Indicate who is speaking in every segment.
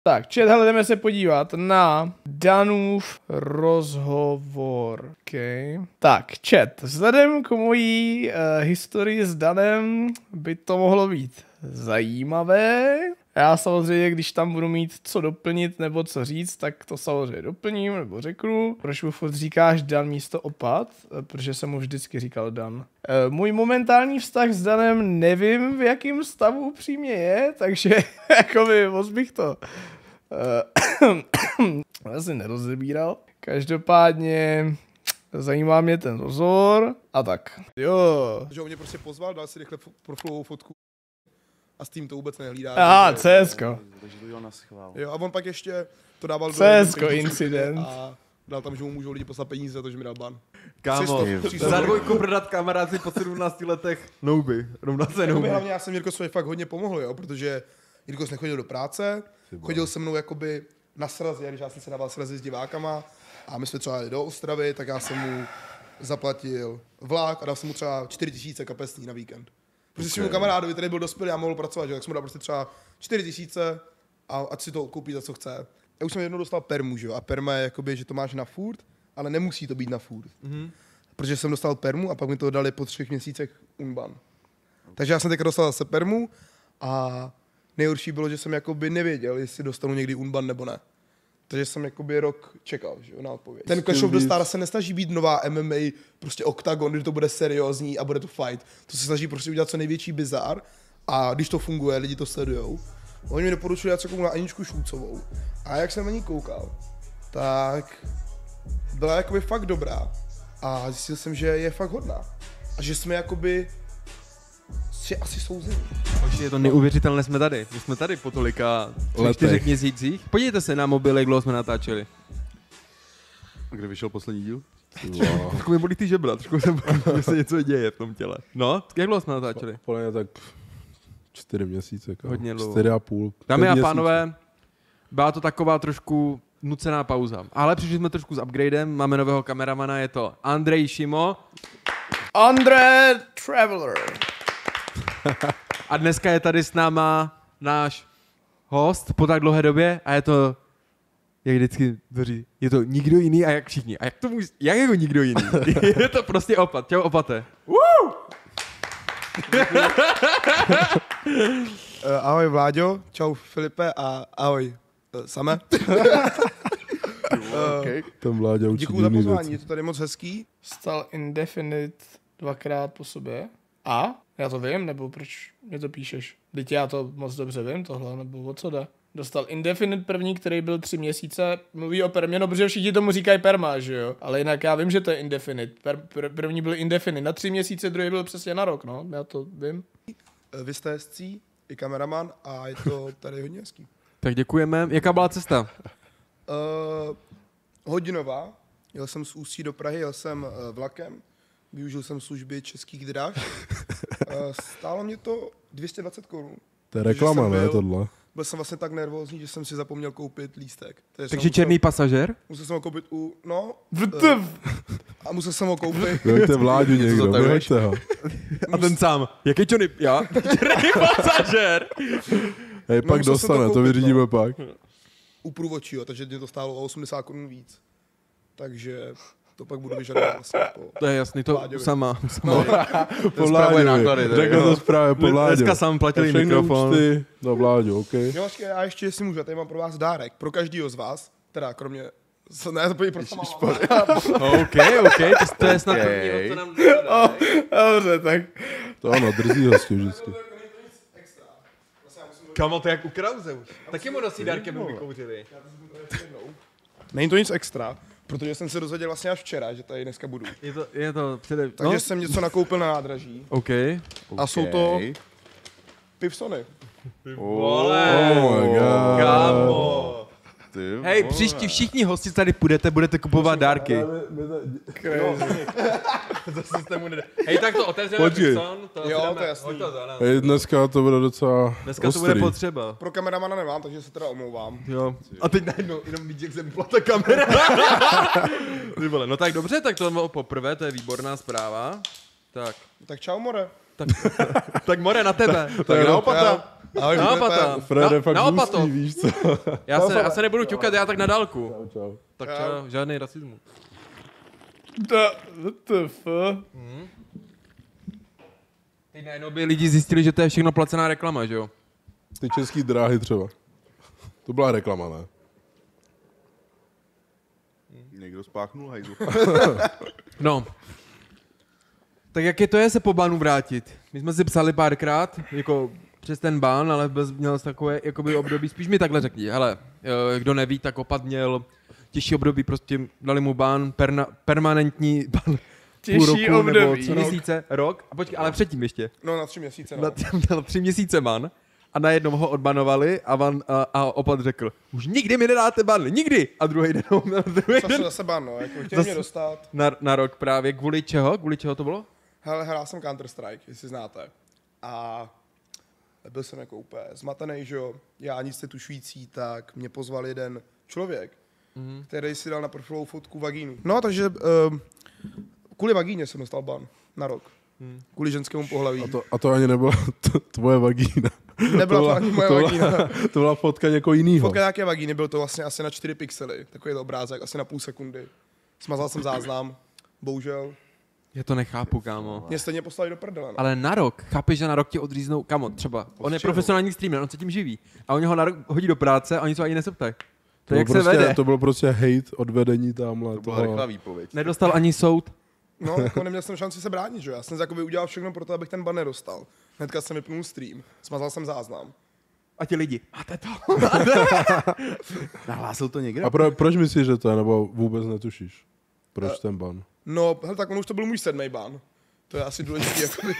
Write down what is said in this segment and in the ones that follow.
Speaker 1: Tak, chat, hele, jdeme se podívat na Danův rozhovor. Okay. Tak, chat, vzhledem k mojí historii s Danem by to mohlo být zajímavé. Já samozřejmě, když tam budu mít co doplnit nebo co říct, tak to samozřejmě doplním nebo řeknu. Proč mu furt říkáš Dan místo opat? Protože jsem mu vždycky říkal Dan. Můj momentální vztah s Danem nevím, v jakém stavu upřímně je, takže jakoby moc bych to asi nerozebíral. Každopádně zajímá mě ten rozhovor a tak. Jo.
Speaker 2: Že on mě prostě pozval, dal si rychle profilovou fotku a s tím to vůbec nehlídá.
Speaker 1: Aha, CSko.
Speaker 3: Takže to dělal na schvál.
Speaker 2: Jo, a on pak ještě to dával
Speaker 1: CSko incident.
Speaker 2: A dal tam, že mu můžou lidi poslat peníze za to, že mi dal ban.
Speaker 4: Kámo, za dvojku prodat kamarád si po 17 letech nouby. Rovná se nouby.
Speaker 2: Hlavně já jsem Jirkosovi fakt hodně pomohl, jo, protože Jirkos nechodil do práce, chodil se mnou jakoby na srazy, když já jsem se dával srazy s divákama a my jsme třeba jeli do Ostravy, tak já jsem mu zaplatil vlak a dal jsem mu třeba 4 000 kapesní na víkend. Protože svým kamarádovi, který byl dospělý a mohl pracovat, že? Tak jsem mu dal prostě třeba 4 000 a ať si to koupí za co chce. Já už jsem jednou dostal permu, že jo? A perma je jakoby, že to máš na furt, ale nemusí to být na furt. Protože jsem dostal permu a pak mi to dali po 3 měsících unban. Takže já jsem teďka dostal zase permu a nejhorší bylo, že jsem jakoby nevěděl, jestli dostanu někdy unban nebo ne. Takže jsem jakoby rok čekal, že jo, na odpověď. Ten Clash of the Stars se nesnaží být nová MMA, prostě oktagon, kdy to bude seriózní a bude to fight. To se snaží prostě udělat co největší bizár a když to funguje, lidi to sledujou. Oni mi doporučili, co kouknu na Aničku Šulcovou. A jak jsem na ní koukal, tak byla jakoby fakt dobrá a zjistil jsem, že je fakt hodná. A že jsme jakoby asi souzení.
Speaker 4: Je to neuvěřitelné, jsme tady. My jsme tady po tolika 4 měsících. Podívejte se na mobil, jak dlouho jsme natáčeli.
Speaker 3: Kde vyšel poslední díl?
Speaker 4: Trošku mi bolí ty žebra, trošku se něco děje v tom těle. No, jak dlouho jsme natáčeli?
Speaker 5: Podle mě tak 4 měsíce.
Speaker 4: Hodně dlouho.
Speaker 5: 4,5.
Speaker 4: Dámy a pánové, byla to taková trošku nucená pauza. Ale přišli jsme trošku s upgradem, máme nového kameramana, je to Andrej Šimo.
Speaker 1: André Traveler.
Speaker 4: A dneska je tady s náma náš host po tak dlouhé době a je to, jak vždycky dvoří, je to nikdo jiný a jak všichni. A jak jako nikdo jiný? Je to prostě opat. Čau opate.
Speaker 2: Ahoj Vláďo, čau Filipe a ahoj Same.
Speaker 5: Ten Vláďa učí
Speaker 2: Děkuju za
Speaker 5: jiný
Speaker 2: pozvání,
Speaker 5: věci.
Speaker 2: je to tady moc hezký.
Speaker 1: Stal Indefinite 2krát po sobě. A? Já to vím, nebo proč mě to píšeš? Teď já to moc dobře vím tohle, nebo o co jde? Dostal Indefinite první, který byl 3 měsíce, mluví o permě, no protože všichni tomu říkají perma, že jo? Ale jinak já vím, že to je Indefinite. První byl Indefinite na 3 měsíce, druhý byl přesně na rok, no, já to vím.
Speaker 2: Vy jste hezcí, i kameraman a je to tady hodně hezký.
Speaker 4: Tak děkujeme. Jaká byla cesta?
Speaker 2: Hodinová, jel jsem z Ústí do Prahy, jel jsem vlakem, využil jsem služby Českých drah. Stálo mě to 220 korun.
Speaker 5: To je reklama, ne, tohle?
Speaker 2: Byl jsem vlastně tak nervózní, že jsem si zapomněl koupit lístek.
Speaker 4: Takže černý pasažér?
Speaker 2: Musel jsem ho koupit a musel jsem ho koupit.
Speaker 5: Dojte Vláďu někdo, vyhoďte ho.
Speaker 4: A ten sám. Jaký černý? Já? Černý pasažér!
Speaker 5: Hej, pak dostane, to vyřídíme pak.
Speaker 2: U průvodčího, takže mě to stálo o 80 korun víc. Takže to pak budu vyžadovat vlastně po...
Speaker 4: To je jasný, to
Speaker 2: Vláďovi.
Speaker 4: sama.
Speaker 5: Po Vláďovi, řekl to zprávě po Vláďovi.
Speaker 4: Dneska sám platil mikrofon.
Speaker 5: No Vláďu, OK.
Speaker 2: Jo, a ještě, jestli můžu, tady mám pro vás dárek. Pro každýho z vás, teda kromě... Ne, to pojď pro
Speaker 4: OK, to je snad první, co nám
Speaker 1: Dobře, tak.
Speaker 5: To ano, drzí hosti vždycky.
Speaker 4: Kamo, to jak u Krause už. Taky mu nosí dárky, aby vykouřili.
Speaker 2: Není to nic extra, protože jsem se dozvěděl vlastně až včera, že tady dneska budu.
Speaker 4: Je to
Speaker 2: Takže jsem něco nakoupil na nádraží.
Speaker 4: OK.
Speaker 2: A jsou to Pivsony.
Speaker 4: Vole.
Speaker 5: Oh my god.
Speaker 4: Kámo. Hej, příští všichni hosti tady budete kupovat dárky. Hej, tak to otevřeme Pixon.
Speaker 2: Jo, to je jasný.
Speaker 5: Hej, dneska to bude docela
Speaker 4: Dneska to bude potřeba.
Speaker 2: Pro kameramana nemám, takže se teda omlouvám.
Speaker 4: Jo. A teď najednou jenom vidí, jak se vypla ta kamera. No tak dobře, tak to bylo poprvé, to je výborná zpráva. Tak
Speaker 2: čau, more.
Speaker 4: Tak more na tebe.
Speaker 5: Tak na opata.
Speaker 2: Ahoj,
Speaker 4: Na
Speaker 2: Filipe.
Speaker 4: opata.
Speaker 5: Fred je fakt
Speaker 4: na opato.
Speaker 5: hustý, víš co?
Speaker 4: Já se nebudu ťukat, já tak na dálku.
Speaker 5: Čau, čau.
Speaker 4: Tak čau, žádný rasismus.
Speaker 1: What the fuck?
Speaker 4: Teď najednou by lidi zjistili, že to je všechno placená reklama, že jo?
Speaker 5: Ty český dráhy třeba. To byla reklama, ne?
Speaker 3: Někdo spáchnul hajzl.
Speaker 4: No. Tak jak je to se po banu vrátit? My jsme si psali párkrát, jako přes ten ban, ale měl jsi takové jakoby období, spíš mi takhle řekni, hele, kdo neví, tak Opat měl těžší období, prostě dali mu ban, permanentní ban.
Speaker 1: Těžší
Speaker 4: půl roku,
Speaker 1: období.
Speaker 4: nebo 3 měsíce, rok, a počkej, ale předtím ještě.
Speaker 2: No na 3 měsíce, no.
Speaker 4: Měl 3 měsíce ban a najednou ho odbanovali a Opat řekl, už nikdy mi nedáte ban, nikdy! A druhý den ho měl
Speaker 2: Zase ban, no, jako chtěli mě dostat.
Speaker 4: na rok právě, kvůli čeho? Kvůli čeho to bylo?
Speaker 2: Hele, hrál jsem Counter-Strike, jestli znáte. A byl jsem jako úplně zmatený, že jo. Já nic netušující, tak mě pozval jeden člověk, který si dal na profilovou fotku vagínu. No, takže kvůli vagíně jsem dostal ban na rok. Kvůli ženskému pohlaví.
Speaker 5: A to ani nebyla tvoje vagína.
Speaker 2: Nebyla to ani moje vagína.
Speaker 5: To byla fotka někoho jinýho.
Speaker 2: Fotka nějaké vagíny, byl to vlastně asi na 4 pixely. Takový to obrázek, asi na půl sekundy. Smazal jsem záznam, bohužel.
Speaker 4: Já to nechápu, kámo.
Speaker 2: Mě stejně poslali do prdele. No.
Speaker 4: Ale na rok, chápeš, že na rok tě odříznou, kamo, třeba. On je
Speaker 2: čeho?
Speaker 4: profesionální streamer, on se tím živí. A oni ho na rok hodí do práce a oni se ani neseptají. To
Speaker 5: To
Speaker 4: jak
Speaker 5: byl
Speaker 4: se vede.
Speaker 5: To byl prostě hate od vedení tamhle.
Speaker 3: To byla rychlá výpověď.
Speaker 4: Nedostal ani soud.
Speaker 2: No, jako neměl jsem šanci se bránit, že jo. Já jsem jakoby udělal všechno pro to, abych ten ban nedostal. Hnedka jsem vypnul stream, smazal jsem záznam.
Speaker 4: A ti lidi, máte to?
Speaker 3: Nahlásil to někdo?
Speaker 5: A proč myslíš, že to je, nebo vůbec netušíš? Proč ten ban?
Speaker 2: No, hele, tak on už to byl můj 7. ban. To je asi důležitý, jakoby.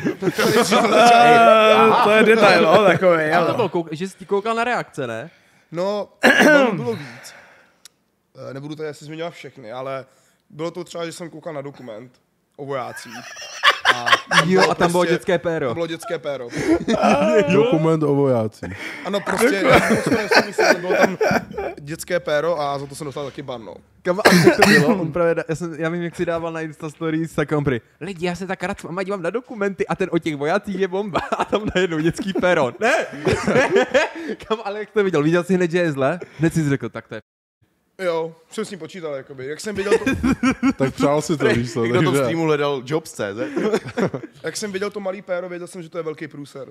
Speaker 1: To je detail, no, takový,
Speaker 4: A to
Speaker 1: ale.
Speaker 4: bylo, že jsi ti koukal na reakce, ne?
Speaker 2: No, banů bylo víc. Nebudu tady asi zmiňovat všechny, ale bylo to třeba, že jsem koukal na dokument o vojácích.
Speaker 4: Jo, a tam bylo
Speaker 2: prostě-
Speaker 4: dětské péro.
Speaker 2: To bylo dětské péro.
Speaker 5: Dokument o vojácích.
Speaker 2: Ano, prostě, já myslím, bylo tam dětské péro a za to jsem dostal taky ban, no.
Speaker 4: Kam, a jak to bylo? On právě, já vím, jak si dával na Insta Stories, tak on prý, lidi, já se tak rád s váma dívám na dokumenty a ten o těch vojácích je bomba a tam najednou dětský péro. Ne! Kam, ale jak to viděl? Viděl jsi hned, že je zle? Hned jsi řekl, tak to je.
Speaker 2: Jo, jsem s ním počítal, jakoby. Jak jsem viděl to,
Speaker 5: Tak přál si to, víš co?
Speaker 3: Někdo to v
Speaker 5: takže-
Speaker 3: streamu hledal Jobs.cz.
Speaker 2: jak jsem viděl to malý péro, věděl jsem, že to je velký průser.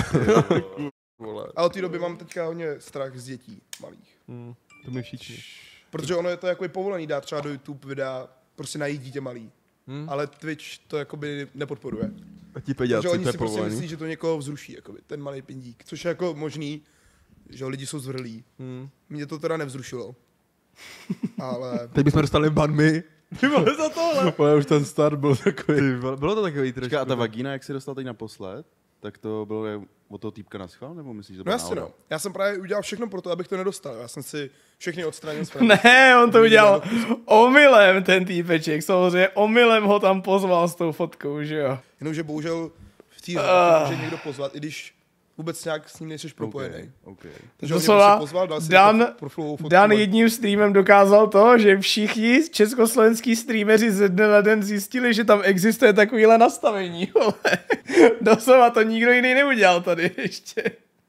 Speaker 2: A od té doby mám teďka hodně strach z dětí malých.
Speaker 4: To mi všichni.
Speaker 2: Protože ono je to jako povolený dát třeba do YouTube videa prostě najít dítě malý. Ale Twitch to jakoby nepodporuje.
Speaker 4: A ti peděl,
Speaker 2: Takže
Speaker 4: co
Speaker 2: oni
Speaker 4: to je
Speaker 2: si prostě
Speaker 4: povolený.
Speaker 2: myslí, že to někoho vzruší, jakoby, ten malý pindík. Což je jako možný, že lidi jsou zvrlí. Mě to teda nevzrušilo. Ale
Speaker 4: Teď bychom dostali ban my. Ty vole za tohle.
Speaker 5: Ale už ten start byl takový.
Speaker 4: Ty vole, bylo to takový trošku.
Speaker 3: A ta vagína, jak jsi dostal teď naposled, tak to bylo od toho týpka na schvál, nebo myslíš, že to
Speaker 2: no
Speaker 3: bylo
Speaker 2: jasně
Speaker 3: náhoda?
Speaker 2: no. Já jsem právě udělal všechno pro to, abych to nedostal. Já jsem si všechny odstranil z
Speaker 1: Ne, on to udělal omylem, ten týpeček, samozřejmě omylem ho tam pozval s tou fotkou, že jo.
Speaker 2: Jenomže bohužel v té může někdo pozvat, i když vůbec nějak s ním nejseš propojený.
Speaker 3: Okay.
Speaker 2: Takže on mě
Speaker 1: Doslova
Speaker 2: prostě pozval, dal si
Speaker 1: Dan,
Speaker 2: profilovou fotku.
Speaker 1: Dan jedním streamem dokázal to, že všichni československý streameři ze dne na den zjistili, že tam existuje takovýhle nastavení. Vole. Doslova to nikdo jiný neudělal tady ještě.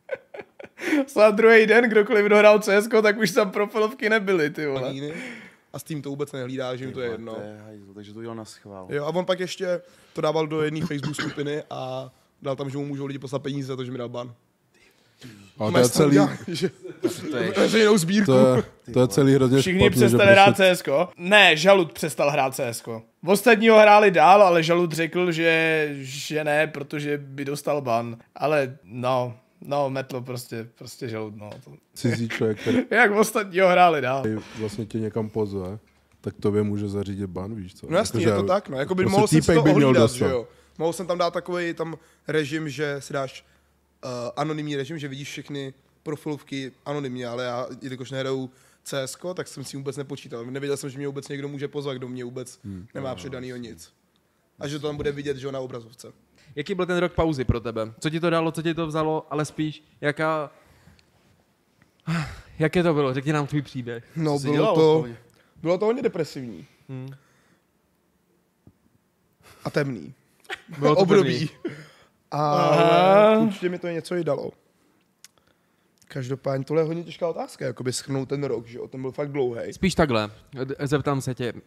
Speaker 1: Snad druhý den, kdokoliv dohrál CSko, tak už tam profilovky nebyly, ty vole.
Speaker 2: Vagíny. A s tím to vůbec nehlídá, že jim to je jedno.
Speaker 3: Takže to dělal na schvál.
Speaker 2: Jo, a on pak ještě to dával do jedné Facebook skupiny a dal tam, že mu můžou lidi poslat peníze za to, že mi dal ban.
Speaker 5: A to je celý,
Speaker 2: To je jinou sbírku.
Speaker 5: to je celý hrozně
Speaker 1: Všichni
Speaker 5: špatný, že
Speaker 1: přestali hrát
Speaker 5: prostě-
Speaker 1: CSko. Ne, Žalud přestal hrát CSko. Ostatní ho hráli dál, ale Žalud řekl, že ne, protože by dostal ban. Ale no, metlo prostě Žalud, no.
Speaker 5: cizí člověk, který
Speaker 1: Jak ostatní ho hráli dál.
Speaker 5: vlastně tě někam pozve, tak tobě může zařídit ban, víš co?
Speaker 2: No jasně, je to tak, no. Jakoby
Speaker 5: prostě
Speaker 2: mohl jsem si
Speaker 5: týpek
Speaker 2: to
Speaker 5: by měl
Speaker 2: ohlídat, že
Speaker 5: dostat.
Speaker 2: jo. Mohl jsem tam dát takový tam režim, že si dáš anonymní režim, že vidíš všechny profilovky anonymně, ale já, jelikož nehraju CSko, tak jsem si vůbec nepočítal. Nevěděl jsem, že mě vůbec někdo může pozvat, kdo mě vůbec nemá předanýho nic. A že to tam bude vidět, že jo, na obrazovce.
Speaker 4: Jaký byl ten rok pauzy pro tebe? Co ti to dalo, co ti to vzalo, ale spíš, jaké to bylo? Řekni nám tvůj příběh.
Speaker 2: No,
Speaker 3: Co jsi dělal?
Speaker 2: bylo to hodně depresivní. A temný.
Speaker 4: Bylo to
Speaker 2: Období.
Speaker 1: Aha.
Speaker 2: A určitě mi to něco i dalo. Každopádně tohle je hodně těžká otázka, jakoby shrnout ten rok, že jo, ten byl fakt dlouhý.
Speaker 4: Spíš takhle, zeptám se tě.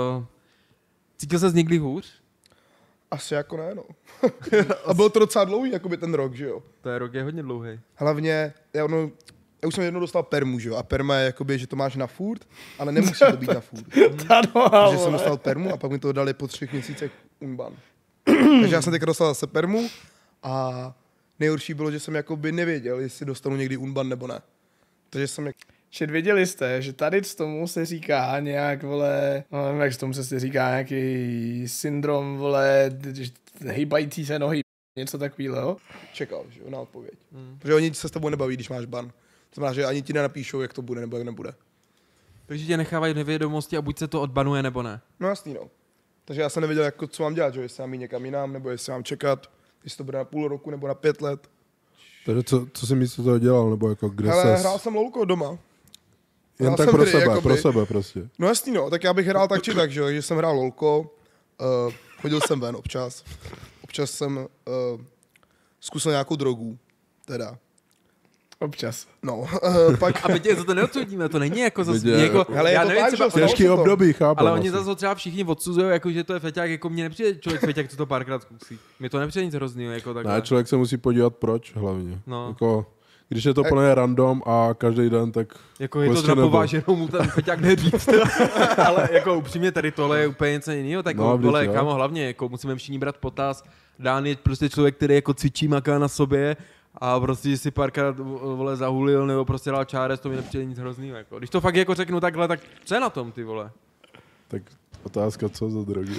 Speaker 4: Cítil ses někdy hůř?
Speaker 2: Asi jako ne, no. A bylo to docela dlouhý, jakoby ten rok, že jo.
Speaker 4: To je rok je hodně dlouhý.
Speaker 2: Hlavně, já už jsem jednou dostal permu, že jo, a perma je jakoby, že to máš na furt, ale nemusí to být na furt. Takže jsem dostal permu a pak mi to dali po 3 měsících unban. Takže já jsem teďka dostal zase permu a nejhorší bylo, že jsem jakoby nevěděl, jestli dostanu někdy unban nebo ne. Takže jsem
Speaker 1: Čet, věděli jste, že tady z tomu se říká nějak, vole, no nevím, jak z tomu se říká, nějaký syndrom, vole, hýbající se nohy, něco takového.
Speaker 2: čekal, že jo, na odpověď. Protože oni se s tebou nebaví, když máš ban. To znamená, že ani ti nenapíšou, jak to bude nebo jak nebude.
Speaker 4: Takže tě nechávají v nevědomosti a buď se to odbanuje, nebo ne.
Speaker 2: No jasný, no. Takže já jsem nevěděl, jako, co mám dělat, že jo, jestli mám jít někam jinam, nebo jestli mám čekat, jestli to bude na půl roku nebo na 5 let.
Speaker 5: Takže co jsi místo toho dělal, nebo jako kde
Speaker 2: Ale
Speaker 5: ses?
Speaker 2: hrál jsem lolko doma.
Speaker 5: Jen
Speaker 2: hrál
Speaker 5: tak
Speaker 2: jsem
Speaker 5: pro
Speaker 2: hry,
Speaker 5: sebe,
Speaker 2: jakoby.
Speaker 5: pro sebe prostě.
Speaker 2: No jasný, no, tak já bych hrál tak či tak, že jo, že jsem hrál lolko, chodil jsem ven občas. Občas jsem zkusil nějakou drogu, teda.
Speaker 1: Občas.
Speaker 2: No, pak...
Speaker 4: A my tě za to neodsudíme, to není jako zase,
Speaker 5: Vidě,
Speaker 4: jako,
Speaker 2: hele, je
Speaker 4: já
Speaker 2: to
Speaker 4: nevím,
Speaker 2: tak,
Speaker 4: třeba,
Speaker 2: že stalo
Speaker 5: Těžký
Speaker 2: se to.
Speaker 5: období, chápu.
Speaker 4: ale oni
Speaker 5: asi.
Speaker 4: zase ho třeba všichni odsuzují, jako že to je feťák, jako mně nepřijde člověk feťák, co to párkrát zkusí. Mně to nepřijde nic hroznýho, jako takhle.
Speaker 5: Ne, člověk se musí podívat proč hlavně.
Speaker 4: No.
Speaker 5: Jako, když je to plné random a každý den, tak
Speaker 4: Jako je to
Speaker 5: prostě
Speaker 4: drapová,
Speaker 5: nebo.
Speaker 4: že mu ten feťák neříct. Ale jako upřímně tady tohle je úplně něco jiného, tak
Speaker 5: No,
Speaker 4: no,
Speaker 5: vždyť
Speaker 4: vole,
Speaker 5: jo.
Speaker 4: kámo, hlavně jako musíme všichni brát potaz. Dán je prostě člověk, který jako cvičí, maká na sobě a prostě že si párkrát vole zahulil nebo prostě dal čárec, to mi nepřijde nic hroznýho. Jako. Když to fakt jako řeknu takhle, tak co je na tom, ty vole?
Speaker 5: tak otázka, co za drogy.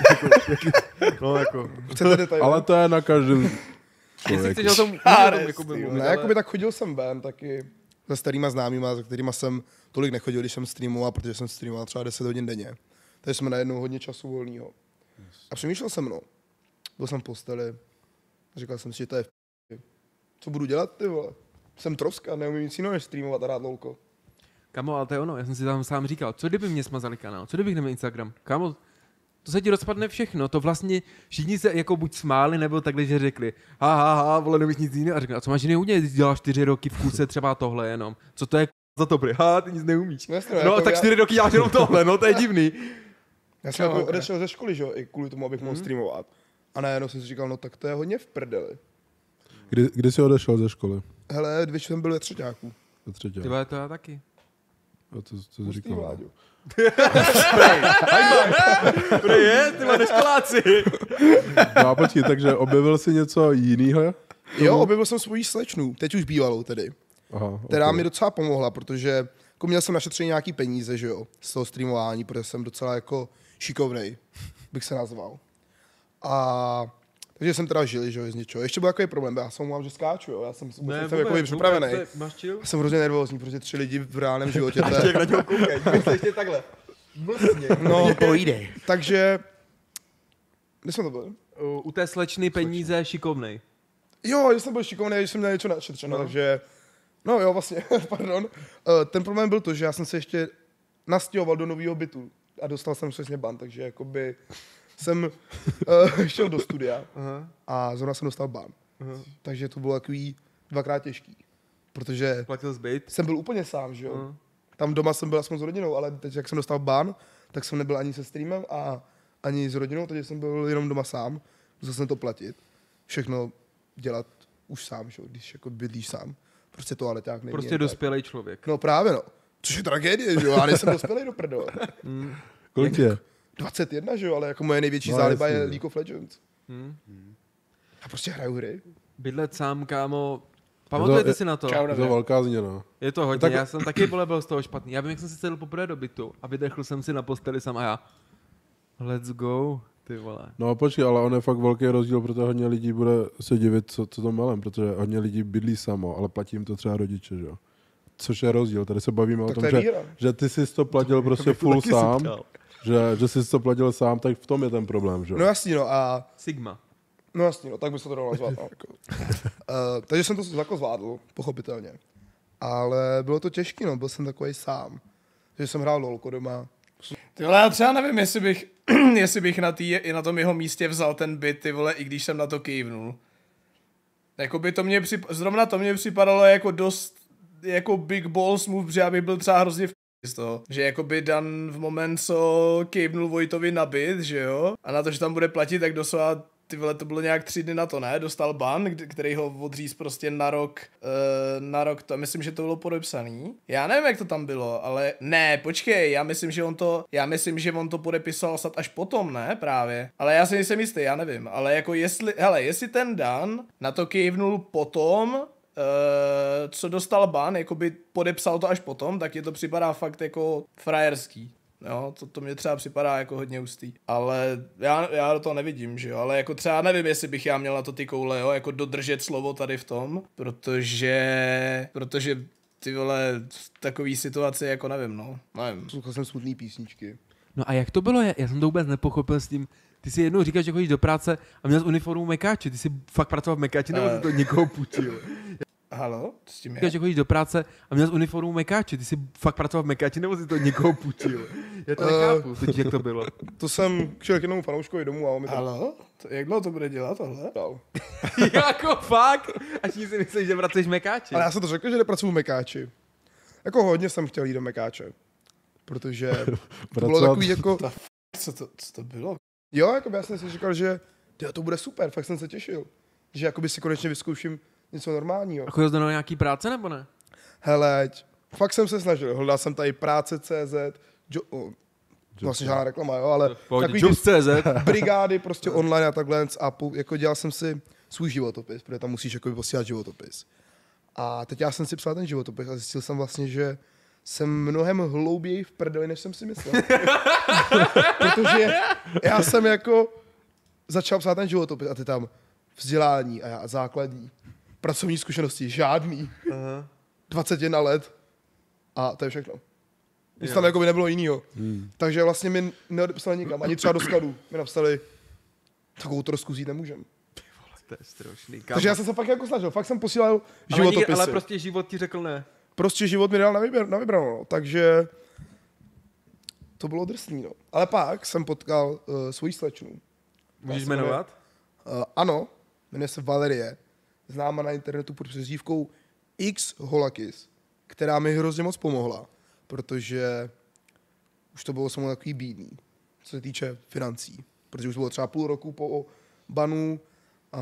Speaker 4: No jako.
Speaker 2: Chcete detaily?
Speaker 5: Ale to je na každém
Speaker 4: Jestli
Speaker 5: člověku.
Speaker 4: chceš o tom
Speaker 1: Čárec,
Speaker 4: jako by
Speaker 1: ty
Speaker 4: mluvit,
Speaker 2: Ne, jakoby tak chodil jsem ven taky se starýma známýma, za kterýma jsem tolik nechodil, když jsem streamoval, protože jsem streamoval třeba 10 hodin denně. Takže jsme najednou hodně času volného. A přemýšlel jsem, no. Byl jsem v posteli. A říkal jsem si, že to je co budu dělat, ty vole? Jsem troska, neumím nic jiného než streamovat a rád lolko.
Speaker 4: Kamo, ale to je ono, já jsem si tam sám říkal, co kdyby mě smazali kanál, co kdybych neměl Instagram, kamo, to se ti rozpadne všechno, to vlastně všichni se jako buď smáli, nebo takhle, že řekli, vole, nevíš nic jiného, a řekli, a co máš jiného udělat, když děláš 4 roky v kuse třeba tohle jenom, co to je za to prý, ty nic neumíš.
Speaker 2: Jasně,
Speaker 4: No,
Speaker 2: jako
Speaker 4: tak
Speaker 2: já-
Speaker 4: 4 roky děláš jenom tohle, no to je divný.
Speaker 2: Já jsem jako odešel ze školy, že jo, i kvůli tomu, abych mohl streamovat. A najednou jsem si říkal, no tak to je hodně v prdeli.
Speaker 5: Kdy jsi odešel ze školy?
Speaker 2: Hele, když jsem byl ve třeťáku.
Speaker 5: Ve třetí.
Speaker 4: Ty vole, to já taky.
Speaker 5: A co jsi
Speaker 2: Pustý,
Speaker 5: říkal?
Speaker 2: Vláďo.
Speaker 4: Prý je, ty máš školáci.
Speaker 5: No a počkej, takže objevil jsi něco jiného?
Speaker 2: Jo, objevil jsem svoji slečnu, teď už bývalou tedy.
Speaker 5: Aha,
Speaker 2: Která
Speaker 5: ok.
Speaker 2: mi docela pomohla, protože jako měl jsem našetřený nějaký peníze, že jo, z toho streamování, protože jsem docela jako šikovnej, bych se nazval. A takže jsem teda žil, že jo, z něčeho. Ještě byl takový problém, já jsem mluvám, že skáču, jo, já jsem jako připravený.
Speaker 4: Máš chill?
Speaker 2: Já jsem hrozně nervózní, protože 3 lidi v reálném životě, to
Speaker 4: Jak
Speaker 2: je,
Speaker 4: na něho koukej, myslíš ještě takhle. Vlastně.
Speaker 2: no, pojde. Takže, kde jsme to byli?
Speaker 4: U té slečny peníze šikovnej.
Speaker 2: Jo, že jsem byl šikovný, že jsem měl něco našetřeno, takže, no jo, vlastně, pardon. Ten problém byl to, že já jsem se ještě nastěhoval do nového bytu a dostal jsem přesně ban, takže jakoby jsem šel do studia a zrovna jsem dostal ban. Takže to bylo takový 2x těžký, protože
Speaker 4: Platil zbyt.
Speaker 2: jsem byl úplně sám, že jo. Tam doma jsem byl aspoň s rodinou, ale teď, jak jsem dostal ban, tak jsem nebyl ani se streamem a ani s rodinou, takže jsem byl jenom doma sám. Musel jsem to platit. Všechno dělat už sám, že jo, když jako bydlíš sám. Prostě to ale tak není.
Speaker 4: Prostě
Speaker 2: jen tak.
Speaker 4: dospělej člověk.
Speaker 2: No právě no. Což je tragédie, že jo, já nejsem dospělej do prdele.
Speaker 5: Kolik je?
Speaker 2: 21, že jo, ale jako moje největší
Speaker 5: No,
Speaker 2: záliba
Speaker 5: jasně,
Speaker 2: je
Speaker 5: no.
Speaker 2: League of Legends. Já prostě hraju hry.
Speaker 4: Bydlet sám, kámo. Pamatujete si na to?
Speaker 1: Čau,
Speaker 5: Je to
Speaker 1: David.
Speaker 5: velká změna.
Speaker 4: Je to hodně,
Speaker 5: Tak-
Speaker 4: já jsem taky byl z toho špatný. Já vím, jak jsem si sedl poprvé do bytu a vydechl jsem si na posteli sám a já. Let's go, ty vole.
Speaker 5: No počkej, ale on je fakt velký rozdíl, protože hodně lidí bude se divit, co to melem, protože hodně lidí bydlí samo, ale platí jim to třeba rodiče, že jo. Což je rozdíl, tady se bavíme o
Speaker 2: Tak
Speaker 5: tom,
Speaker 2: to je
Speaker 5: že,
Speaker 2: výhra.
Speaker 5: že ty jsi to platil prostě full sám, že jsi to platil sám, tak v tom je ten problém, že jo.
Speaker 2: No jasný, no a
Speaker 4: Sigma.
Speaker 2: no jasný, no, tak by se to dalo nazvat. No, jako. Takže jsem to jako zvládl, pochopitelně. Ale bylo to těžké, no, byl jsem takový sám. Takže jsem hrál lolko doma.
Speaker 1: Ty vole, já třeba nevím, jestli bych i na tom jeho místě vzal ten byt, ty vole, i když jsem na to kývnul. Jakoby zrovna to mě připadalo jako dost jako big balls move, protože já bych byl třeba hrozně z toho, že jakoby Dan v moment, co kejbnul Vojtovi na byt, že jo, a na to, že tam bude platit, tak doslova ty vole, to bylo nějak 3 dny na to, ne? Dostal ban, který ho odříz prostě na rok, to myslím, že to bylo podepsaný. Já nevím, jak to tam bylo, ale ne, počkej, já myslím, že on to podepisoval snad až potom, ne? Právě. Ale já si nejsem jistý, já nevím, ale jako jestli ten Dan na to kejvnul potom, co dostal ban, jakoby podepsal to až potom, tak je to připadá fakt jako frajerský. Jo, to mě třeba připadá jako hodně hustý. Ale já do toho nevidím, že jo, ale jako třeba nevím, jestli bych já měl na to ty koule, jo, jako dodržet slovo tady v tom, protože ty vole, v takový situaci jako nevím, no, nevím.
Speaker 2: Sluchal jsem smutný písničky.
Speaker 4: No a jak to bylo? Já jsem to vůbec nepochopil s tím. Ty si jednou říkáš, že chodíš do práce a měl jsi uniformu mekáče. Ty jsi fakt pracoval v mekáči, nebo jsi to někoho půjčil?
Speaker 1: Halo? S tím je?
Speaker 4: Říkáš, že chodíš do práce a měl jsi uniformu mekáče. Ty jsi fakt pracoval v mekáči, nebo jsi to někoho půjčil? Já to nechápu, jak to bylo.
Speaker 2: To jsem šel k jednomu fanouškovi domů a on mi to...
Speaker 1: Halo? Jak dlouho to bude dělat tohle?
Speaker 2: dal.
Speaker 4: Jako fakt? Až si myslíš, že pracuješ v mekáči?
Speaker 2: Ale já jsem to řekl, že nepracuju v mekáči. Jako hodně jsem chtěl jít do mekáče. Protože to bylo takový jako...
Speaker 1: Co to bylo?
Speaker 2: Jo, jako já jsem si říkal, že to bude super, fakt jsem se těšil. Že jakoby si konečně vyzkouším něco normálního.
Speaker 4: A chodil jsi do nějaký práce, nebo ne?
Speaker 2: Hele, fakt jsem se snažil, hledal jsem tady práce.cz, vlastně žádná reklama, jo, ale takový
Speaker 4: Jobs.cz
Speaker 2: brigády prostě online a takhle a jako dělal jsem si svůj životopis, protože tam musíš jako posílat životopis. A teď já jsem si psal ten životopis a zjistil jsem vlastně, že jsem mnohem hlouběji v prdeli, než jsem si myslel. Protože já jsem jako začal psát ten životopis a ty tam vzdělání a já základní, pracovní zkušenosti žádný, 21 let a to je všechno. Nic tam jako by nebylo jinýho. Takže vlastně mi neodepsali nikam, ani třeba do skladu. Mi napsali, takovou to rozkuzít nemůžem.
Speaker 4: To je strašný.
Speaker 2: Takže já jsem se fakt jako snažil, fakt jsem posílal životopisy.
Speaker 4: Ale prostě život ti řekl ne.
Speaker 2: Prostě život mi dal na vybranou, no. Takže to bylo drsný, no. Ale pak jsem potkal svoji slečnu.
Speaker 4: Můžeš jmenovat?
Speaker 2: Ano, jmenuje se Valerie, známa na internetu pod přezdívkou X Holakis, která mi hrozně moc pomohla, protože už to bylo samozřejmě takový bídný, co se týče financí, protože už bylo třeba půl roku po banu a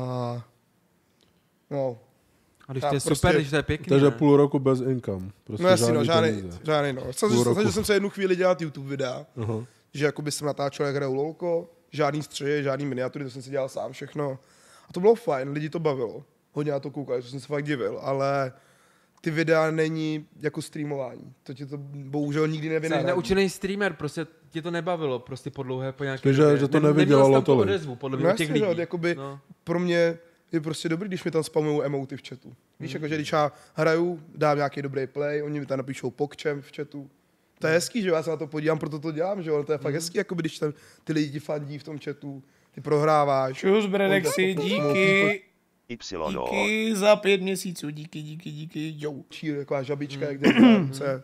Speaker 2: no.
Speaker 4: A když to je super, když to je pěkný.
Speaker 5: Takže půl roku bez income. Prostě
Speaker 2: no jasný, no, žádný, no. Snažil jsem se jednu chvíli dělat YouTube videa,
Speaker 5: Aha.
Speaker 2: že jakoby jsem natáčel, jak hraju lolko, žádný střehy, žádný miniatury, to jsem si dělal sám všechno. A to bylo fajn, lidi to bavilo. Hodně na to koukali, to jsem se fakt divil, ale ty videa není jako streamování. To ti to bohužel nikdy nevynahradí.
Speaker 4: Jsi neučený streamer, prostě tě to nebavilo, prostě po dlouhé, po nějaké
Speaker 5: době. Že to nevydělalo tolik.
Speaker 4: Odezvu, podle mě těch lidí.
Speaker 2: Jakoby pro mě je prostě dobrý, když mi tam spamujou emoty v chatu. Víš, jako, že když já hraju, dám nějaký dobrý play, oni mi tam napíšou pokčem v chatu. To je hezký, že já se na to podívám, proto to dělám, že jo, to je fakt hezký, jako když tam ty lidi fandí v tom chatu, ty prohráváš.
Speaker 1: Čus, Bredexi, díky. Díky za 5 měsíců, díky, jo.
Speaker 2: Čír, taková žabička, jak dělá,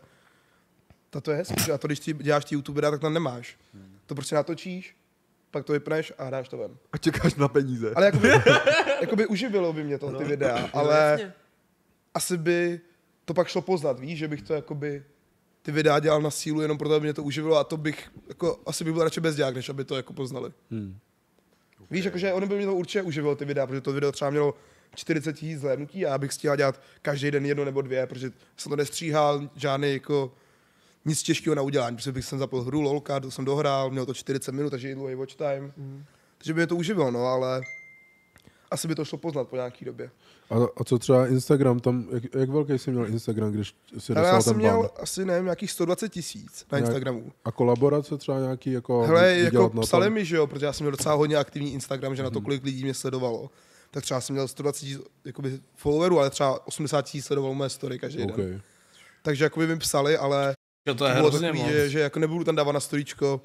Speaker 2: to je hezký, a to když ty děláš ty YouTube, tak tam nemáš. To prostě natočíš, pak to vypneš a hráš to ven.
Speaker 4: A čekáš na peníze.
Speaker 2: Ale jakoby uživilo by mě to, ty videa, ale asi by to pak šlo poznat, víš, že bych to jakoby ty videa dělal na sílu jenom proto, aby mě to uživilo a to bych, jako, asi bych byl radši bezdělák, než aby to jako poznali. Víš, jakože ono by mě to určitě uživilo ty videa, protože to video třeba mělo 40 000 zhlédnutí a já bych chtěl dělat každý den 1 nebo 2, protože jsem to nestříhal, žádný jako nic těžkého na udělání, protože bych jsem zapl hru LOLka, to jsem dohrál, mělo to 40 minut, takže je dlouhý watch time. Takže by mě to uživilo, no, ale asi by to šlo poznat po nějaký době.
Speaker 5: A co třeba Instagram, tam, jak velký jsi měl Instagram, když si dostal ten ban?
Speaker 2: Já jsem měl asi, nevím, nějakých 120 000 na Instagramu.
Speaker 5: A kolaborace třeba nějaký, jako
Speaker 2: hele, jako psali mi, že jo, protože já jsem měl docela hodně aktivní Instagram, že na to, kolik lidí mě sledovalo. Tak třeba jsem měl 120 000 jakoby followerů, ale třeba 80 000 sledovalo moje story každý den. Takže jakoby mi psali, ale
Speaker 1: to je
Speaker 2: bylo takový, že jako nebudu tam dávat na storíčko,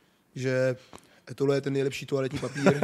Speaker 2: že tohle je ten nejlepší toaletní papír.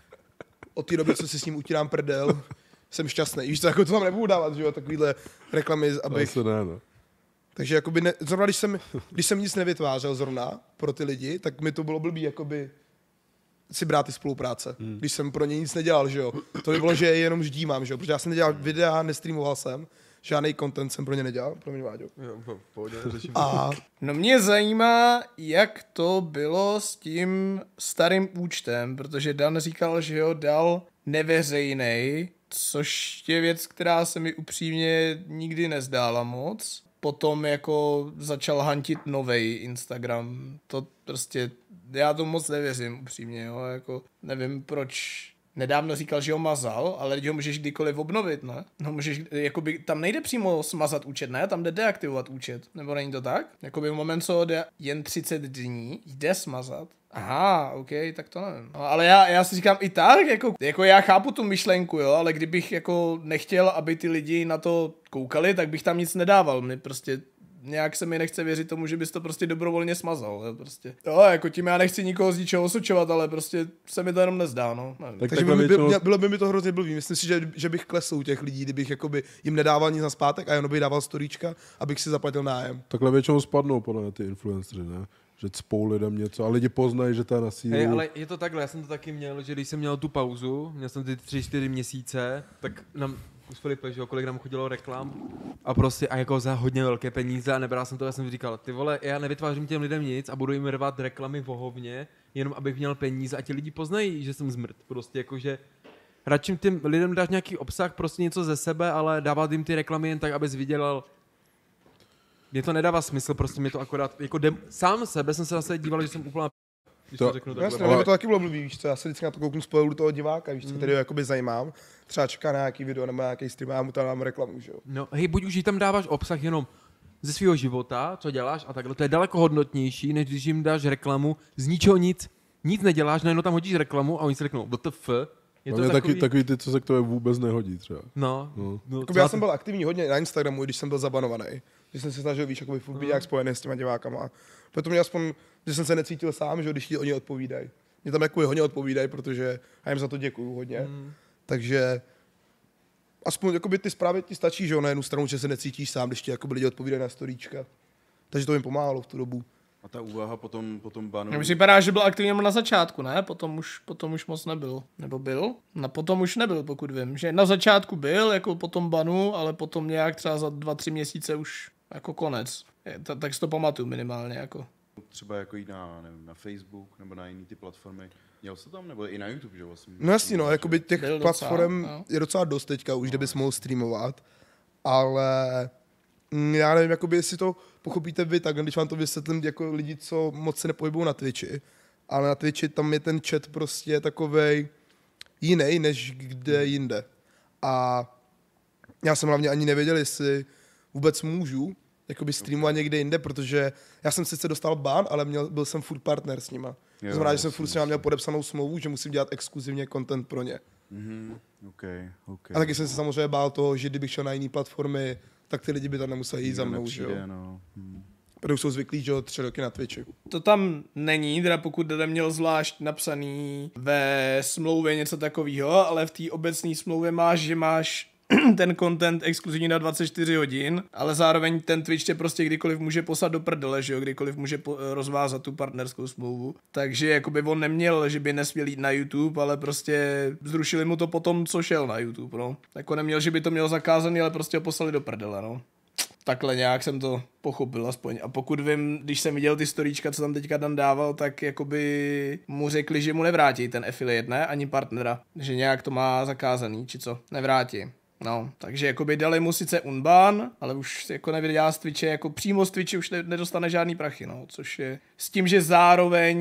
Speaker 2: Od té doby, co si s ním utírám prdel, jsem šťastný. Víš co, jako to tam nebudu dávat, že jo, takovýhle reklamy, abych...
Speaker 5: No.
Speaker 2: Takže jakoby zrovna když jsem nic nevytvářel zrovna pro ty lidi, tak mi to bylo blbý, jakoby si brát ty spolupráce. Když jsem pro ně nic nedělal, že jo. To by bylo, že jenom ždímám, že jo, protože já jsem nedělal videa, nestreamoval jsem, žádný content jsem pro ně nedělal, pro mě Váďo.
Speaker 4: Jo, pohodě, řeším.
Speaker 2: A
Speaker 1: No mě zajímá, jak to bylo s tím starým účtem, protože Dan říkal, že ho dal neveřejnej, což je věc, která se mi upřímně nikdy nezdála moc. Potom jako začal hantit novej Instagram. To prostě, já to moc nevěřím upřímně, jo, jako nevím proč. Nedávno říkal, že ho mazal, ale ho můžeš kdykoliv obnovit, ne? No můžeš, jakoby, tam nejde přímo smazat účet, ne? Tam jde deaktivovat účet, nebo není to tak? Jakoby v moment, co jde jen 30 dní, jde smazat. Aha, ok, tak to nevím. No, ale já si říkám i tak, jako já chápu tu myšlenku, jo, ale kdybych jako nechtěl, aby ty lidi na to koukali, tak bych tam nic nedával. Mě prostě nějak se mi nechce věřit tomu, že bys to prostě dobrovolně smazal, jo, prostě. Jo, jako tím já nechci nikoho z ničeho osočovat, ale prostě se mi to jenom nezdá, no.
Speaker 5: Tak
Speaker 2: takže
Speaker 5: takhle většinou-
Speaker 2: bylo by mi to hrozně blbý. Myslím si, že bych klesl u těch lidí, kdybych jakoby jim nedával nic na zpátek a jenom bych dával storíčka, abych si zaplatil nájem.
Speaker 5: Takhle většinou spadnou podle mě ty influencery, ne? Že cpou lidem něco a lidi poznají, že to je na sílu.
Speaker 4: Hej, ale je to takhle, já jsem to taky měl, že když jsem měl tu pauzu, měl jsem ty 3-4 měsíce, tak nám z Filipe, že jo, kolik nám chodilo reklam a prostě a jako za hodně velké peníze a nebral jsem to, já jsem říkal, ty vole, já nevytvářím těm lidem nic a budu jim rvat reklamy vohovně, jenom abych měl peníze a ti lidi poznají, že jsem zmrt, prostě jakože radši těm lidem dáš nějaký obsah, prostě něco ze sebe, ale dávat jim ty reklamy jen tak, abys vydělal. Mně to nedává smysl, prostě mě to akorát, jako sám sebe jsem se na sebe díval, že jsem úplně když to řeknu
Speaker 2: No jasně,
Speaker 4: takhle.
Speaker 2: ale to taky bylo blbý, víš co, já se vždycky na to kouknu z pohledu toho diváka, víš co, který ho jakoby zajímám, třeba čeká na nějaký video nebo nějaký stream a já mu tam dám reklamu, že jo.
Speaker 4: No, hej, buď už tam dáváš obsah jenom ze svého života, co děláš a takhle, to je daleko hodnotnější, než když jim dáš reklamu z ničeho nic neděláš, najednou tam hodíš reklamu a oni si řeknou, WTF, je to
Speaker 5: takový ty, co se k tomu vůbec nehodí třeba.
Speaker 4: No.
Speaker 2: Jakoby já jsem byl aktivní hodně na Instagramu, když jsem byl zabanovaný. Když jsem se snažil, víš, jakoby furt být nějak spojený s těma divákama. Proto mě aspoň, že jsem se necítil sám, že když ti oni odpovídají. Mě tam jako hodně odpovídají, protože já jim za to děkuju hodně. Takže aspoň jakoby ty zprávy ti stačí, že jo, na jednu stranu, že se necítíš sám, když ti jakoby lidi odpovídají na storíčka. Takže to jim pomáhalo v tu dobu.
Speaker 3: A ta úvaha potom banu.
Speaker 1: Mně připadá, že byl aktivně na začátku, ne? Potom už moc nebyl. Nebo byl? No potom už nebyl, pokud vím. Že na začátku byl, jako potom banu, ale potom nějak třeba za 2-3 měsíce už jako konec. Tak si to pamatuju minimálně, jako.
Speaker 3: Třeba jako jít na Facebook nebo na jiný ty platformy. Měl jsi tam? Nebo i na YouTube, že vlastně?
Speaker 2: No jasně, no, jakoby těch
Speaker 1: Byl
Speaker 2: platform
Speaker 1: docela, no.
Speaker 2: je docela dost teďka už, kde bys mohl streamovat, ale já nevím, jakoby, jestli to pochopíte vy, tak když vám to vysvětlím jako lidi, co moc se nepohybují na Twitchi, ale na Twitchi tam je ten chat prostě takovej jiný, než kde jinde. A já jsem hlavně ani nevěděl, jestli vůbec můžu jakoby streamovat někde jinde, protože já jsem sice dostal ban, ale byl jsem furt partner s nima. To znamená, že jsem furt s nima měl podepsanou smlouvu, že musím dělat exkluzivně content pro ně.
Speaker 3: Okay.
Speaker 2: A taky jsem se samozřejmě bál toho, že kdybych šel na jiné platformy, tak ty lidi by tam nemuseli jít za mnou, že jo.
Speaker 3: No.
Speaker 2: Protože už jsou zvyklí, že jo, 3 roky na Twitchi.
Speaker 1: To tam není, teda pokud jde měl zvlášť napsaný ve smlouvě něco takového, ale v té obecné smlouvě máš, že máš ten content exkluzivní na 24 hodin, ale zároveň ten Twitch tě prostě kdykoliv může poslat do prdele, že jo, kdykoliv může rozvázat tu partnerskou smlouvu. Takže jakoby on neměl, že by nesměl jít na YouTube, ale prostě zrušili mu to potom, co šel na YouTube, no. Jako neměl, že by to měl zakázaný, ale prostě ho poslali do prdele, no. Takhle nějak jsem to pochopil aspoň. A pokud vím, když jsem viděl ty storíčka, co tam teďka Dan dával, tak jakoby mu řekli, že mu nevrátí ten affiliate, ne? Ani partnera. Že nějak to má zakázaný, či co? Nevrátí. No, takže jakoby dali mu sice unban, ale už jako nevydělá z Twitche, jako přímo z Twitche už nedostane žádný prachy, no, což je s tím, že zároveň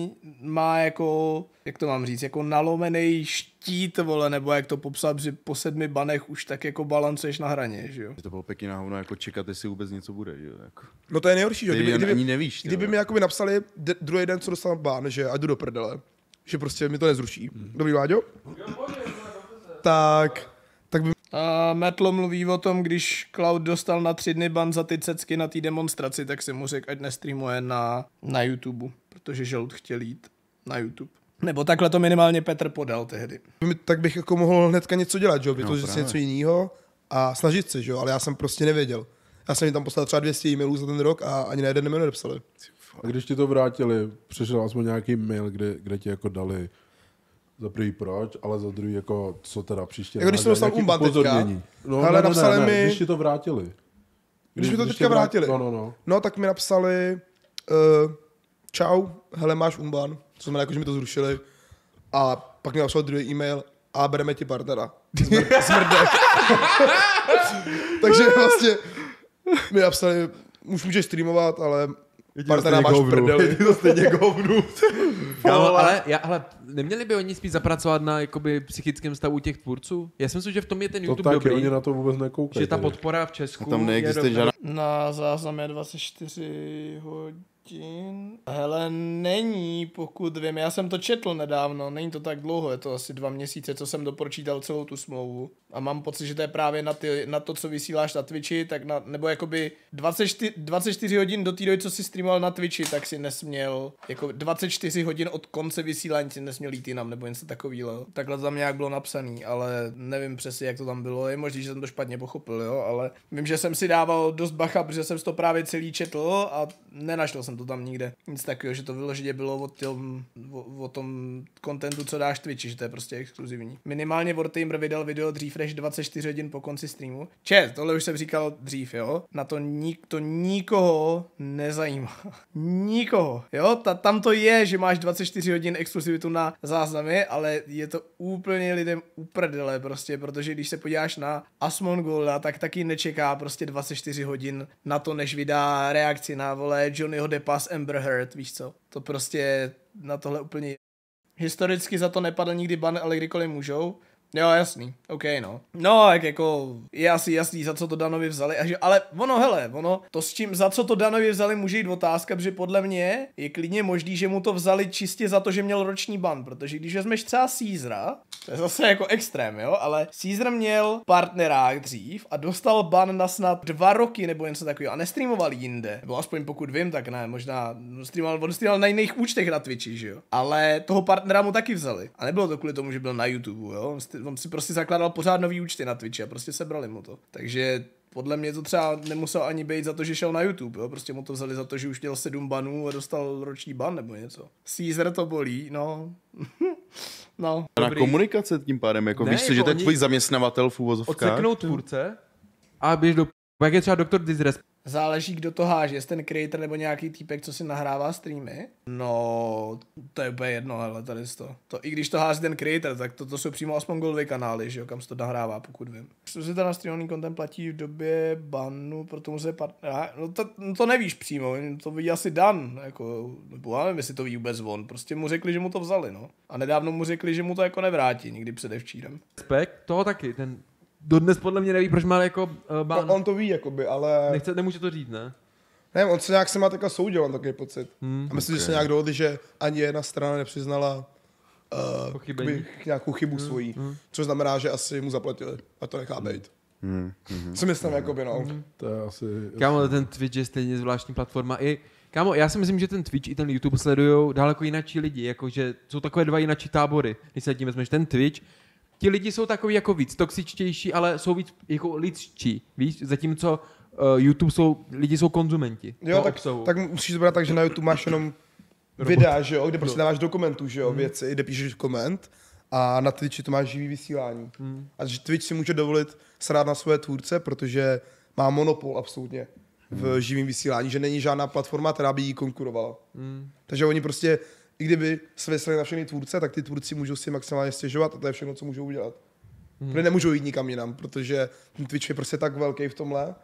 Speaker 1: má jako, jak to mám říct, jako nalomený štít, vole, nebo jak to popsat, že po 7 banech už tak jako balancuješ na hraně, že jo.
Speaker 3: To bylo pěkně na hovno, jako čekat, jestli vůbec něco bude, že jo. Jako.
Speaker 2: No to je nejhorší, že jo.
Speaker 3: Ty ani nevíš.
Speaker 2: Kdyby mi jakoby napsali druhý den, co dostal ban, že ať jdu do prdele, že prostě mi to nezruší. Dobrý, Váďo? Tak by
Speaker 1: A Metlo mluví o tom, když Cloud dostal na 3 dny ban za ty cecky na té demonstraci, tak si mu řekl, ať nestreamuje na YouTube, protože Žout chtěl jít na YouTube. Nebo takhle to minimálně Petr podal tehdy.
Speaker 2: tak bych jako mohl hnedka něco dělat, že jo, vytvořit si něco jiného a snažit se, že jo, ale já jsem prostě nevěděl. Já jsem jim tam poslal třeba 200 e-mailů za ten rok a ani na jeden e-mail nedopsali.
Speaker 5: A když ti to vrátili, přišel aspoň nějaký mail, kde ti jako dali Za prvý proč, ale za druhý jako, co teda příště.
Speaker 2: Jako když jsem dostal Umban teďka,
Speaker 5: no,
Speaker 2: hele, napsali mi...
Speaker 5: Když ti to vrátili.
Speaker 2: Když mi to teďka vrátili.
Speaker 5: No.
Speaker 2: No, tak mi napsali, čau, hele, máš Umban, co znamená, jako, že mi to zrušili. A pak mi napsal druhý e-mail a bereme ti partnera. Zmrdek. Takže vlastně mi napsali, už můžeš streamovat, ale partnera máš v prdeli.
Speaker 3: To stejně govnu.
Speaker 4: Kámo, ale neměli by oni spíš zapracovat na jakoby psychickém stavu těch tvůrců? Já si myslím, že v tom je ten
Speaker 5: To
Speaker 4: YouTube
Speaker 5: taky,
Speaker 4: dobrý.
Speaker 5: oni na to vůbec nekoukají.
Speaker 4: Že ta podpora v Česku
Speaker 3: Tam neexistuje
Speaker 4: je
Speaker 3: žádná...
Speaker 1: Na záznam je 24 hodin. Hele, není, pokud vím. Já jsem to četl nedávno, není to tak dlouho, je to asi 2 měsíce, co jsem dopročítal celou tu smlouvu. A mám pocit, že to je právě na to, co vysíláš na Twitchi, tak nebo jakoby 24 hodin do té doby, co si streamoval na Twitchi, tak si nesměl, jako 24 hodin od konce vysílání si nesměl jít jinam, nebo něco takového. Takhle tam nějak bylo napsaný, ale nevím přesně, jak to tam bylo. Je možný, že jsem to špatně pochopil, jo, ale vím, že jsem si dával dost bacha, protože jsem to právě celý četl a nenašel jsem to tam nikde. Nic takového, že to vyloženě bylo o tom kontentu, co dáš Twitchi, že to je prostě exkluzivní. Minimálně Wartamer vydal video dřív než 24 hodin po konci streamu. Tohle už jsem říkal dřív, jo. Na to nikoho nezajímá. Nikoho, jo. Tam to je, že máš 24 hodin exkluzivitu na záznamy, ale je to úplně lidem uprdele prostě, protože když se podíváš na Asmongold, tak taky nečeká prostě 24 hodin na to, než vydá reakci na Johnnyho Deppa s Amber Heard, víš co. To prostě na tohle úplně... Historicky za to nepadl nikdy ban, ale kdykoliv můžou. Jo, jasný, OK, no. No, jak jako, je asi jasný, za co to Danovi vzali, ale to s čím, za co to Danovi vzali, může jít otázka, protože podle mě je klidně možný, že mu to vzali čistě za to, že měl roční ban, protože když vezmeš třeba Caesara, to je zase jako extrém, jo, ale Caesar měl partnerák dřív a dostal ban na snad 2 roky nebo něco takového a nestreamoval jinde, nebo aspoň pokud vím, tak ne, možná streamoval na jiných účtech na Twitchi, že jo, ale toho partnera mu taky vzali a nebylo to kvůli tomu, že byl na YouTube, jo, on si prostě zakládal pořád nový účty na Twitchi a prostě sebrali mu to. Takže podle mě to třeba nemusel ani být za to, že šel na YouTube, jo? Prostě mu to vzali za to, že už měl 7 banů a dostal roční ban nebo něco. Caesar to bolí, no. No.
Speaker 3: Na komunikace tím pádem, jako víš si, že to je tvůj zaměstnavatel v uvozovkách.
Speaker 4: Odseknou tvůrce a běž do... Jak je třeba Dr. Disrespect.
Speaker 1: Záleží, kdo to háže, jestli ten creator nebo nějaký týpek, co si nahrává streamy. No, to je úplně jedno, ale tady to. I když to hází ten creator, tak to jsou přímo Asmongoldovy kanály, že jo, kam se to nahrává, pokud vím. Co si ten streamovaný content platí v době banu, proto musí to nevíš přímo, to ví asi Dan, jako, nebo já nevím, jestli to ví vůbec on, prostě mu řekli, že mu to vzali, no. A nedávno mu řekli, že mu to jako nevrátí, nikdy předevčírem.
Speaker 4: Respekt, toho taky, ten dodnes podle mě neví, proč má jako ban.
Speaker 2: No, on to ví, jakoby, ale...
Speaker 4: Nemůže to říct, ne?
Speaker 2: Ne, on se nějak se má takhle soudil, mám takový pocit. A myslím, že se nějak dohodli, že ani jedna strana nepřiznala nějakou chybu svojí. Což znamená, že asi mu zaplatili. A to nechá být. Co myslím, jakoby, no.
Speaker 5: To je asi...
Speaker 4: Kámo, ten Twitch je stejně zvláštní platforma. Kámo, já si myslím, že ten Twitch i ten YouTube sledujou daleko jináčí lidi, jakože jsou takové 2 jináčí tábory. Když se tím vezmeš ten Twitch, ti lidi jsou takový jako víc toxičtější, ale jsou víc jako lidští, víš? Zatímco YouTube lidi jsou konzumenti.
Speaker 2: Jo, tak musíš brát tak, že na YouTube máš jenom videa, že jo, kde prostě dáváš do komentů, že jo, věci, kde píšeš koment a na Twitchi to máš živý vysílání. A že Twitch si může dovolit srát na své tvůrce, protože má monopol absolutně v živém vysílání, že není žádná platforma, která by jí konkurovala. Takže oni prostě, i kdyby se vyslali na všechny tvůrce, tak ty tvůrci můžou si maximálně stěžovat a to je všechno, co můžou udělat. Protože nemůžou jít nikam jinam, protože ten Twitch je prostě tak velký v tomhle,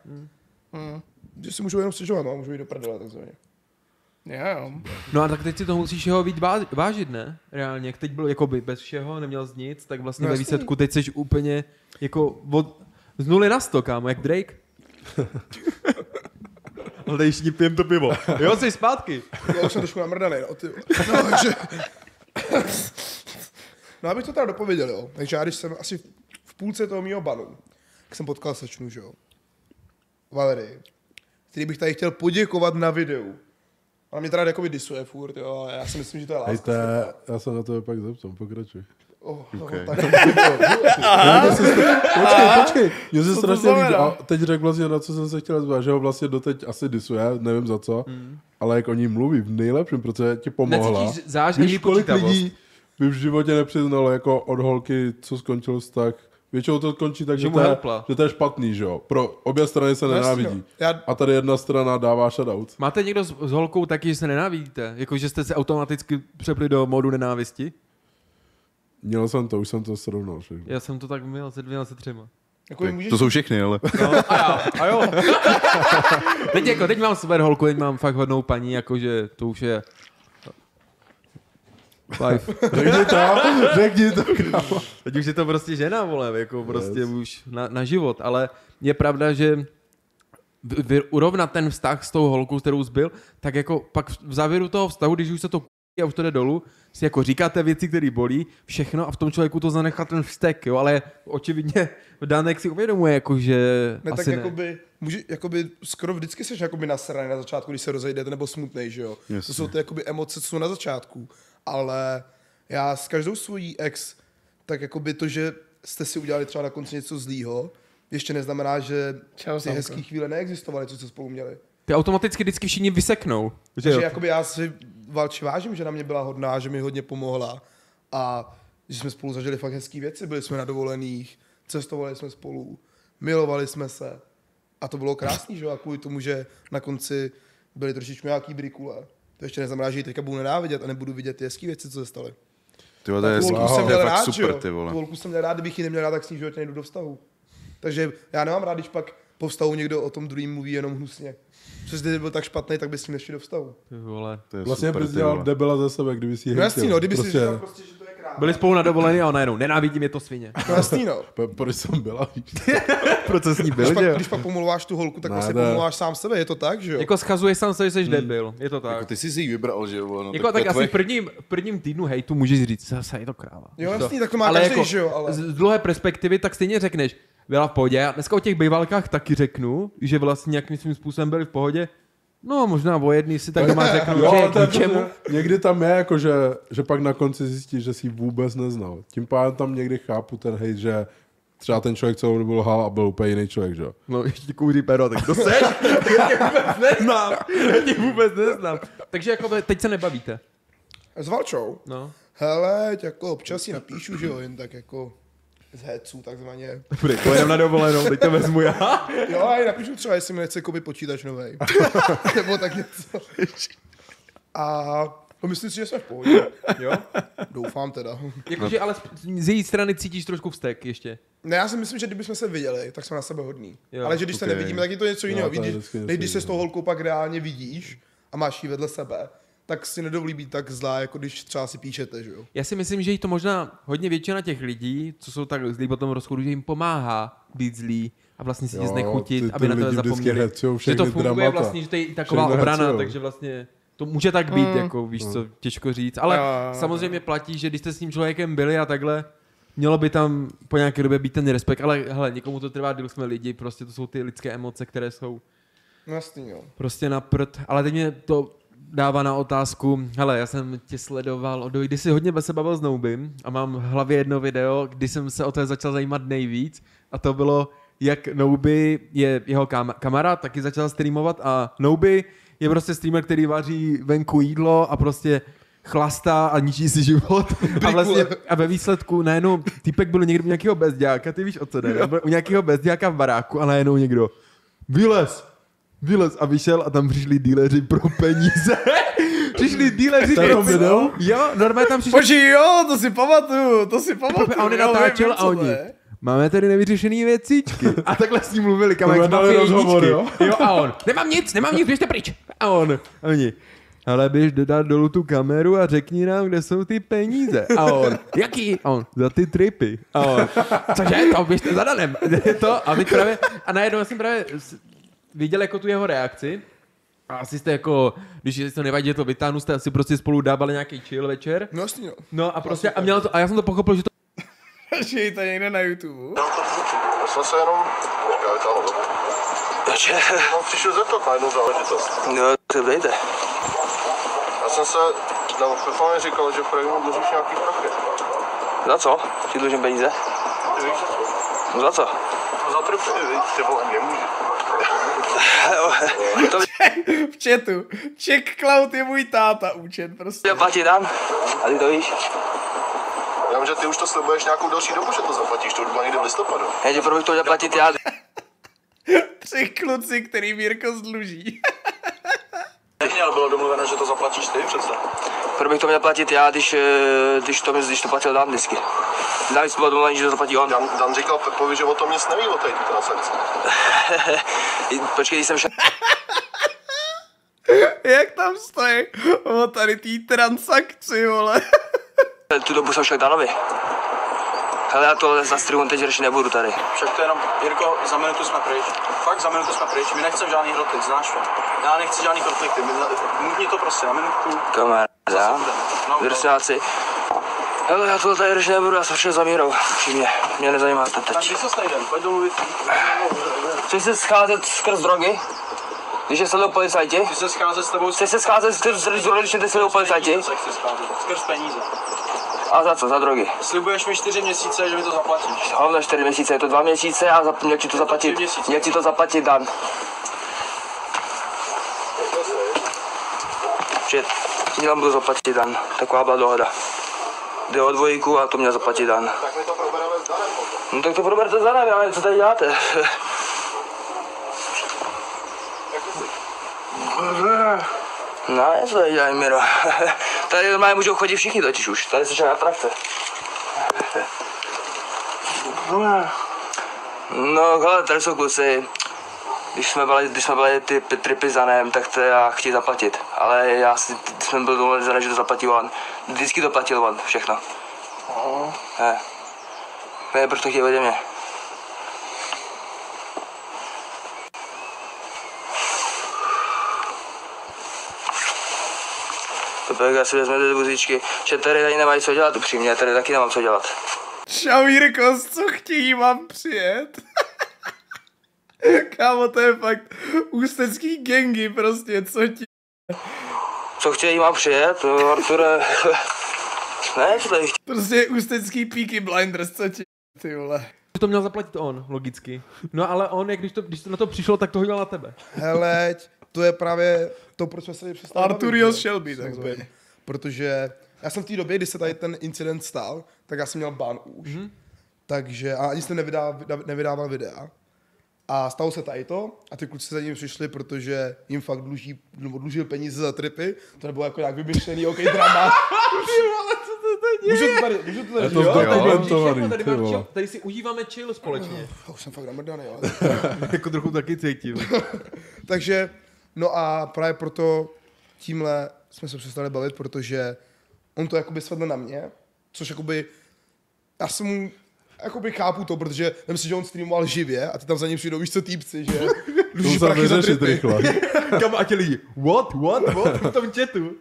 Speaker 2: že si můžou jenom stěžovat, no, můžou jít do prdele, takzvaně.
Speaker 1: Jo.
Speaker 4: No a tak teď si toho musíš jeho víc vážit, ne? Reálně, jak teď byl jakoby bez všeho, neměl z nic, tak vlastně ve výsledku teď jsi úplně jako z 0 na 100, kámo, jak Drake. Ale tady všichni pijem to pivo. Jo, jsi zpátky.
Speaker 2: Já už jsem trošku namrdaný, no, ty. No, takže... No, abych to teda dopověděl, jo. Takže já, když jsem asi v půlce toho mýho banu, tak jsem potkal slečnu, že jo. Valerii, který bych tady chtěl poděkovat na videu. Ona mě teda jakoby disuje furt, jo, ale já si myslím, že to je láska.
Speaker 5: Já se na to pak zeptám, pokračuj.
Speaker 2: Okay.
Speaker 5: Počkej, mě se strašně líbí. A teď řekl vlastně, na co jsem se chtěl zbavit, že ho vlastně doteď asi disuje, nevím za co, ale jak o ní mluví v nejlepším, protože ti pomohla.
Speaker 4: Necítíš záž, ani počítavost.
Speaker 5: by v životě nepřiznal jako od holky, co skončil vztah. Většinou to končí tak,
Speaker 4: Že
Speaker 5: že
Speaker 4: mu
Speaker 5: to, je,
Speaker 4: helpla.
Speaker 5: že to je špatný, že jo. Pro obě strany se nenávidí.
Speaker 2: jasně, já-
Speaker 5: A tady jedna strana dává shoutout.
Speaker 4: Máte někdo s holkou taky, že se nenávidíte? Jako, že jste se automaticky přepli do modu nenávisti?
Speaker 5: Měl jsem to, už jsem to srovnal všechno.
Speaker 4: Já jsem to tak měl se 2 se 3.
Speaker 2: Jako můžeš...
Speaker 3: To jsou všechny, ale.
Speaker 4: No, a jo. teď mám super holku, teď mám fakt hodnou paní, jakože to už je... Life.
Speaker 5: Řekni to, kámo.
Speaker 4: Teď už je to prostě žena, vole, jako prostě už na život, ale je pravda, že urovnat ten vztah s tou holkou, s kterou zbyl, tak jako pak v závěru toho vztahu, když už se to a už to jde dolů, si jako říkáte věci, které bolí, všechno a v tom člověku to zanechá ten vztek, jo, ale očividně Danek si uvědomuje, jako, že
Speaker 2: Ne, tak
Speaker 4: asi
Speaker 2: jakoby, jakoby skoro vždycky seš jakoby nasraný na začátku, když se rozejdete, nebo smutnej, že jo?
Speaker 3: Jasně.
Speaker 2: To jsou ty jakoby emoce, co jsou na začátku. Ale já s každou svojí ex, tak jakoby to, že jste si udělali třeba na konci něco zlýho, ještě neznamená, že
Speaker 1: Čau,
Speaker 2: ty
Speaker 1: Samko.
Speaker 2: hezký chvíle neexistovaly, co jste spolu měli.
Speaker 4: ty automaticky vždycky všichni vyseknou. Že
Speaker 2: Takže
Speaker 4: jo?
Speaker 2: jakoby já si Valči vážím, že na mě byla hodná, že mi hodně pomohla a že jsme spolu zažili fakt hezký věci, byli jsme na dovolených, cestovali jsme spolu, milovali jsme se a to bylo krásný, že jo, a kvůli tomu, že na konci byly trošičku nějaký brikule. To ještě neznamená, že ji teďka budu nenávidět a nebudu vidět ty hezký věci, co se staly.
Speaker 3: Ty vole, to je,
Speaker 2: Tu holku
Speaker 3: to
Speaker 2: jsem
Speaker 3: je
Speaker 2: měl
Speaker 3: fakt
Speaker 2: rád, že
Speaker 3: super,
Speaker 2: jo.
Speaker 3: ty
Speaker 2: Tu
Speaker 3: vole.
Speaker 2: holku jsem měl rád, kdybych ji neměl rád, tak s ní v životě nejdu do vztahu. Takže já nemám rád, když pak po vztahu někdo o tom druhým mluví jenom hnusně. Přes kdyby byl tak špatný, tak by s ním nešli do vztahu.
Speaker 4: Ty vole.
Speaker 3: To je
Speaker 5: Vlastně
Speaker 3: super,
Speaker 5: bys
Speaker 3: ty
Speaker 5: dělal
Speaker 3: vole.
Speaker 5: debila ze sebe, kdyby si ji
Speaker 2: No jasný,
Speaker 5: hejtil.
Speaker 2: no, kdyby si
Speaker 5: Prostě,
Speaker 2: říkal prostě, že to je krásný.
Speaker 4: Byli spolu na dovolený a ona jenom, nenávidím, je to svině.
Speaker 2: No jasný, no.
Speaker 5: Proč jsem byla, víš?
Speaker 4: Proč s ní byl, že jo?
Speaker 2: Když pak pomluváš tu holku, tak
Speaker 5: Ne,
Speaker 2: vlastně
Speaker 5: ne.
Speaker 2: pomluváš sám sebe, je to tak, že jo?
Speaker 4: Jako schazuješ sám se, že jsi debil, je to tak.
Speaker 3: Jako ty jsi si ji vybral, že jo? No,
Speaker 4: Jako
Speaker 3: to
Speaker 4: tak
Speaker 3: je
Speaker 4: asi
Speaker 3: tvoje-
Speaker 4: v prvním týdnu hejtu můžeš říct, zase je to kráva.
Speaker 2: Jo,
Speaker 4: Víš
Speaker 2: jasný,
Speaker 4: to?
Speaker 2: tak to má
Speaker 4: Ale
Speaker 2: každý,
Speaker 4: jako
Speaker 2: že jo, ale...
Speaker 4: Z dlouhé perspektivy tak stejně řekneš, byla v pohodě. Já dneska o těch bývalkách taky řeknu, že vlastně nějakým svým způsobem byli v pohodě. No, možná o jedný si tak doma řeknu,
Speaker 5: Jo, ale
Speaker 4: že
Speaker 5: to je
Speaker 4: k čemu.
Speaker 5: protože někdy tam je jako, že pak na konci zjistíš, že jsi ji vůbec neznal. Tím pádem tam někdy chápu ten hejt, že třeba ten člověk celou dobu lhal a byl úplně jiný člověk, že jo.
Speaker 4: No, ještě kouří pero, tak to seš? Já tě vůbec neznám. Já tě vůbec neznám. Takže jako teď se nebavíte.
Speaker 2: S Valčou?
Speaker 4: No.
Speaker 2: Hele, jako občas si napíšu, že jo, jen tak jako z heců takzvaně.
Speaker 4: Pojedem na dovolenou, teď to vezmu já.
Speaker 2: Jo, a i napíšu třeba, jestli mi nechce koupit počítač novej. Nebo tak něco. A no, myslím si, že jsme v pohodě.
Speaker 4: Jo?
Speaker 2: Doufám teda.
Speaker 4: Jakože ale z její strany cítíš trošku vztek ještě.
Speaker 2: Ne, já si myslím, že kdybychom se viděli, tak jsme na sebe hodní.
Speaker 4: Jo,
Speaker 2: Ale že když se
Speaker 3: ok.
Speaker 2: nevidíme, tak je to něco jiného.
Speaker 5: to je
Speaker 2: Víš,
Speaker 5: vždycky něco
Speaker 2: když se s tou
Speaker 5: jiného.
Speaker 2: holkou pak reálně vidíš a máš ji vedle sebe, tak si nedovolí být tak zlá, jako když třeba si píšete, že jo.
Speaker 4: Já si myslím, že jí to možná hodně většina těch lidí, co jsou tak zlí po tom rozchodu, že jim pomáhá být zlí a vlastně si tě
Speaker 5: Jo,
Speaker 4: znechutit,
Speaker 5: ty
Speaker 4: aby na tebe
Speaker 5: lidi vždycky
Speaker 4: zapomněli.
Speaker 5: hecujou
Speaker 4: Že
Speaker 5: všechny
Speaker 4: to funguje
Speaker 5: dramata.
Speaker 4: vlastně, že to je i taková
Speaker 5: Všechno
Speaker 4: obrana,
Speaker 5: hecujou.
Speaker 4: takže vlastně to může tak být, jako víš co, těžko říct. Ale
Speaker 1: Jo.
Speaker 4: samozřejmě platí, že když jste s tím člověkem byli a takhle, mělo by tam po nějaké době být ten respekt, ale hele, někomu to trvá, díl jsme lidi, prostě to jsou ty lidské emoce, které jsou
Speaker 2: No jasný, jo.
Speaker 4: prostě na prd. Ale teď mě to dává na otázku, hele, já jsem tě sledoval od doby, kdy jsi hodně se bavil s Noubym a mám v hlavě jedno video, kdy jsem se o to začal zajímat nejvíc a to bylo, jak Nouby je jeho kamarád, taky začal streamovat a Nouby je prostě streamer, který vaří venku jídlo a prostě chlastá a ničí si život. A, vlastně, a ve výsledku najednou týpek byl někdo u nějakého bezděláka, ty víš o co jde, byl u nějakého bezděláka v baráku a najednou někdo vylez a vyšel a tam přišli díleři pro peníze. Přišli díleři
Speaker 5: To je
Speaker 4: pro
Speaker 5: to
Speaker 4: peníze.
Speaker 5: video?
Speaker 4: Jo, normálně tam přišli.
Speaker 1: Počkej, jo, to si pamatuju.
Speaker 4: A on je
Speaker 1: jo,
Speaker 4: natáčel
Speaker 1: vím,
Speaker 4: a
Speaker 1: co to
Speaker 4: oni.
Speaker 1: je.
Speaker 4: Máme tady nevyřešený věcičky. A takhle s ním mluvili, kam jak
Speaker 5: Dali rozhovor, jo?
Speaker 4: Jo, a on. Nemám nic, běžte pryč. A oni. Ale běž dát dolů tu kameru a řekni nám, kde jsou ty peníze. A on, jaký? A on, za ty tripy. A on, cože, to běžte za Danem. To, a teď právě, a najednou já jsem právě viděl jako tu jeho reakci. A asi jste jako, když si to nevadí, že to vytáhnu, jste asi prostě spolu dávali nějaký chill večer.
Speaker 2: No jasný, jo.
Speaker 4: No a prostě, a mělo to, a já jsem to pochopil, že to
Speaker 1: Že je to někde na YouTube.
Speaker 6: Já jsem se jenom... Já vytáhnu do. Takže? Mám přišel zeptat na jednu záležitost.
Speaker 7: No, se dejte.
Speaker 6: Já jsem se na telefonu říkal, že projekt mu dlužíš nějaký prachy.
Speaker 7: Za co? Ti dlužím peníze?
Speaker 6: Ty víš, za co?
Speaker 7: No za co?
Speaker 6: No za tripy, ty vole, nemůžu.
Speaker 7: To
Speaker 1: V chatu. Czech Cloud je můj táta účet, prostě.
Speaker 7: já platí tam. A ty to víš?
Speaker 6: Já vím, že ty už to slibuješ nějakou další dobu, že to zaplatíš, to už bylo někdy v listopadu.
Speaker 7: Jenže proč bych to měl platit já,
Speaker 1: 3 kluci, který Jirko zdluží.
Speaker 8: Neměl, bylo domluveno, že to zaplatíš ty přece.
Speaker 7: proč bych to měl platit já, když to platil Dan vždycky. Navíc bylo domluvený, že to zaplatí on.
Speaker 6: Dan říkal Pepovi, že o tom nic neví, o té transakci.
Speaker 7: Počkej, když jsem šel...
Speaker 1: Jak tam stojí? O tady tý transakci, vole.
Speaker 7: Tu dobu jsem šel k Danovi. Hele, já to na streamu teď řešit nebudu tady.
Speaker 8: Však to jenom, Jirko, za minutu jsme pryč. Fakt za minutu jsme pryč, my nechceme žádný hroty, znáš to. Já nechci žádný konflikty, mluvni to prostě na minutku.
Speaker 7: Kamaráda, drsáci. Hele, já tohle tady řešit nebudu, já jsem šel za Mírou. Mě nezajímá to
Speaker 8: Tak
Speaker 7: teď.
Speaker 8: když se snajdem, pojď domluvit.
Speaker 7: Chceš se scházet skrz drogy? Když je sledují policajti?
Speaker 8: Chci se scházet s tebou.
Speaker 7: Chceš se scházet skrz drogy, když tě sledují policajti?
Speaker 8: Se chci scházet, skrz peníze.
Speaker 7: A za co? Za drogy?
Speaker 8: Slibuješ mi 4 měsíce, že mi to zaplatíš.
Speaker 7: Hovno 4 měsíce, je to 2 měsíce a měl ti to zaplatit, měl ti to zaplatit Dan. Že měl budu zaplatit Dan, taková byla dohoda. Jde o 2 a to měl zaplatit Dan.
Speaker 6: Tak my to probereme s Danem.
Speaker 7: No tak to proberte s Danem, ale co tady děláte? No, co tady dělají, Miro? Tady normálně můžou chodit všichni totiž už, tady se čeká atrakce. No, hele, tady jsou kluci. Když jsme byli ty tripy za Danem, tak to já chtěl zaplatit. Ale jsme byl domluvený za Danem, že to zaplatí on. Vždycky to platil on, všechno. Ne, proč to chtějí ode mě? To já si vezmete ty vozíčky, že tady nemají co dělat upřímně, tady taky nemám co dělat.
Speaker 1: Čau Jirko, co chtějí mám přijet? Kámo, to je fakt ústecký gangy prostě, co ti...
Speaker 7: Co chtějí mám přijet, Arture? Ne, co tady chtějí?
Speaker 1: Prostě ústecký Peaky Blinders, co ti... Ty vole.
Speaker 4: To měl zaplatit on, logicky. No ale on, když to na to přišlo, tak to hodil na tebe.
Speaker 2: Hele, to je právě to, proč jsme se tady přestali
Speaker 1: Arturius
Speaker 2: bavit,
Speaker 1: Shelby,
Speaker 2: že?
Speaker 1: takzvaně.
Speaker 2: Protože já jsem v té době, kdy se tady ten incident stal, tak já jsem měl ban už. Takže, a ani jsem nevydával videa. A stalo se tady to a ty kluci za ním přišli, protože jim fakt dlužil peníze za tripy. To nebylo jako nějak vymyšlený, OK, drama. Můžu to tady,
Speaker 5: Je to
Speaker 2: jo?
Speaker 5: zdokumentovaný, ty vole.
Speaker 4: Tady si užíváme chill společně.
Speaker 2: Už jsem fakt namrdaný, jo.
Speaker 4: Jako trochu taky cítím.
Speaker 2: Takže, no a právě proto tímhle jsme se přestali bavit, protože on to jakoby svedl na mě, což jakoby, já jsem mu, jakoby chápu to, protože vem si, že on streamoval živě a ty tam za ním přijdou, víš co, týpci, že dluží
Speaker 5: To
Speaker 2: prachy za
Speaker 5: vyřešit
Speaker 2: tripy.
Speaker 5: rychle.
Speaker 4: Kam a ti lidi, what v tom chatu.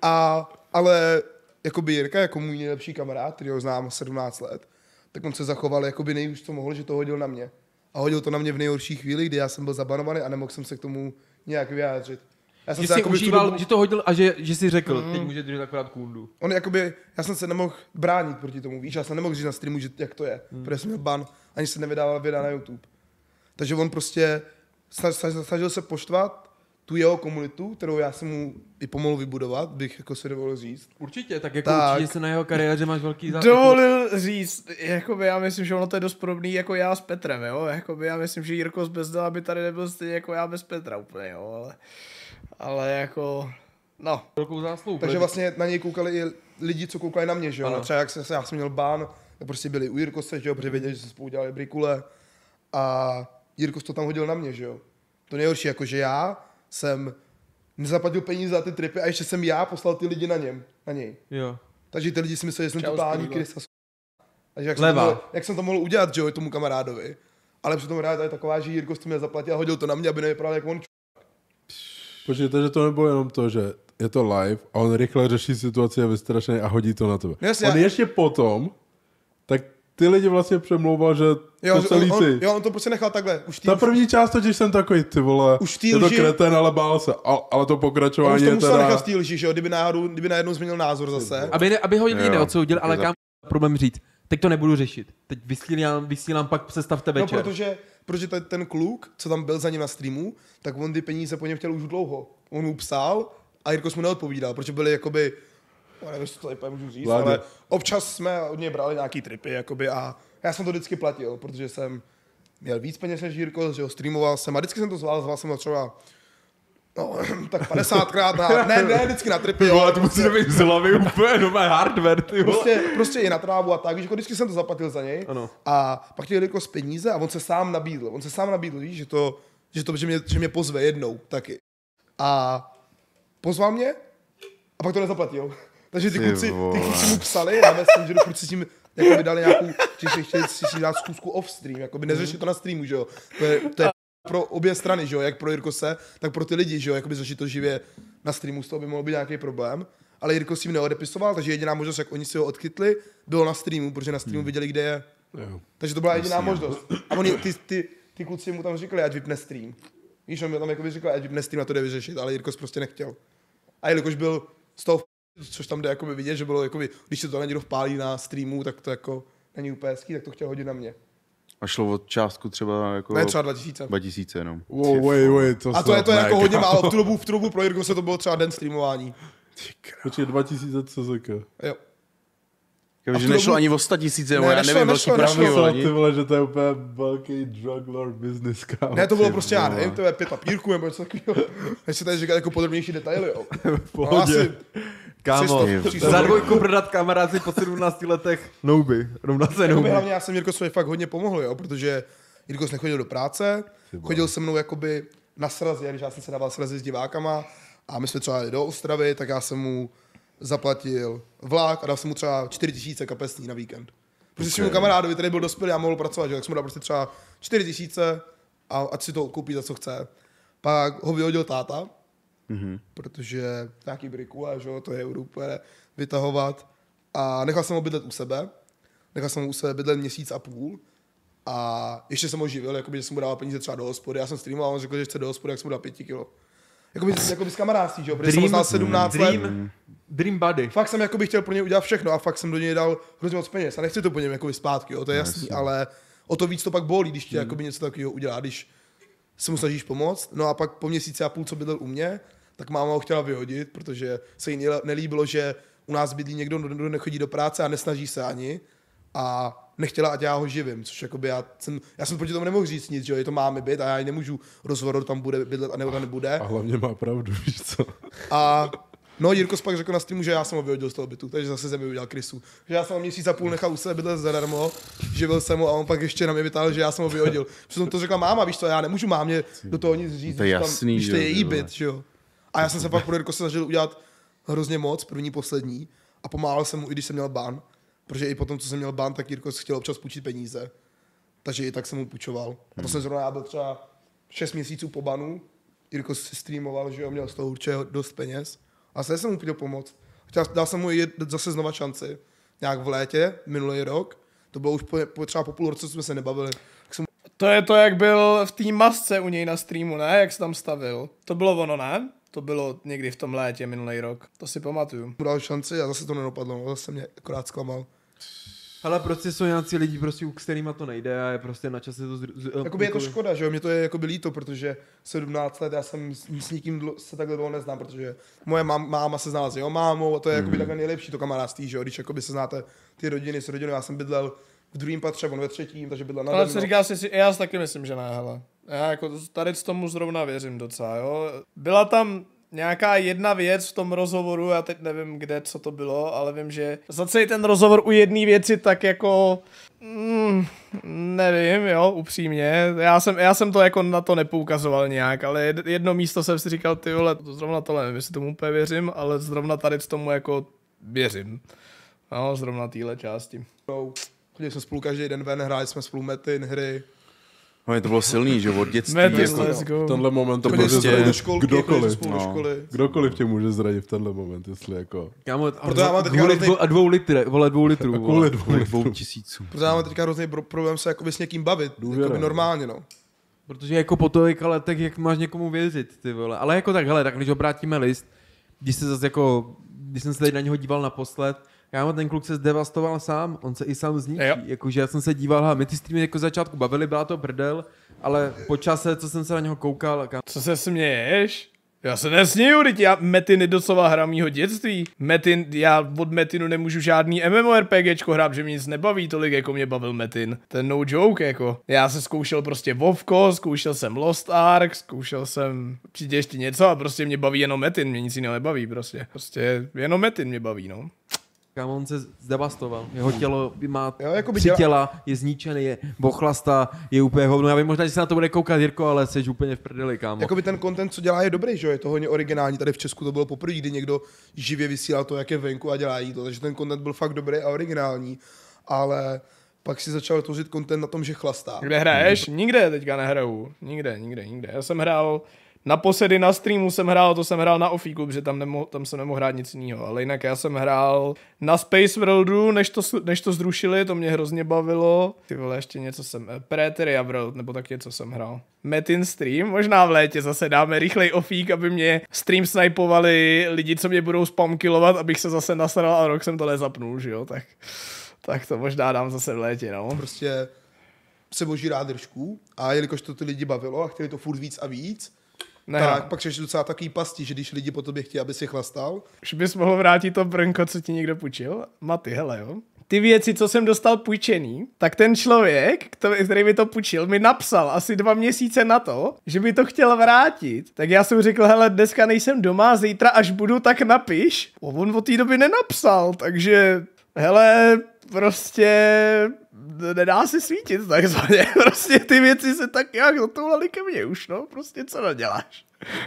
Speaker 2: Ale jakoby Jirka, jako můj nejlepší kamarád, který ho znám 17 let, tak on se zachoval jakoby nejvíc, co mohl, že to hodil na mě. A hodil to na mě v nejhorší chvíli, kdy já jsem byl zabanovaný a nemohl jsem se k tomu nějak vyjádřit. Já jsem
Speaker 4: Že
Speaker 2: se
Speaker 4: jsi
Speaker 2: jakoby v tu
Speaker 4: užíval,
Speaker 2: dobu-
Speaker 4: že to hodil a že jsi řekl, teď může držet akorát kundu.
Speaker 2: On jakoby, já jsem se nemohl bránit proti tomu, víš, já jsem nemohl říct na streamu, že jak to je, protože jsem měl ban, ani se nevydával videa na YouTube. Takže on prostě snažil se poštvat tu jeho komunitu, kterou já jsem mu i pomohl vybudovat, bych jako se dovolil říct.
Speaker 4: Určitě, tak jako
Speaker 2: Tak.
Speaker 4: určitě se na jeho kariéře máš velký zájem.
Speaker 1: Dovolil říct, jakoby já myslím, že ono to je dost podobný jako já s Petrem, jo, jakoby já myslím, že Jirko z Bezdela by tady nebyl stejně jako já bez Petra úplně, jo, ale jako, no.
Speaker 4: Velkou zásluhu.
Speaker 2: Takže vlastně na něj koukali i lidi, co koukali na mě, že jo,
Speaker 4: Ano.
Speaker 2: a třeba jak já jsem měl ban, tak prostě byli u Jirkose, že jo, protože věděli, že se spolu dělali brikule a Jirkos to tam hodil na mě, že jo. To nejhorší, jako že já jsem nezaplatil peníze za ty tripy a ještě jsem já poslal ty lidi na něj.
Speaker 4: Jo.
Speaker 2: Takže ty lidi si mysleli, že jsem
Speaker 1: Čau,
Speaker 2: totální
Speaker 1: Spirilo.
Speaker 2: krysa. Takže
Speaker 4: Leva.
Speaker 2: jak jsem to mohl udělat, že jo, tomu kamarádovi. Ale přitom realita je taková, že Jirko to mě zaplatil a hodil to na mě, aby nevypadal jak on.
Speaker 5: Počkejte, že to nebylo jenom to, že je to live a on rychle řeší situaci a vystrašený a hodí to na tebe.
Speaker 2: Jasně,
Speaker 5: On ještě potom, tak ty lidi vlastně přemlouval, že
Speaker 2: Jo,
Speaker 5: to celý ty.
Speaker 2: on to prostě nechal takhle. Už
Speaker 5: Ta první část totiž jsem takový, ty vole,
Speaker 2: Už v té
Speaker 5: je to
Speaker 2: lži-
Speaker 5: kreten, ale bál se. Ale to
Speaker 2: on
Speaker 5: pokračování
Speaker 2: už to
Speaker 5: je
Speaker 2: musel
Speaker 5: teda...
Speaker 2: nechat z té lži, že jo, kdyby najednou změnil názor zase.
Speaker 4: Aby ho lidi
Speaker 3: Jo.
Speaker 4: neodsoudil, ale
Speaker 3: Je
Speaker 4: kam problém říct. Teď to nebudu řešit. Teď vysílám pak představte
Speaker 2: No,
Speaker 4: večer.
Speaker 2: protože ten kluk, co tam byl za ním na streamu, tak on ty peníze po něm chtěl už dlouho. On mu psal a Jirkos mu neodpovídal, protože byli jakoby nevím, jestli to tady můžu říct,
Speaker 5: Vládě.
Speaker 2: ale občas jsme od něj brali nějaký tripy, jakoby, a já jsem to vždycky platil, protože jsem měl víc peněz než Jirko, že ho streamoval jsem a vždycky jsem to zval jsem ho třeba tak 50krát ne, vždycky na tripy.
Speaker 4: Jo, ale to musí být z hlavy úplně nové hardware, ty
Speaker 2: Prostě i na trávu a tak, víš, jako vždycky jsem to zaplatil za něj.
Speaker 4: Ano.
Speaker 2: A pak chtěl Jirko z peníze a on se sám nabídl, víš, že mě pozve jednou taky. A pozval mě a pak to nezaplatil. Takže ty kluci mu psali na Messengeru, kluci s ním jako vydali nějakou, že chtěli si dát zkusku off stream, jako by neřešit to na streamu, že jo. To je pro obě strany, že jo, jak pro Jirkose, tak pro ty lidi, že jo, jakoby řešit to živě na streamu, z toho by mohl být nějaký problém. Ale Jirko s tím neodepisoval, takže jediná možnost, jak oni si ho odkytli, bylo na streamu, protože na streamu viděli, kde je.
Speaker 5: Jo.
Speaker 2: Takže to byla jediná možnost. A oni, ty kluci mu tam říkali, ať vypne stream. Víš, on mi tam jako říkal, ať vypne stream a to jde vyřešit, ale Jirkos prostě nechtěl. A jelikož byl z toho, což tam jde jakoby vidět, že bylo jakoby, když se to někdo vpálí na streamu, tak to jako není úplně hezký, tak to chtěl hodit na mě.
Speaker 3: A šlo o částku třeba jako...
Speaker 2: Ne, třeba 2000.
Speaker 3: 2000 jenom.
Speaker 5: Wow, wait,
Speaker 2: A to je to jako hodně málo, v tu dobu pro Jirku se to bylo třeba den streamování.
Speaker 5: Počkej, 2000 CZK.
Speaker 2: Jo.
Speaker 3: Takže nešlo ani o 100 000, nebo já nevím, velký pravý
Speaker 5: Ty vole, že to je úplně velký drug lord business, kámo.
Speaker 2: Ne, to bylo prostě, já nevím, to je 5 papírků nebo něco takového. Nechci tady říkat jako podrobnější detaily, jo.
Speaker 4: V pohodě. Kámo,
Speaker 2: 300
Speaker 4: za dvojku prodat kamaráci po 17 letech nouby. Rovná se nouby.
Speaker 2: Hlavně já jsem Jirkosovi fakt hodně pomohl, jo, protože Jirkos nechodil do práce, chodil se mnou jakoby na srazy, když já jsem se dával srazy s divákama a my jsme třeba jeli do Ostravy, tak já jsem mu zaplatil vlak a dal jsem mu třeba 4000 kapesní na víkend. Protože si mu kamarádovi, který byl dospělý a mohl pracovat, že? Tak jsem mu dal prostě třeba 4000 a ať si to koupí za co chce. Pak ho vyhodil táta, protože nějaký brikule, že? To je úplně vytahovat. A nechal jsem ho bydlet u sebe. Nechal jsem ho u sebe bydlet měsíc a půl. A ještě jsem ho živil, jakoby, že jsem mu dával peníze třeba do hospody. Já jsem streamoval a on řekl, že chce do hospody, jak jsem mu dal 5 kilo. Jakoby z kamarádství, že jo, protože jsem ho znal 17 let.
Speaker 4: Dream buddy.
Speaker 2: Fakt jsem jakoby chtěl pro něj udělat všechno a fakt jsem do něj dal hrozně moc peněz. A nechci to po něm jakoby zpátky, jo, to je jasný, ale o to víc to pak bolí, když ti jakoby něco takového udělá, když se mu snažíš pomoct. No a pak po měsíci a půl, co bydlel u mě, tak máma ho chtěla vyhodit, protože se jí nelíbilo, že u nás bydlí někdo, kdo nechodí do práce a nesnaží se ani. A nechtěla, ať já ho živím, což jakoby já jsem proti tomu nemohl říct nic, že jo, je to máme byt a já ji nemůžu rozhodnout, tam bude bydlet a nebo tam nebude.
Speaker 5: A hlavně má pravdu, víš co?
Speaker 2: A no, Jirko pak řekl na streamu, že já jsem ho vyhodil z toho bytu, takže zase ze mě udělal krysu. Že já jsem ho měsíc a půl nechal u sebe bydlet zadarmo, živil jsem ho a on pak ještě na mě vytáhl, že já jsem ho vyhodil. Přitom to řekla máma, víš co, já nemůžu mámě do toho nic říct,
Speaker 3: to je jasný,
Speaker 2: když to je její
Speaker 3: že
Speaker 2: byt, že jo. A já jsem se pak pro Jirko se snažil udělat hrozně moc, první, poslední, a pomáhal jsem mu, i když jsem měl ban, protože i potom, co jsem měl ban, tak Jirko chtěl občas půjčit peníze, takže i tak jsem mu půjčoval. A to jsem zrovna, já byl třeba 6 měsíců po banu, Jirko si streamoval, že jo, měl z toho určitě dost peněz. A se jsem mu chtěl pomoct. Dal jsem mu zase znova šanci. Nějak v létě, minulý rok. To bylo už třeba po půl roce, co jsme se nebavili.
Speaker 1: To je to, jak byl v té masce u něj na streamu, ne? Jak se tam stavil. To bylo ono, ne? To bylo někdy v tom létě minulý rok. To si pamatuju.
Speaker 2: Mu dal šanci a zase to nedopadlo. Zase mě akorát zklamal.
Speaker 4: Ale prostě jsou nějaký lidi, prostě, u kterýma to nejde a je prostě na čase to...
Speaker 2: Jakoby je to škoda, že jo, mě to je jakoby líto, protože 17 let já jsem s nikým se takhle dlouho neznám, protože moje máma se znala s jeho mámou a to je jakoby takhle nejlepší to kamarádství, že jo, když jakoby se znáte ty rodiny s rodinou, já jsem bydlel v druhém patře, on ve třetím, takže bydlel na
Speaker 1: Ale co říká si, já si taky myslím, že ne, hele. Já jako tady z tomu zrovna věřím docela, jo. Byla tam nějaká jedna věc v tom rozhovoru, já teď nevím kde, co to bylo, ale vím, že za celý ten rozhovor u jedné věci tak jako, nevím, jo, upřímně, já jsem to jako na to nepoukazoval nějak, ale jedno místo jsem si říkal, ty vole, to zrovna tohle, nevím, jestli tomu úplně věřím, ale zrovna tady tomu jako věřím, no, zrovna téhle části.
Speaker 2: Chodili jsme spolu každý den ven, hráli jsme spolu Metin, hry.
Speaker 3: No, to bylo silný, že od dětství.
Speaker 1: Metin,
Speaker 3: Jako,
Speaker 1: let's go.
Speaker 5: V tenhle moment to
Speaker 2: Chodili
Speaker 5: může
Speaker 2: jsme spolu do
Speaker 5: zradit
Speaker 2: školky,
Speaker 5: kdokoliv.
Speaker 2: spolu do školy.
Speaker 5: Kdokoliv tě může zradit v tenhle moment, jestli jako...
Speaker 4: Kámo,
Speaker 2: Proto já mám teďka
Speaker 4: kvůli
Speaker 2: hrozný-
Speaker 4: 2 litrů, vole 2 litrů.
Speaker 5: A
Speaker 4: Vole.
Speaker 5: kvůli
Speaker 3: 2000.
Speaker 2: Protože já mám teďka hrozný problém se jakoby s někým bavit,
Speaker 5: Důvěra,
Speaker 2: jakoby
Speaker 5: no.
Speaker 2: normálně, no.
Speaker 4: Protože jako po tolika letech, jak máš někomu věřit, ty vole. Ale jako tak, hele, tak když obrátíme list, když se zase jako, když jsem se tady na něho díval naposled, kámo, ten kluk se zdevastoval sám, on se i sám zničí.
Speaker 1: Jo.
Speaker 4: Jakože já jsem se díval, hele, my ty streamy jako začátku bavili, byla to brdel, ale po čase, co jsem se na něho koukal, kámo,
Speaker 1: Co se směješ? Já se nesměju, teď Metin je docela hra mýho dětství. Já od Metinu nemůžu žádný MMORPGčko hrát, že mě nic nebaví tolik, jako mě bavil Metin. Ten no joke, jako. Já se zkoušel prostě WoWko, zkoušel jsem Lost Ark, zkoušel jsem určitě ještě něco a prostě mě baví jenom Metin, mě nic jiného nebaví prostě. Prostě jenom Metin mě baví, no.
Speaker 4: Kámo, on se zdevastoval. Jeho tělo má
Speaker 2: jakoby
Speaker 4: 3 těla, je zničený, je bochlasta, je úplně hovno. Já vím možná, že se na to bude koukat, Jirko, ale jsi úplně v prdeli, kámo.
Speaker 2: Jakoby ten content, co dělá, je dobrý, že jo? Je to hodně originální. Tady v Česku to bylo poprvé, kdy někdo živě vysílal to, jak je venku a dělá jídlo. Takže ten content byl fakt dobrý a originální. Ale pak si začal tvořit content na tom, že chlastá.
Speaker 1: Kde hraješ? Nikde teďka nehraju. Nikde. Já jsem hrál naposledy na streamu to jsem hrál na Ofíku, protože tam jsem nemohl hrát nic jiného, ale jinak já jsem hrál na Space Worldu, než to zrušili, to mě hrozně bavilo. Ty vole, ještě něco Praeteria World, nebo tak něco jsem hrál. Metin stream, možná v létě zase dáme rychlej Ofík, aby mě stream snipovali lidi, co mě budou spamkillovat, abych se zase nasral a rok jsem to nezapnul, že jo, tak to možná dám zase v létě, no.
Speaker 2: Prostě se boží rád držků a jelikož to ty lidi bavilo a chtěli to furt víc a víc, tak pak přešli docela takový pasti, že když lidi po tobě chtějí, aby si chlastal.
Speaker 1: Už bys mohl vrátit to brnko, co ti někdo půjčil? Maty, hele jo. Ty věci, co jsem dostal půjčený, tak ten člověk, který mi to půjčil, mi napsal asi 2 měsíce na to, že by to chtěl vrátit. Tak já jsem řekl, hele, dneska nejsem doma, zítra až budu, tak napiš. On od té doby nenapsal, takže hele, prostě nedá se svítit takzvaně. Prostě ty věci se tak nějak dotoulaly ke mně už, no. Prostě co neděláš.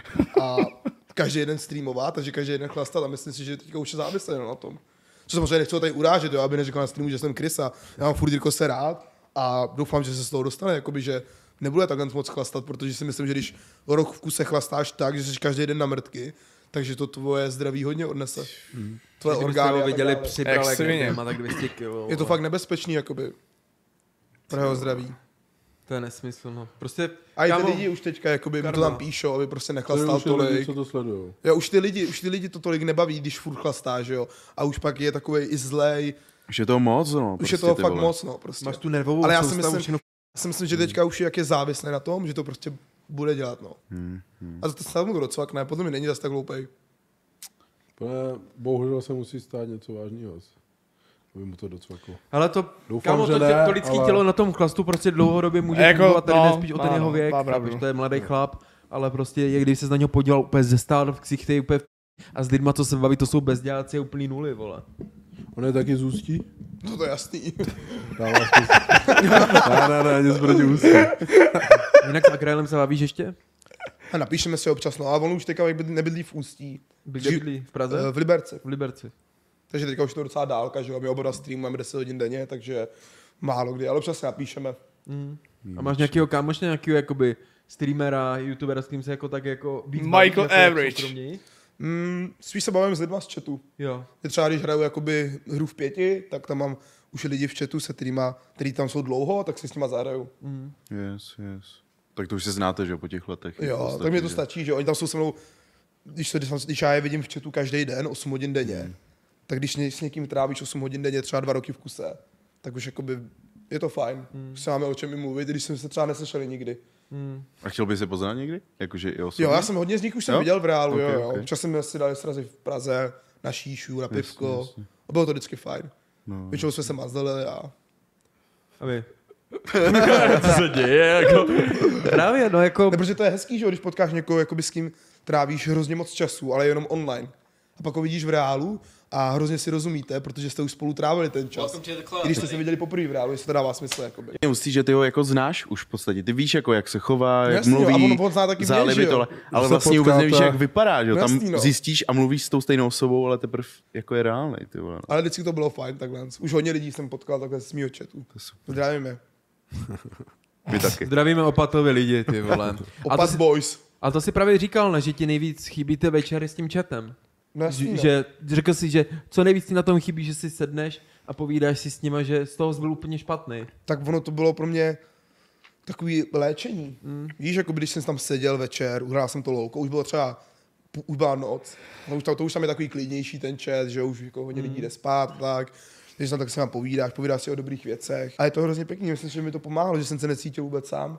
Speaker 2: A každý jeden streamová, takže každý jeden chlastat a myslím si, že teďka už je závislý na tom. Co samozřejmě nechci ho tady urážet, jo, aby neřekl na streamu, že jsem Krysa. Já mám furt Jirko se rád a doufám, že se z toho dostane, jakoby, že nebude takhle moc chlastat, protože si myslím, že když rok v kuse chlastáš tak, že jsi každý den na mrtky, takže to tvoje zdraví hodně odnese. Tvoje orgány.
Speaker 4: Kdybyste ho viděli přibral,
Speaker 1: jak
Speaker 4: má tak 200 kg.
Speaker 2: Je to fakt nebezpečný, jakoby. Pro jeho zdraví.
Speaker 4: To je nesmysl, no. Prostě,
Speaker 2: a i ty lidi už teďka, jakoby, to tam píšou, aby prostě nechlastal tolik.
Speaker 5: Lidi, co to sledujou.
Speaker 2: Jo, už ty lidi to tolik nebaví, když furt chlastá, že jo. A už pak je takovej i zlej.
Speaker 3: Už je to moc, no.
Speaker 2: Už
Speaker 3: prostě
Speaker 2: je toho fakt moc, no, prostě.
Speaker 4: Máš tu nervovou
Speaker 2: ale já si myslím, že teďka už je jak je závislý na tom, že to prostě bude dělat, no. A to se mu docvakne, potom mi není zase tak hloupej.
Speaker 5: Bohužel se musí stát něco vážného, aby mu to docvaklo.
Speaker 4: Ale to,
Speaker 5: doufám,
Speaker 4: kámo, to lidský tělo na tom chlastu prostě dlouhodobě může
Speaker 1: jako,
Speaker 4: fungovat, tady nespíš o ten jeho věk, chápeš, to je mladý chlap, ale prostě, když se na něho podíval úplně ze stát, ksichtej úplně a s lidma, co se baví, to jsou bezděláci, je úplný nuly, vole.
Speaker 5: On je taky z Ústí?
Speaker 2: No to je jasný.
Speaker 5: Ne, nic proti Ústí.
Speaker 4: Jinak s Akraelem se bavíš ještě?
Speaker 2: A napíšeme si občas, no, a on už teďka nebydlí v Ústí.
Speaker 4: Kde bydlí? V Praze?
Speaker 2: V Liberci.
Speaker 4: V Liberci.
Speaker 2: Takže teďka už je to docela dálka, že jo, my oba streamujeme 10 hodin denně, takže málo kdy, ale občas se napíšeme.
Speaker 4: A máš nějakýho kámošně, nějakýho jakoby streamera, youtubera, s kým se jako tak jako víc
Speaker 1: Michael Average.
Speaker 2: Spíš se bavím s lidma z chatu.
Speaker 4: Jo.
Speaker 2: Je třeba, když hraju jakoby hru v 5, tak tam mám už lidi v chatu, který tam jsou dlouho, tak si s nima zahraju.
Speaker 3: Yes. Tak to už se znáte, že po těch letech.
Speaker 2: Jo, tak mi to stačí, že oni tam jsou se mnou, když já je vidím v chatu každý den, 8 hodin denně, tak když s někým trávíš 8 hodin denně, třeba 2 roky v kuse, tak už jakoby je to fajn. Se máme o čem i mluvit, když jsme se třeba neslyšeli nikdy.
Speaker 3: A chtěl by se poznat někdy? Jakože i osobně?
Speaker 2: Jo, já jsem hodně z nich už jsem viděl v reálu,
Speaker 3: Okay,
Speaker 2: jo.
Speaker 3: okay.
Speaker 2: Časem jsme si dali srazy v Praze, na šíšu, na pivko.
Speaker 3: Jasně.
Speaker 2: A bylo to vždycky fajn.
Speaker 3: No.
Speaker 2: Většinou jsme se mazdali a...
Speaker 4: A vy? Co se děje, jako... Právě, no jako...
Speaker 2: Ne, protože to je hezký, že jo, když potkáš někoho, jakoby s kým trávíš hrozně moc času, ale jenom online. A pak ho vidíš v reálu a hrozně si rozumíte, protože jste už spolu trávili ten čas. I když jste se viděli poprvé v reálu, jestli to dává smysl, jakoby.
Speaker 3: Je hustý, že ty ho jako znáš už v podstatě. Ty víš, jako jak se chová, jak
Speaker 2: jasný,
Speaker 3: mluví,
Speaker 2: a on zná taky
Speaker 3: záliby tohle. Ale vlastně vůbec nevíš, jak vypadá, že jo. Tam
Speaker 2: jasný, no.
Speaker 3: zjistíš a mluvíš s tou stejnou osobou, ale teprve jako je reálnej, ty vole.
Speaker 2: Ale vždycky to bylo fajn takhle. Už hodně lidí jsem potkal takhle z mýho chatu. Zdravíme.
Speaker 3: My taky.
Speaker 4: Zdravíme Opatovi lidi, ty vole.
Speaker 2: Opat boys.
Speaker 4: A to si právě říkal, ne, že ti nejvíc chybí ty večery s tím chatem.
Speaker 2: No jasný, no.
Speaker 4: Že řekl si, že co nejvíc ti na tom chybí, že si sedneš a povídáš si s nima, že z toho byl úplně špatný.
Speaker 2: Tak ono to bylo pro mě takový léčení. Víš, jako když jsem tam seděl večer, uhrál jsem to louko, už bylo třeba, už byla noc, to už tam je takový klidnější ten chat, že už jako hodně lidí jde spát, tak. Když tam tak si vám povídáš si o dobrých věcech. A je to hrozně pěkný, myslím, že mi to pomáhalo, že jsem se necítil vůbec sám.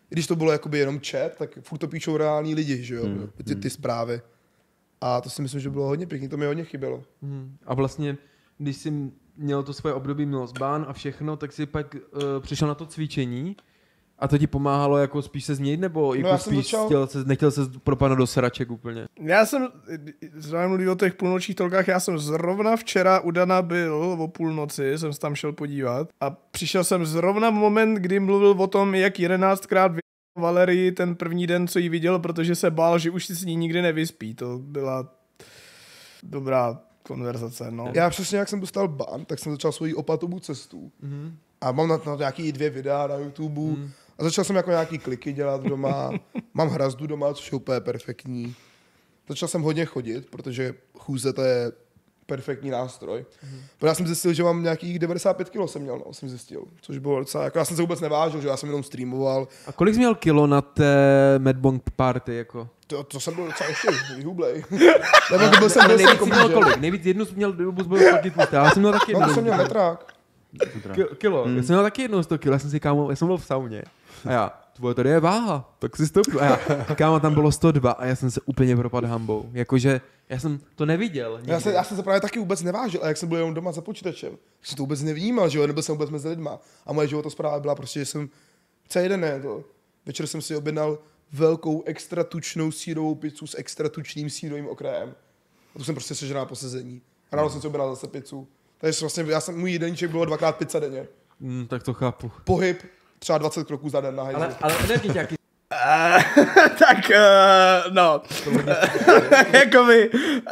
Speaker 2: když to bylo jakoby jenom chat, tak furt to píšou reální lidi, že jo, ty zprávy. A to si myslím, že bylo hodně pěkný, to mi hodně chybělo.
Speaker 4: A vlastně, když jsi měl to svoje období milosbán a všechno, tak si pak přišel na to cvičení a to ti pomáhalo jako spíš se změnit, nebo jako spíš nechtěl se propadnout do sraček úplně?
Speaker 1: Já jsem, zrovna mluví o těch půlnočních tolkách, já jsem zrovna včera u Dana byl o půlnoci, jsem se tam šel podívat a přišel jsem zrovna v moment, kdy mluvil o tom, jak 11krát Valerii ten první den, co jí viděl, protože se bál, že už si s ní nikdy nevyspí. To byla dobrá konverzace, no.
Speaker 2: Já přesně, jak jsem dostal ban, tak jsem začal svoji opatovou cestu. A mám na nějaký 2 videa na YouTube. A začal jsem jako nějaký kliky dělat doma. Mám hrazdu doma, což je úplně perfektní. Začal jsem hodně chodit, protože chůze to je perfektní nástroj. Protože já jsem zjistil, že mám nějakých 95 kg jsem zjistil. Což bylo docela, jako já jsem se vůbec nevážil, že já jsem jenom streamoval.
Speaker 4: A kolik jsi měl kilo na té Madbong party, jako?
Speaker 2: To jsem byl docela ještě hublej. Nebo byl jsem
Speaker 4: nejvíc měl kolik? Nejvíc jednu jsi měl dobu byl taky tlustý, já jsem měl taky jednu.
Speaker 2: No, jsem měl metrák.
Speaker 4: Kilo. Já jsem měl taky jednou 100 kilo, já jsem si kámo, já jsem byl v sauně. A já, tvoje tady je váha, tak si stoupnu. A já, kámo, tam bylo 102 a já jsem se úplně propadl hambou. Jakože, já jsem to neviděl.
Speaker 2: Já jsem se právě taky vůbec nevážil, a jak jsem byl jenom doma za počítačem, jsem to vůbec nevnímal, že jo, nebyl jsem vůbec mezi lidma. A moje životospráva byla prostě, že jsem celý den večer jsem si objednal velkou extra tučnou sírovou pizzu s extra tučným sírovým okrajem. A to jsem prostě sežral po sezení. A ráno jsem si objednal zase pizzu. Takže vlastně, můj jídelníček bylo 2x pizza denně.
Speaker 4: Tak to chápu.
Speaker 2: Pohyb, třeba 20 kroků za den na hajzlu.
Speaker 4: Ale energiťáky.
Speaker 1: Tak, no. Jakoby,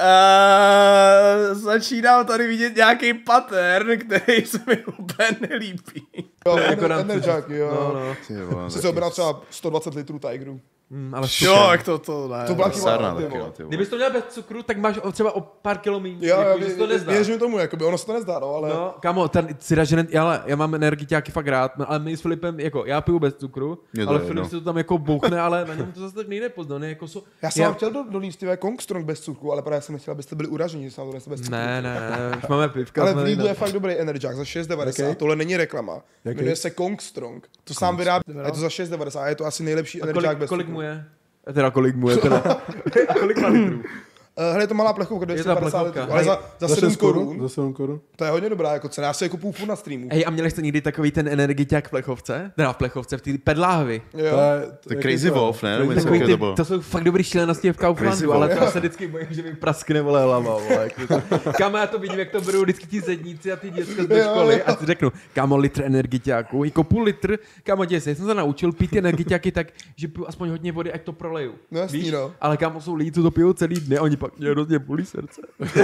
Speaker 1: začínám tady vidět nějaký pattern, který se mi úplně nelíbí.
Speaker 2: Jo, energiáky, jo.
Speaker 4: No.
Speaker 2: Jsi si objednal třeba 120 litrů Tigru.
Speaker 4: Ale
Speaker 1: jo, jak to ne.
Speaker 2: To byla
Speaker 3: Sárna
Speaker 2: chyba,
Speaker 3: taky, jo.
Speaker 4: Kdybys to měl bez cukru, tak máš třeba o pár kilo míň.
Speaker 2: Jo,
Speaker 4: jako, že se to nezdá.
Speaker 2: věřím tomu, jakoby, ono se to nezdá, no, ale...
Speaker 4: No, kámo, ten Cyražen, já mám energiťáky fakt rád, ale my s Filipem, jako, já piju bez cukru, ale Filip si to tam jako bouchne, ale na něm to zase tak nejde poznat, ne, jako
Speaker 2: Já jsem vám chtěl dolít ty Kongstrong bez cukru, ale právě jsem nechtěl, abyste byli uraženi, že jsem vám to bez cukru.
Speaker 4: Ne, už máme pivka.
Speaker 2: Ale v Lidlu je fakt dobrý energiák za 6,90, tohle není reklama. Jmenuje se Kongstrong. To sám vyrábí, je to za 6,90 a je to asi nejlepší energiák bez cukru.
Speaker 4: Kolik mu je? Teda kolik mu je teda? A kolik má litrů?
Speaker 2: Hele, je to malá plechovka, 250 litrů, ale za 7 korun.
Speaker 5: Za 7 korun.
Speaker 2: To je hodně dobrá jako cena, já si je kupuju furt na streamu.
Speaker 4: Hej, a měli jste někdy takový ten energiťák v plechovce? Teda v plechovce, v té pedláhvi.
Speaker 2: Jo.
Speaker 3: To je Crazy Wolf, ne? Nebo něco
Speaker 4: Takový
Speaker 3: takového to bylo.
Speaker 4: to jsou fakt dobrý šílenosti v Kauflandu, ale to já se vždycky bojím, že mi praskne vole hlava, vole. Kámo, já to vidím, jak to berou vždycky ti zedníci a ty děcka z školy a si řeknu, kámo, litr energiťáku, jako půl litr, kámo, děj se, já jsem se naučil pít ty energiťáky tak, že piju aspoň hodně vody, ať to proleju.
Speaker 2: No jasný,
Speaker 4: víš?
Speaker 2: no.
Speaker 4: Ale kámo, jsou lidi, co to pijou celý dny a oni pak mě hrozně bolí srdce.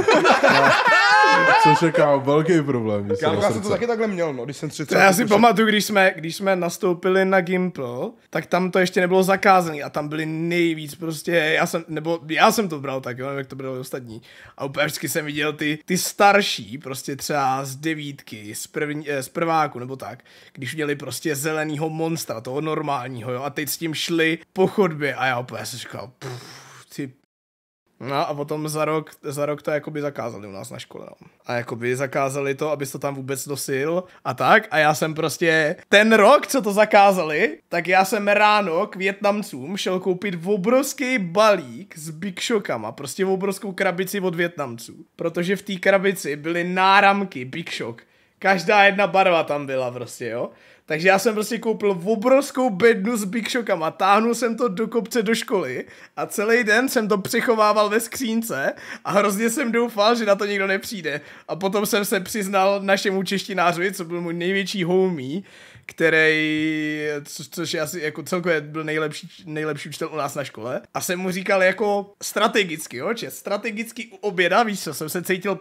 Speaker 5: Což je kámo, velký problém.
Speaker 2: Já jsem to taky takhle měl, no, když jsem 30.
Speaker 1: Já si pamatuju, když jsme nastoupili na Gimple, tak tam to ještě nebylo zakázané a tam byli nejvíc prostě, já jsem to bral tak, jo, jak to byli ostatní. A úplně vždycky jsem viděl ty starší, prostě třeba z 9, z prváku nebo tak, když měli prostě zelenýho monstra, toho normálního, jo, a teď s tím šli po chodbě a já úplně jsem říkal, ty. No a potom za rok to jakoby zakázali u nás na škole, no. A jakoby zakázali to, abys to tam vůbec nosil a tak. A já jsem prostě, ten rok, co to zakázali, tak já jsem ráno k Vietnamcům šel koupit obrovský balík s Big Shockama, prostě obrovskou krabici od Vietnamců. Protože v té krabici byly náramky Big Shock. Každá jedna barva tam byla prostě, jo. Takže já jsem prostě koupil obrovskou bednu s Big Shockama, táhnul jsem to do kopce do školy a celý den jsem to přechovával ve skřínce a hrozně jsem doufal, že na to nikdo nepřijde. A potom jsem se přiznal našemu češtinářovi, co byl můj největší homie, což je asi jako celkově byl nejlepší učitel u nás na škole. A jsem mu říkal jako strategicky, jo, strategicky u oběda, víš co, jsem se cítil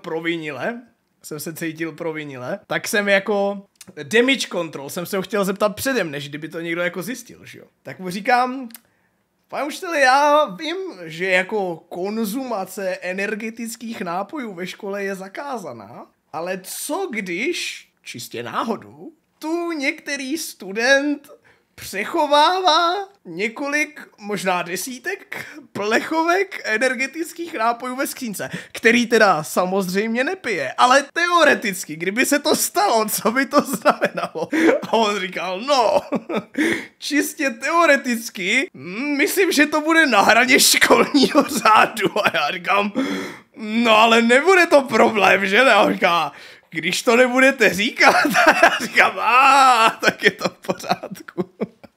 Speaker 1: provinile, tak jsem jako damage control jsem se ho chtěl zeptat předem, než kdyby to někdo jako zjistil, že jo. Tak mu říkám, pane učiteli, já vím, že jako konzumace energetických nápojů ve škole je zakázaná, ale co když, čistě náhodou, tu některý student přechovává několik, možná desítek plechovek energetických nápojů ve skřínce, který teda samozřejmě nepije, ale teoreticky, kdyby se to stalo, co by to znamenalo? A on říkal, no, čistě teoreticky, myslím, že to bude na hraně školního řádu. A já říkám, no ale nebude to problém, že ne? A on říká, když to nebudete říkat, a já říkám, tak je to v pořádku.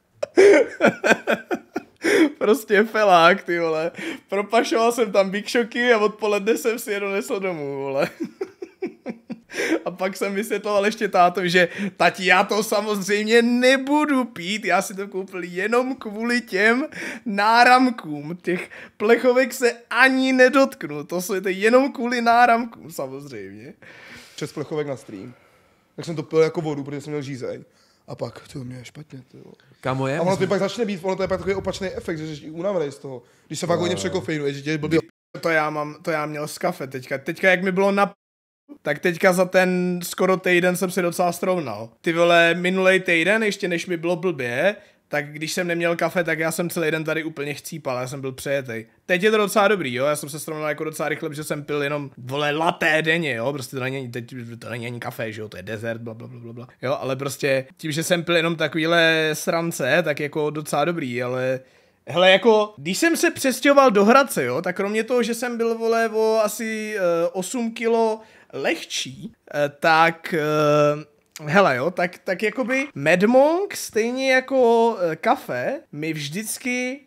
Speaker 1: Prostě felák, ty vole. Propašoval jsem tam Big Shocky a odpoledne jsem si je donesl domů, vole. A pak jsem vysvětloval ještě tátovi, že tati, já to samozřejmě nebudu pít, já si to koupil jenom kvůli těm náramkům. Těch plechovek se ani nedotknu, to je jenom kvůli náramkům samozřejmě.
Speaker 2: 6 plechovek na stream. Tak jsem to pil jako vodu, protože jsem měl žízeň. A pak, to mě je špatně, tyjo.
Speaker 4: Kámo je?
Speaker 2: A ono to pak začne být, ono to je pak takový opačný efekt, že jsi unavený z toho. Když se fakt hodně překofeinuje, že tě blbý.
Speaker 1: To já měl z kafe teďka jak mi bylo tak teďka za ten skoro týden jsem se docela srovnal. Ty vole, minulej týden, ještě než mi bylo blbě, tak když jsem neměl kafe, tak já jsem celý den tady úplně chcípal, já jsem byl přejetej. Teď je to docela dobrý, jo, já jsem se srovnal jako docela rychle, protože jsem pil jenom, vole, latte denně, jo, prostě to není ani kafe, že jo, to je dezert, blablabla, jo, ale prostě tím, že jsem pil jenom takovýhle srance, tak jako docela dobrý, ale hele, jako, když jsem se přestěhoval do Hradce, jo, tak kromě toho, že jsem byl, vole, o asi 8 kilo lehčí, tak hele jo, tak jakoby Mad Monk, stejně jako kafe, mi vždycky,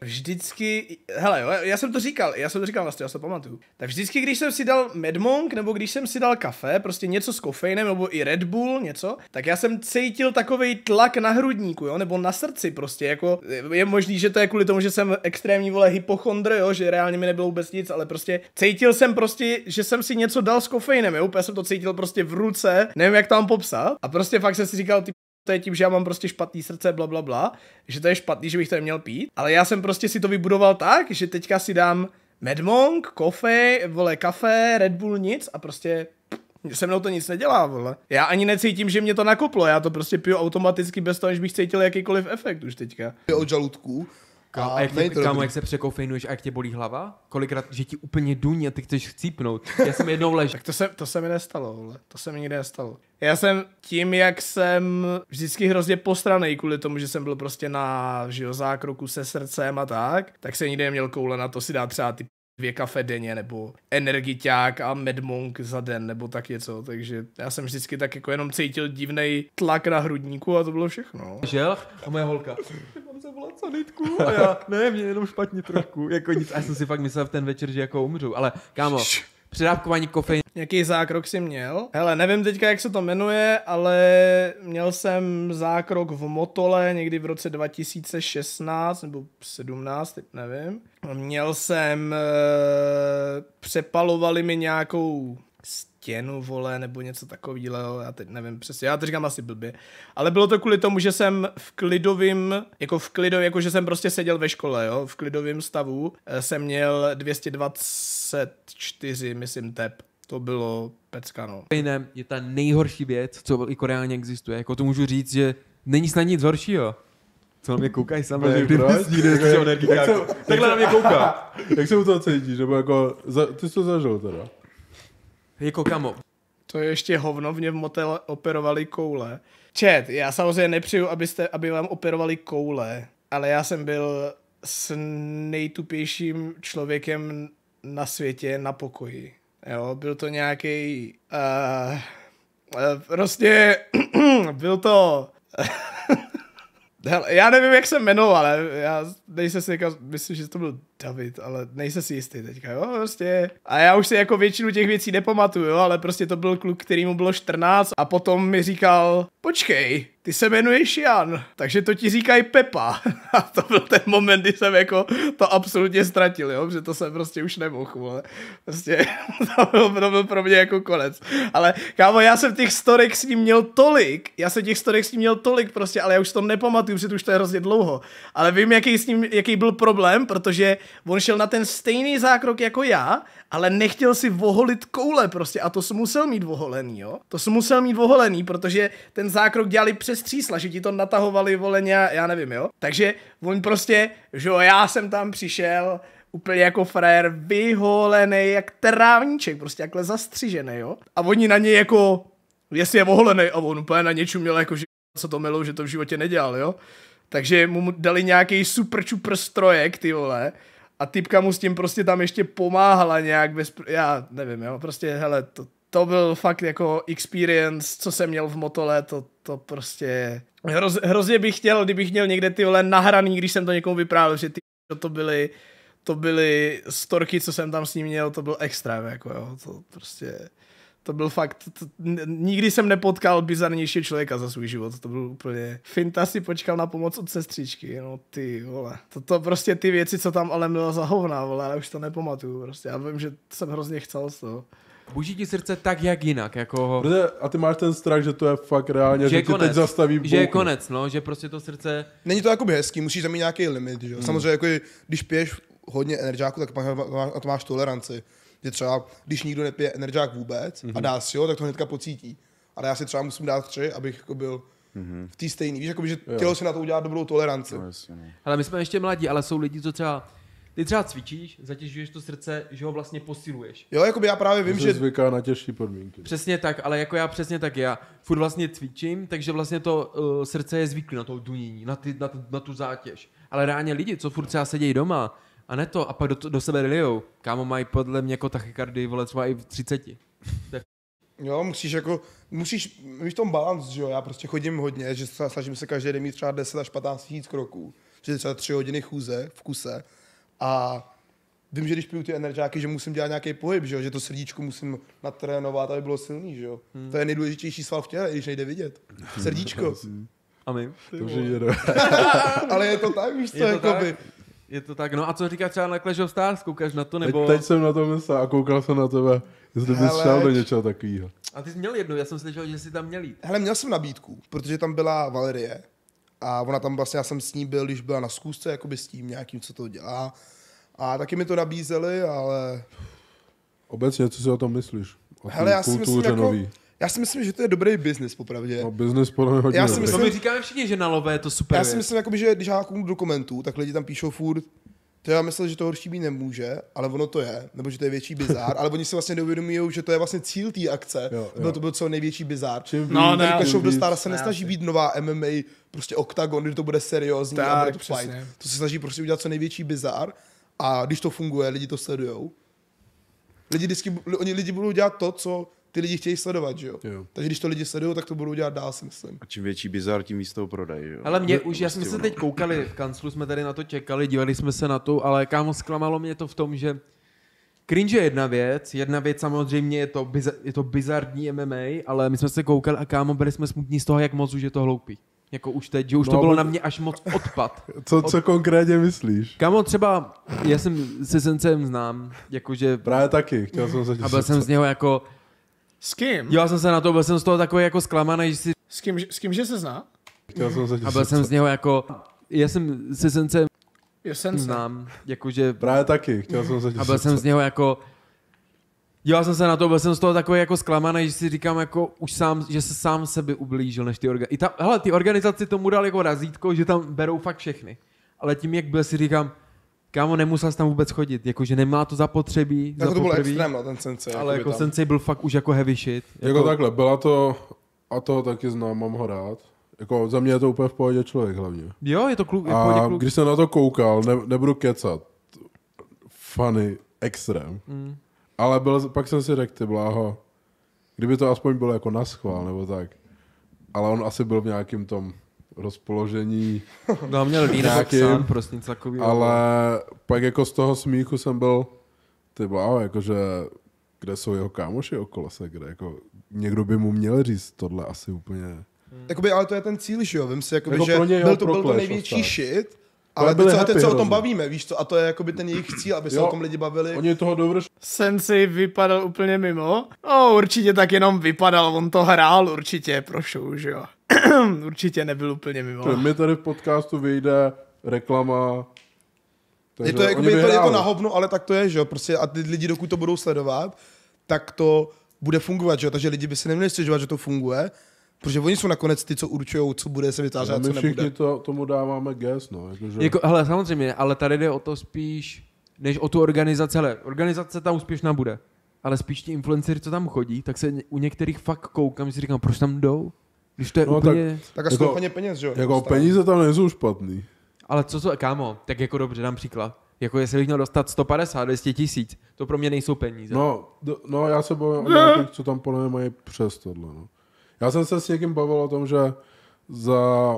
Speaker 1: hele jo, já jsem to říkal vlastně, já se to pamatuju. Tak vždycky, když jsem si dal Mad Monk, nebo když jsem si dal kafe, prostě něco s kofeinem, nebo i Red Bull, něco, tak já jsem cítil takovej tlak na hrudníku, jo, nebo na srdci prostě, jako, je možný, že to je kvůli tomu, že jsem extrémní, vole, hypochondr, jo, že reálně mi nebylo vůbec nic, ale prostě cítil jsem prostě, že jsem si něco dal s kofeinem, jo, úplně jsem to cítil prostě v ruce, nevím, jak tam popsat, a prostě fakt jsem si říkal, to je tím, že já mám prostě špatný srdce, blablabla, že to je špatný, že bych to neměl pít, ale já jsem prostě si to vybudoval tak, že teďka si dám Mad Monk, kafe, Red Bull, nic a prostě se mnou to nic nedělá, vole. Já ani necítím, že mě to nakoplo, já to prostě piju automaticky bez toho, než bych cítil jakýkoliv efekt už teďka.
Speaker 2: Od žaludku.
Speaker 4: A jak se překofeinuješ a jak tě bolí hlava? Kolikrát, že ti úplně duní a ty chceš chcípnout. Já jsem jednou ležel.
Speaker 1: Tak to se mi nestalo, vole. To se mi nikdy nestalo. Já jsem tím, jak jsem vždycky hrozně postranej kvůli tomu, že jsem byl prostě na zákroku se srdcem a tak jsem nikdy neměl koule na to si dát třeba ty 2 kafe denně, nebo energiťák a Mad Monk za den, nebo tak něco, takže já jsem vždycky tak jako jenom cítil divnej tlak na hrudníku a to bylo všechno.
Speaker 4: Žel a moje holka, mám se volat sanitku a já, ne, mě jenom špatně trošku, jako nic, a já jsem si fakt myslel v ten večer, že jako umřu, ale kámo, předávkování kofein.
Speaker 1: Jaký zákrok jsi měl? Hele, nevím teďka, jak se to jmenuje, ale měl jsem zákrok v Motole někdy v roce 2016 nebo 17, teď nevím. Měl jsem, přepalovali mi nějakou stěnu, vole, nebo něco takového, já teď nevím přesně, já to říkám asi blbě, ale bylo to kvůli tomu, že jsem v klidovém, jako že jsem prostě seděl ve škole, jo, v klidovém stavu jsem měl 224, myslím, tep. To bylo pecka, no.
Speaker 4: Je ta nejhorší věc, co i reálně existuje, jako to můžu říct, že není snad nic horšího. Co na mě koukají samozřejmě, takhle na mě kouká.
Speaker 5: Jak se u toho cítíš, nebo jako, ty jsi to zažil teda?
Speaker 4: Jako kamo.
Speaker 1: To je ještě hovno, v něm motel operovali koule. Čet, já samozřejmě nepřeju, aby vám operovali koule, ale já jsem byl s nejtupějším člověkem na světě na pokoji. Jo, byl to nějaký prostě byl to hele, já nevím, jak se jmenoval, ale já nejsem si myslím, že to byl David, ale nejsem si jistý teďka, jo, prostě. A já už si jako většinu těch věcí nepamatuju, jo, ale prostě to byl kluk, kterýmu bylo 14 a potom mi říkal, počkej, ty se jmenuješ Jan, takže to ti říkají Pepa. A to byl ten moment, kdy jsem jako to absolutně ztratil, jo, protože to jsem prostě už nemohl, vole. Prostě to byl pro mě jako konec. Ale kámo, já jsem těch storek s ním měl tolik, prostě, ale já už to nepamatuju, protože to už to je hrozně dlouho. Ale vím, jaký byl problém, protože on šel na ten stejný zákrok jako já, ale nechtěl si voholit koule prostě a to jsem musel mít voholený, jo. To jsem musel mít voholený, protože ten zákrok dělali přesně se střísla, že ti to natahovali, vole, já nevím, jo. Takže on prostě, že jo, já jsem tam přišel úplně jako frajer, vyholený jak trávníček, prostě jakhle zastřižený, jo. A oni na něj jako, jestli je oholený, a on úplně na něj čuměl, jako, že co to milou, že to v životě nedělal, jo. Takže mu dali nějaký super čupr strojek, ty vole, a typka mu s tím prostě tam ještě pomáhala nějak já nevím, jo, prostě, hele, to byl fakt jako experience, co jsem měl v Motole, to prostě, hrozně bych chtěl, kdybych měl někde ty vole nahraný, když jsem to někomu vyprávěl, že ty to byly storky, co jsem tam s ním měl, to byl extrém, jako jo, to prostě, to byl fakt, nikdy jsem nepotkal bizarnějšího člověka za svůj život, to byl úplně, Finta si počkal na pomoc od sestřičky, no ty vole, to prostě ty věci, co tam ale bylo za hovna, vole, ale už to nepamatuju, prostě, já vím, že jsem hrozně chcel z toho.
Speaker 4: Buží ti srdce tak, jak jinak, jako...
Speaker 5: A ty máš ten strach, že to je fakt reálně, že ti teď zastaví bouky.
Speaker 4: Že je konec, no, že prostě to srdce...
Speaker 2: Není to jakoby hezký, musíš tam mít nějaký limit, že jo. Samozřejmě, jako když piješ hodně energiáku, tak na to máš toleranci. Že třeba, když nikdo nepije energiák vůbec a dá si ho, tak to hnedka pocítí. Ale já si třeba musím dát 3, abych jako byl v té stejný. Víš, jakoby, že tělo si na to udělá dobrou toleranci.
Speaker 4: Ale my jsme ještě mladí, ale jsou lidi, co třeba... Ty třeba cvičíš, zatěžuješ to srdce, že ho vlastně posiluješ.
Speaker 2: Jo, jakoby já právě vím, že...
Speaker 5: zvyká na těžší podmínky.
Speaker 4: Přesně tak, ale jako já přesně tak, já furt vlastně cvičím, takže vlastně to srdce je zvyklé na to dunění, na tu zátěž. Ale reálně lidi, co furt třeba sedějí doma a ne to, a pak do sebe lijou, kámo, mají podle mě jako tachykardy, vole, třeba i v 30.
Speaker 2: Jo, musíš mít v tom balans, že jo, já prostě chodím hodně, že snažím se každý den mít třeba 10 až 15 000 kroků, že třeba 3 hodiny chůze v kuse. A vím, že když piju ty energiáky, že musím dělat nějaký pohyb, že to srdíčko musím natrénovat, aby bylo silný, že jo. To je nejdůležitější sval v těle, i když nejde vidět. Srdíčko.
Speaker 4: A my?
Speaker 2: Ale je to tak, víš co, jakoby.
Speaker 4: Je to tak, no a co říká třeba na Clash of Stars, koukáš na to, nebo...
Speaker 5: Teď jsem na to myslel a koukal jsem na tebe, jestli bys šel do něčeho takového.
Speaker 4: A ty jsi měl jednu, já jsem slyšel, že jsi tam měl jít.
Speaker 2: Hele, měl jsem nabídku, protože tam byla Valerie a ona tam vlastně, já jsem s ní byl, když byla na zkoušce, jakoby s tím nějakým, co to dělá. A taky mi to nabízeli, ale...
Speaker 5: Obecně, co si o tom myslíš?
Speaker 2: Hele, já si myslím, že to je dobrý biznis, popravdě.
Speaker 5: No, biznis podle mě hodně dobrý.
Speaker 4: To mi říkáme všichni, že na lové je to super.
Speaker 2: Já si myslím, jakoby, že když já kouknu do komentů, tak lidi tam píšou furt, to já myslel, že to horší být nemůže, ale ono to je, nebo že to je větší bizár, ale oni si vlastně neuvědomují, že to je vlastně cíl té akce. To byl co největší bizár. Clash of the Stars se nesnaží být nová MMA, prostě oktagon, kdy to bude seriózní a bude to fight. To se snaží prostě udělat co největší bizár a když to funguje, lidi to sledujou. Lidi budou dělat to, co ty lidi chtějí sledovat, že jo? Takže když to lidi sledují, tak to budou dělat dál, si myslím.
Speaker 3: A čím větší bizar, tím víc toho prodají, jo?
Speaker 4: Ale já jsme se teď koukali, v kanclu jsme tady na to čekali, dívali jsme se na to, ale kámo, zklamalo mě to v tom, že cringe je jedna věc samozřejmě je to bizarní MMA, ale my jsme se koukali a kámo, byli jsme smutní z toho, jak moc už je to hloupý. Jako už teď, že už to bylo na mě až moc odpad.
Speaker 5: Co konkrétně myslíš?
Speaker 4: Kámo, třeba, já jsem se Sencem znám, jakože...
Speaker 5: Právě taky, chtěl jsem se...
Speaker 4: A byl jsem z něho jako...
Speaker 1: S kým?
Speaker 4: Dělal jsem se na to, byl jsem z toho takový jako zklamaný, že si...
Speaker 1: S kým že se zná?
Speaker 5: Chtěl jsem se...
Speaker 4: A byl jsem z něho jako... Já jsem se Sencem znám, jakože...
Speaker 5: Právě taky, chtěl jsem se...
Speaker 4: A byl jsem z něho jako... Dělal jsem se na to, byl jsem z toho takový jako zklamaný, že si říkám jako už sám, že se sám sebe ublížil než ty organizace. Hele, ty organizaci tomu dal jako razítko, že tam berou fakt všechny. Ale tím, jak byl, si říkám, kámo, nemusel jsi tam vůbec chodit, jakože nemá to zapotřebí.
Speaker 2: Jako to bylo extrém, no, ten Sensei.
Speaker 4: Ale jako Sensei byl fakt už jako heavy shit.
Speaker 5: Jako takhle, byla to, a to taky znám, mám ho rád. Jako za mě je to úplně v pohodě člověk hlavně.
Speaker 4: Jo, je to kluk.
Speaker 5: A když jsem na to koukal, nebudu kecat, funny, extrém. Ale pak jsem si řekl, ty bláho, kdyby to aspoň bylo jako naschvál, nebo tak. Ale on asi byl v nějakým tom rozpoložení.
Speaker 4: No, měl nějakým, prostě něco takového.
Speaker 5: Ale pak jako z toho smíchu jsem byl, ty bláho, jakože kde jsou jeho kámoši okolo se, kde jako někdo by mu měl říct tohle asi úplně.
Speaker 2: Jakoby, ale to je ten cíl, že jo, vím si, jakoby,
Speaker 5: jako
Speaker 2: že byl to největší shit. Ale teď se o tom bavíme, víš co? A to je jakoby ten jejich cíl, aby se o tom lidi bavili.
Speaker 5: Oni toho dobře...
Speaker 1: Sensei vypadal úplně mimo. Určitě tak jenom vypadal, on to hrál určitě pro show, že jo. Určitě nebyl úplně mimo.
Speaker 5: My tady v podcastu vyjde reklama.
Speaker 2: Je to na hovno, ale tak to je, že jo. Prostě a ty lidi, dokud to budou sledovat, tak to bude fungovat, že jo. Takže lidi by se neměli stěžovat, že to funguje, Protože oni jsou nakonec ty, co určují, co bude se vytvářet a co
Speaker 5: My
Speaker 2: nebude.
Speaker 5: všichni tomu dáváme gas, no. Jakože...
Speaker 4: Jako, hele, samozřejmě, ale tady jde o to spíš, než o tu organizaci. Hele, organizace ta úspěšná bude. Ale spíš ti influenceři, co tam chodí, tak se u některých fakt koukám, že si říkám, proč tam jdou? Když to je
Speaker 5: No,
Speaker 4: úplně...
Speaker 2: Tak a jsou hodně peněz, že jo?
Speaker 5: Jako peníze tam nejsou špatný.
Speaker 4: Ale kámo, tak jako dobře, dám příklad. Jako jestli bych měl dostat 150, 200 tisíc, to pro mě nejsou peníze.
Speaker 5: No já se bavím o nějakých, co tam podle mě mají přes tohle, no. Já jsem se s někým bavil o tom, že za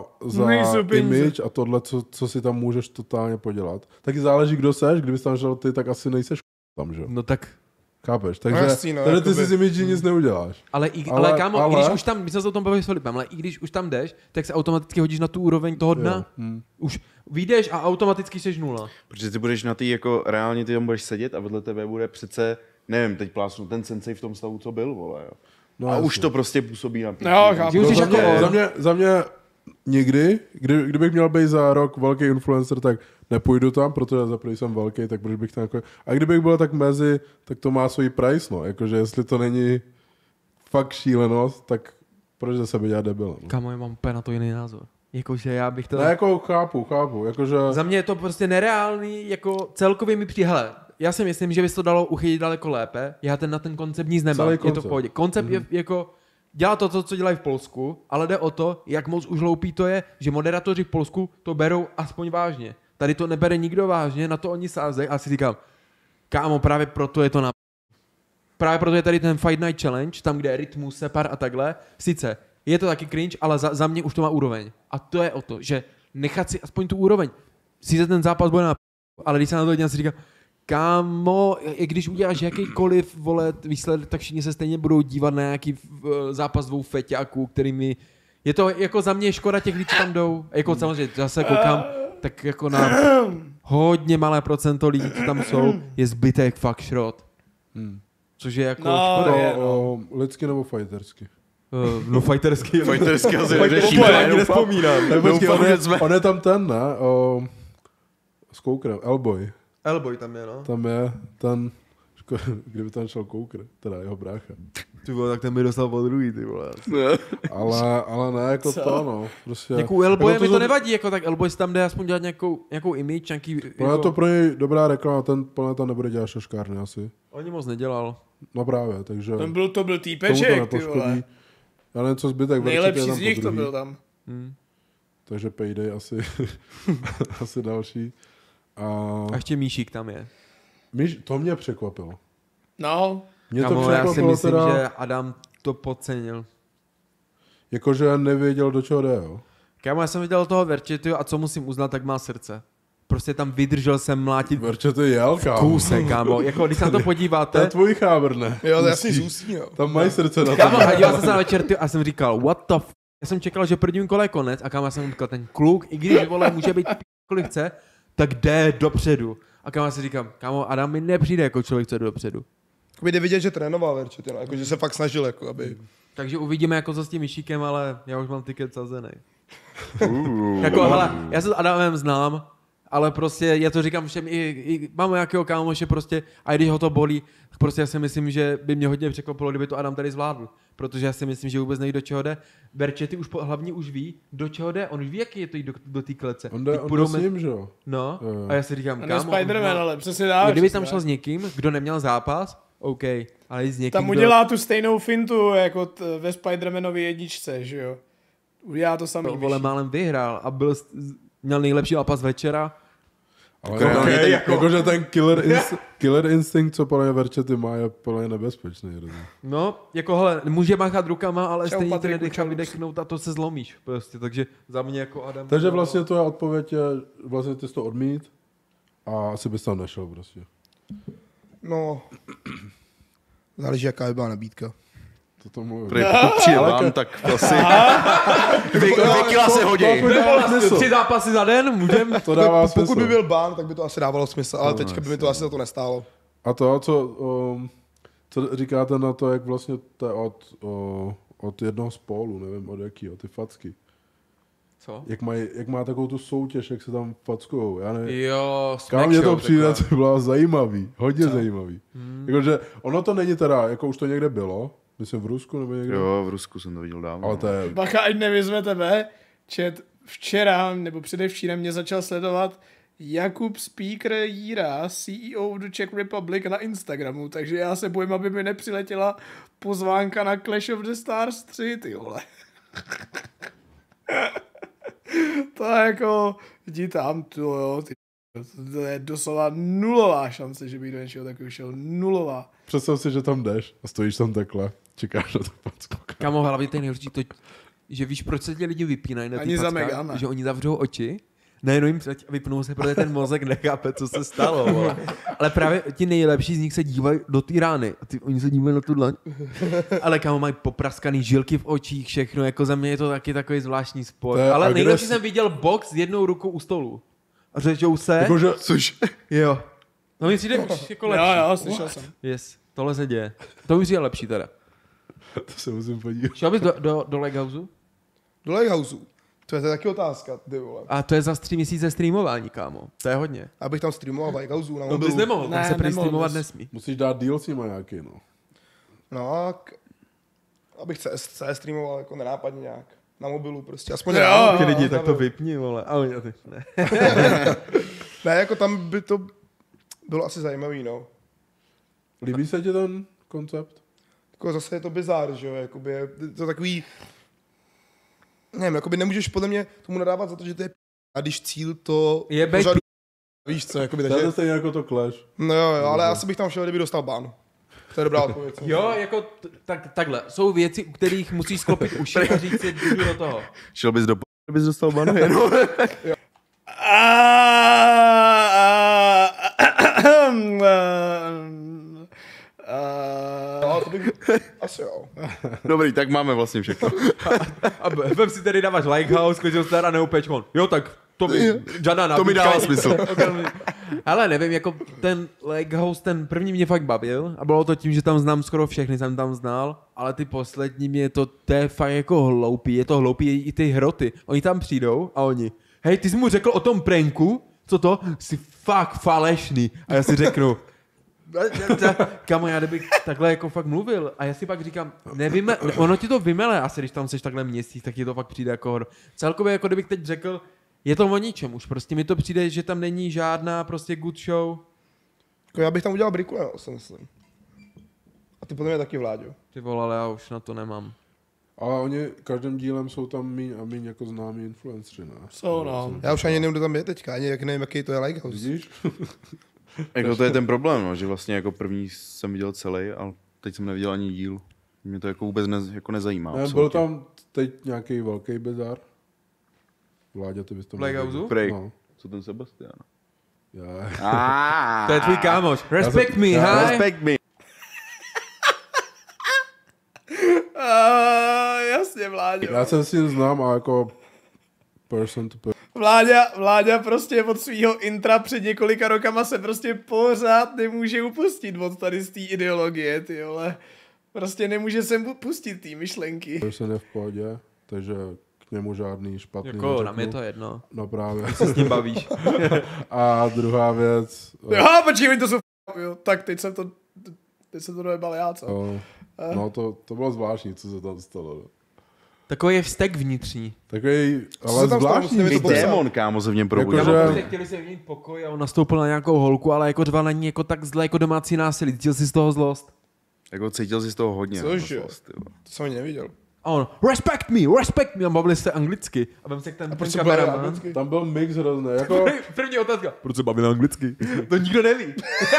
Speaker 5: image a tohle, co si tam můžeš totálně podělat. Taky záleží, kdo seš, kdybys tam šel ty, tak asi nejseš tam, že?
Speaker 4: No tak...
Speaker 5: Chápeš, takže
Speaker 2: no,
Speaker 5: tady ty si z image nic neuděláš.
Speaker 4: Ale kámo, i když už tam, my jsme se o tom bavili s Filipem, ale i když už tam jdeš, tak se automaticky hodíš na tu úroveň toho dna. Už vyjdeš a automaticky seš 0.
Speaker 3: Protože ty budeš na ty jako reálně ty tam budeš sedět a vedle tebe bude přece, nevím, teď plásnu ten sensei v tom stavu, co byl, vole, jo.
Speaker 5: No,
Speaker 3: a
Speaker 5: jasně.
Speaker 3: už to prostě působí na píči.
Speaker 1: Jo, chápu.
Speaker 5: Za mě někdy, kdybych měl být za rok velký influencer, tak nepůjdu tam, protože za první jsem velký, tak proč bych tam jako... A kdybych byl tak mezi, tak to má svůj price, no. Jakože jestli to není fakt šílenost, tak proč ze sebe dělat debil, no.
Speaker 4: Kámo, já mám úplně na to jiný názor. Jakože já bych to...
Speaker 5: Ne, jako chápu, jakože...
Speaker 4: Za mě je to prostě nereálný, jako celkově mi přijde, hele, já si myslím, že by se to dalo uchytit daleko lépe, já na ten koncept nic nemám, je to v pohodě. Koncept je jako, dělá to, co dělají v Polsku, ale jde o to, jak moc už hloupý to je, že moderátoři v Polsku to berou aspoň vážně. Tady to nebere nikdo vážně, na to oni sázejí a si říkám, kámo, právě proto je to na... Právě proto je tady ten Fight Night Challenge, tam, kde je rytmus, separ a takhle. Sice je to taky cringe, ale za mě už to má úroveň. A to je o to, že nechat si aspoň tu úroveň. Sice ten zápas bude na ale když se na to dělám, si říkám, kámo, i když uděláš jakýkoliv, vole, výsledek, tak všichni se stejně budou dívat na nějaký zápas dvou feťáků, kterými... Je to jako za mě škoda těch lidí, co tam jdou. Jako samozřejmě, zase koukám, tak jako na hodně malé procento lidí, co tam jsou, je zbytek fakt šrot. Což je jako škoda.
Speaker 5: Lidsky nebo fightersky?
Speaker 4: No fightersky.
Speaker 3: Fightersky asi
Speaker 4: ani nespomínám.
Speaker 5: On je tam ten, ne? S Cokerem, Elboy.
Speaker 4: Elboy tam je, no.
Speaker 5: Tam je ten, kdyby tam šel Coker, teda jeho brácha.
Speaker 4: Ty vole, tak ten by dostal po druhý, ty vole.
Speaker 5: ale ne jako co? To, no. Prostě,
Speaker 4: nějakou Elboy jako mi to nevadí, jako tak Elboy si tam jde aspoň dělat nějakou image, nějaký...
Speaker 5: Jako... Je to pro něj dobrá reklama, ten plně tam nebude dělat šaškárny asi.
Speaker 4: On moc nedělal.
Speaker 5: No právě, takže...
Speaker 1: To byl týpeček, ty vole.
Speaker 5: Já nevím, co zbytek.
Speaker 1: Nejlepší z nich to byl tam.
Speaker 5: Takže Payday asi, asi další.
Speaker 4: A ještě Míšík tam je.
Speaker 5: To mě překvapilo.
Speaker 1: No.
Speaker 5: Mě to překvapilo,
Speaker 4: já si myslím,
Speaker 5: teda,
Speaker 4: že Adam to podcenil.
Speaker 5: Jakože nevěděl, do čeho jde, jo?
Speaker 4: Kámo, já jsem viděl toho Verčetu a co musím uznat, tak má srdce. Prostě tam vydržel jsem mlátit
Speaker 5: Verčetu jel, kámo.
Speaker 4: Kousek, kámo. Jako, když se na to podíváte...
Speaker 5: To je tvůj chábr, ne?
Speaker 2: Jo, to jasný zůstí, jo.
Speaker 5: Tam mají srdce na to.
Speaker 4: Kámo, díval jsem se na večer a jsem říkal, what the f... Já jsem čekal, že v prvním kole je konec a kámo, já jsem říkal, ten kluk, i když vole může být kolik chce, tak jde dopředu. A kámo, já si říkám, kámo, Adam mi nepřijde jako člověk, co jde dopředu.
Speaker 2: Jde vidět, že trénoval Verčet, jako, že se fakt snažil, jako, aby...
Speaker 4: Takže uvidíme, jako co s tím Myšíkem, ale já už mám tiket sazený. Jako, hele, já se s Adamem znám, ale prostě, já to říkám všem, i mám nějakého kámoše prostě, a když ho to bolí, tak prostě já si myslím, že by mě hodně překvapilo, kdyby to Adam tady zvládl. Protože já si myslím, že vůbec neví, do čeho jde. Verčety už hlavně už ví, do čeho jde. On už ví, jaký je to jít do té klece.
Speaker 5: On jde s ním, že jo?
Speaker 4: No, a já si říkám,
Speaker 1: kámo. Spider-Man, ale přesně dáš.
Speaker 4: Kdyby tam šel s někým, kdo neměl zápas, OK, ale i s někým,
Speaker 1: tam udělá tu stejnou fintu, jako ve Spider-Manově jedničce, že jo? Udělá to samý.
Speaker 4: To vole málem vyhrál a měl nejlepší zápas večera.
Speaker 5: Ale jakože ten killer instinct, co podle Verčety má, je podle nebezpečný.
Speaker 4: No, jako hele, může máchat rukama, ale stejně ty nedechám vydechnout a to se zlomíš. Prostě, takže za mě jako Adam...
Speaker 5: Takže vlastně to je odpověď, vlastně ty jsi to odmít a asi bys tam nešel prostě.
Speaker 2: No, záleží, jaká by byla nabídka.
Speaker 5: To mluvím.
Speaker 3: Pokud přijde vám, tak asi... 2 kila se hodí.
Speaker 4: 3 zápasy za den, můžem?
Speaker 5: To dává smysl.
Speaker 2: Pokud by byl bán, tak by to asi dávalo smysl, ale teďka by mi to asi za to nestálo.
Speaker 5: A to, co říkáte na to, jak vlastně to je od jednoho spolu, nevím od jakýho, ty facky.
Speaker 4: Co?
Speaker 5: Jak má takovou tu soutěž, jak se tam fackujou, já nevím.
Speaker 4: Jo,
Speaker 5: Kam mě to přijde, to bylo zajímavý, hodně zajímavý. Jakože ono to není teda, jako už to někde bylo, Myslím v Rusku nebo někde?
Speaker 3: Jo, v Rusku jsem to viděl dávno.
Speaker 5: Ale to je...
Speaker 1: Bacha, ať nevyzme tebe. Čet, včera, nebo předevčírem mě začal sledovat Jakub Speaker Jíra, CEO of the Czech Republic na Instagramu, takže já se bojím, aby mi nepřiletěla pozvánka na Clash of the Stars 3, ty vole. To je jako, jdi tam, to je doslova nulová šance, že bych do něčeho takového šel, nulová.
Speaker 5: Představ si, že tam jdeš a stojíš tam takhle, čekáš na to packu.
Speaker 4: Kámo, hlavně ten nejhorší to, že víš, proč se ti lidi vypínají na
Speaker 1: Ani
Speaker 4: ty
Speaker 1: za
Speaker 4: packách?
Speaker 1: Megana.
Speaker 4: Že oni zavřou oči, najednou jim přiletějí a vypnou se, protože ten mozek nechápe, co se stalo. Vole. Ale právě ti nejlepší z nich se dívají do té rány a oni se dívají na tu dlaň. Ale kámo, mají popraskaný žilky v očích, všechno, jako za mě je to taky takový zvláštní sport. Ale nejlepší jsem viděl box s jednou rukou u stolu. A řečou se...
Speaker 5: Jakože...
Speaker 3: Což?
Speaker 4: Jo. No mi přijde už jako lepší.
Speaker 1: Jo, slyšel jsem.
Speaker 4: Yes, tohle se děje. To mi přijde lepší teda.
Speaker 5: To se musím podívat.
Speaker 4: Šel bys do Leghouseu?
Speaker 2: Do Lighthouseu. To je taky otázka, ty vole.
Speaker 4: A to je za 3 měsíce streamování, kámo. To je hodně.
Speaker 2: Abych tam streamoval v Lighthouseu na
Speaker 4: To
Speaker 2: mobilu.
Speaker 4: bys nemohl, tam
Speaker 1: Ne,
Speaker 4: se prý
Speaker 1: nemohl
Speaker 4: streamovat
Speaker 1: bys.
Speaker 4: nesmí.
Speaker 5: Musíš dát deal s nima nějaký, no.
Speaker 2: No, abych CS streamoval jako nenápadně nějak. Na mobilu prostě, aspoň
Speaker 1: Jo,
Speaker 2: ráno.
Speaker 4: Ty lidi, tak to vypni, vole. A oni ty ne.
Speaker 2: Ne, jako tam by to bylo asi zajímavý, no.
Speaker 5: Líbí se ti ten koncept?
Speaker 2: Jako zase je to bizár, že jo, jakoby je to takový, nevím, jakoby nemůžeš podle mě tomu nadávat za to, že to je a když cíl to
Speaker 4: Je bejt
Speaker 2: pořadu, víš co, jakoby,
Speaker 5: To je
Speaker 2: takže,
Speaker 5: to stejně jako to Clash.
Speaker 2: no jo, ale asi bych tam šel, kdyby dostal ban. To je dobrá odpověď.
Speaker 4: Jo, jako takhle. Jsou věci, u kterých musíš sklopit uši a říct si, jdu do toho.
Speaker 3: Šel bys bys dostal banu jenom.
Speaker 2: No, to bych, asi jo.
Speaker 3: Dobrý, tak máme vlastně všechno.
Speaker 4: A vem si tedy dáváš Lighthouse, Clash of Stars a neupečk on. Jo, tak to mi, žádná
Speaker 3: To mi dává smysl.
Speaker 4: Ale nevím, jako ten Lighthouse, ten první mě fakt bavil a bylo to tím, že tam znám skoro všechny, jsem tam znal, ale ty poslední mě to je fakt jako hloupý, je to hloupý i ty hroty. Oni tam přijdou a oni, hej, ty jsi mu řekl o tom pranku, co to? Jsi fakt falešný. A já si řeknu, kamo, já kdybych takhle jako fakt mluvil a já si pak říkám, ono ti to vymele asi, když tam seš takhle měsíc, tak ti to fakt přijde jako celkově, jako kdybych teď řekl, je to o ničem, už prostě mi to přijde, že tam není žádná prostě good show.
Speaker 2: Jako já bych tam udělal briku, no, si myslím. A ty podle mě taky, Vláďo.
Speaker 4: Ty vole, ale já už na to nemám.
Speaker 5: Ale oni každým dílem jsou tam míň a míň jako známí influenceři, ne?
Speaker 1: Jsou, no.
Speaker 2: Já už ani nevím, kdo tam je teďka, ani jak nevím, jaký to je Lighthouse.
Speaker 5: Vidíš?
Speaker 3: Jako to je ten problém, no, že vlastně jako první jsem viděl celý, ale teď jsem neviděl ani díl. Mě to jako vůbec jako nezajímá.
Speaker 5: Ne, byl tam teď nějaký velký bizar. Vláďa, ty bys to
Speaker 4: Lighthouseu?
Speaker 3: Prej.
Speaker 5: No.
Speaker 3: Co ten Sebastian?
Speaker 5: Já.
Speaker 4: To je tvůj kámoš. Respect me, hi.
Speaker 3: Respect me.
Speaker 1: Jasně, Vláďo.
Speaker 5: Já jsem si znám a jako person to person.
Speaker 1: Vláďa prostě od svýho intra před několika rokama se prostě pořád nemůže upustit od tady z té ideologie, ty vole. Prostě nemůže se pustit té myšlenky.
Speaker 5: Person je v pohodě, takže k němu žádný špatný
Speaker 4: Jako,
Speaker 5: neřeknu.
Speaker 4: nám je to jedno.
Speaker 5: No právě.
Speaker 4: Se s ním bavíš.
Speaker 5: A druhá věc.
Speaker 1: Jo, počkej, oni to jsou jo, tak teď jsem to dojebal já, co?
Speaker 5: No to bylo zvláštní, co se tam stalo. No.
Speaker 4: Takový je vztek vnitřní.
Speaker 5: Takový,
Speaker 2: se
Speaker 5: ale
Speaker 2: tam stalo?
Speaker 5: zvláštní.
Speaker 2: Musíme
Speaker 3: I
Speaker 2: to popsat.
Speaker 3: démon, kámo, se v něm probudil.
Speaker 5: Jakože-
Speaker 4: Prostě chtěli se měnit pokoj a on nastoupil na nějakou holku, ale jako řval na ní jako tak zle jako domácí násilí. Cítil si z toho zlost.
Speaker 3: Jako cítil jsi z toho hodně.
Speaker 2: Což jo?
Speaker 3: Zlost, ty vole.
Speaker 2: To jsem ani neviděl.
Speaker 4: A on, respect me, a bavili se anglicky. A vem se ten
Speaker 2: Proč se
Speaker 4: kameraman.
Speaker 2: bavili anglicky?
Speaker 5: Tam byl mix hrozný. Jako,
Speaker 4: První otázka. Proč se bavili anglicky? To nikdo neví.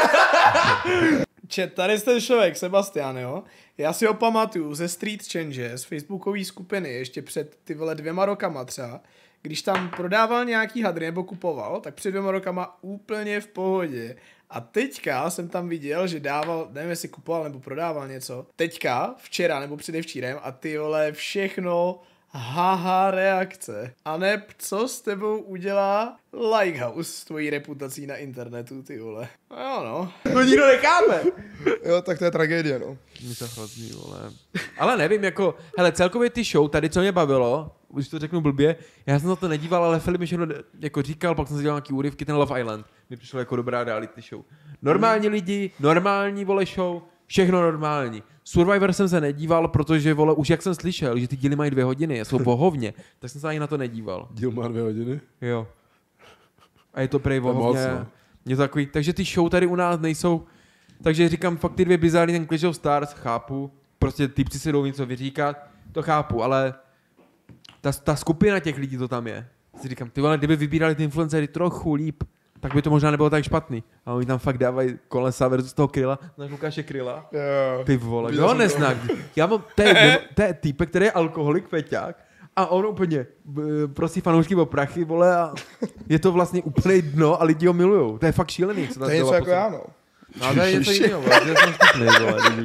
Speaker 1: Čet, tady ten člověk, Sebastian, jo? Já si ho pamatuju ze Street Change, z facebookové skupiny, ještě před ty vole 2 rokama třeba, když tam prodával nějaký hadry nebo kupoval, tak před 2 rokama úplně v pohodě. A teďka jsem tam viděl, že dával, nevím jestli kupoval nebo prodával něco, teďka, včera nebo předevčírem a ty vole všechno haha reakce. A ne, co s tebou udělá Lighthouse s tvojí reputací na internetu, ty vole. No jo, no.
Speaker 4: To nikdo nechápe.
Speaker 2: Jo, tak to je tragédie, no.
Speaker 4: Mi to hrozný, vole. Ale nevím, jako, hele, celkově ty show, tady co mě bavilo, už to řeknu blbě, já jsem na to nedíval, ale Filip mi všechno jako říkal, pak jsem si dělal nějaký úryvky, ten Love Island mi přišel jako dobrá reality show. Normální lidi, normální vole show, Všechno normální. Survivor jsem se nedíval, protože vole, už jak jsem slyšel, že ty díly mají 2 hodiny, jsou bohovně, tak jsem se ani na to nedíval.
Speaker 5: Díl má 2 hodiny?
Speaker 4: Jo. A je to prej
Speaker 5: To je moc,
Speaker 4: bohovně.
Speaker 5: no.
Speaker 4: Je to takový, takže ty show tady u nás nejsou, takže říkám fakt ty 2 bizarní, ten Clash of Stars, chápu, prostě typci si jdou něco vyříkat, to chápu, ale ta skupina těch lidí to tam je. Si říkám, ty vole, kdyby vybírali ty influencery trochu líp, tak by to možná nebylo tak špatný. A oni tam fakt dávají kolesa versus toho Kryla, znáš Lukáše Kryla?
Speaker 2: Jo.
Speaker 4: Ty vole,
Speaker 2: Viděl
Speaker 4: kdo ho
Speaker 2: jsem to.
Speaker 4: nezná? Já mám, to je týpek, který je alkoholik, feťák, a on úplně prosí fanoušky o prachy, vole, a je to vlastně úplný dno a lidi ho milujou. To je fakt šílený. Co
Speaker 2: To je něco jako já, no.
Speaker 4: No, to je něco jiného, vole, to jsem vtipný, vole.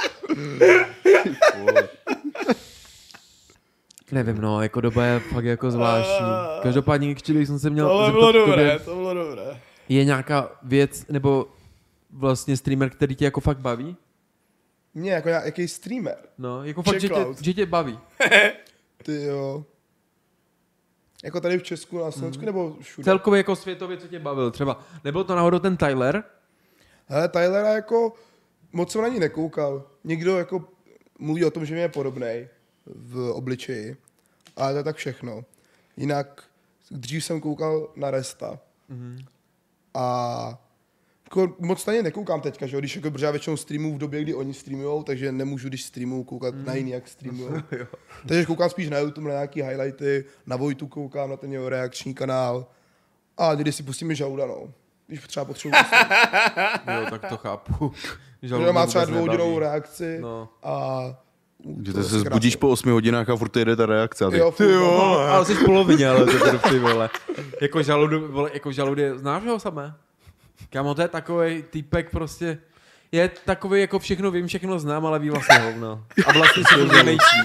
Speaker 4: Nevím, no, jako doba je fakt jako zvláštní. Každopádně, když jsem se měl
Speaker 1: Tohle
Speaker 4: zeptat
Speaker 1: bylo
Speaker 4: tobě,
Speaker 1: dobré, to bylo dobré.
Speaker 4: je nějaká věc, nebo vlastně streamer, který tě jako fakt baví?
Speaker 2: Mě jako jaký streamer.
Speaker 4: No, jako fakt,
Speaker 1: Checkout.
Speaker 4: že tě baví.
Speaker 2: Ty jo. Jako tady v Česku, na Slovensku nebo všude?
Speaker 4: Celkově jako světově, co tě bavil třeba. Nebyl to náhodou ten Tyler?
Speaker 2: Hele, Tylera jako moc jsem na ní nekoukal. Někdo jako mluví o tom, že mi je podobnej v obličeji. Ale to je tak všechno. Jinak dřív jsem koukal na Resta. A jako moc na ně nekoukám teďka, že jo? Když jako, protože já většinou streamuju v době, kdy oni streamujou, takže nemůžu, když streamuju, koukat na jiný, jak streamujou. Takže koukám spíš na YouTube, na nějaký highlighty, na Vojtu koukám, na ten jeho reakční kanál. A když si pustíme Žaluda, no. Když třeba potřebuji.
Speaker 4: Jo, tak to chápu.
Speaker 2: Že má třeba 2hodinovou reakci
Speaker 4: No.
Speaker 2: a...
Speaker 3: Že ty se zbudíš po 8 hodinách a furt jede ta reakce. A ty,
Speaker 2: Jo,
Speaker 4: Ty jo, ale jsi v polovině, ale to ty vole. Jako žaludy, znáš ho samé? Kámo, to je takovej týpek prostě, je takový jako všechno vím, všechno znám, ale ví vlastně hovno. A vlastně si to nejčí.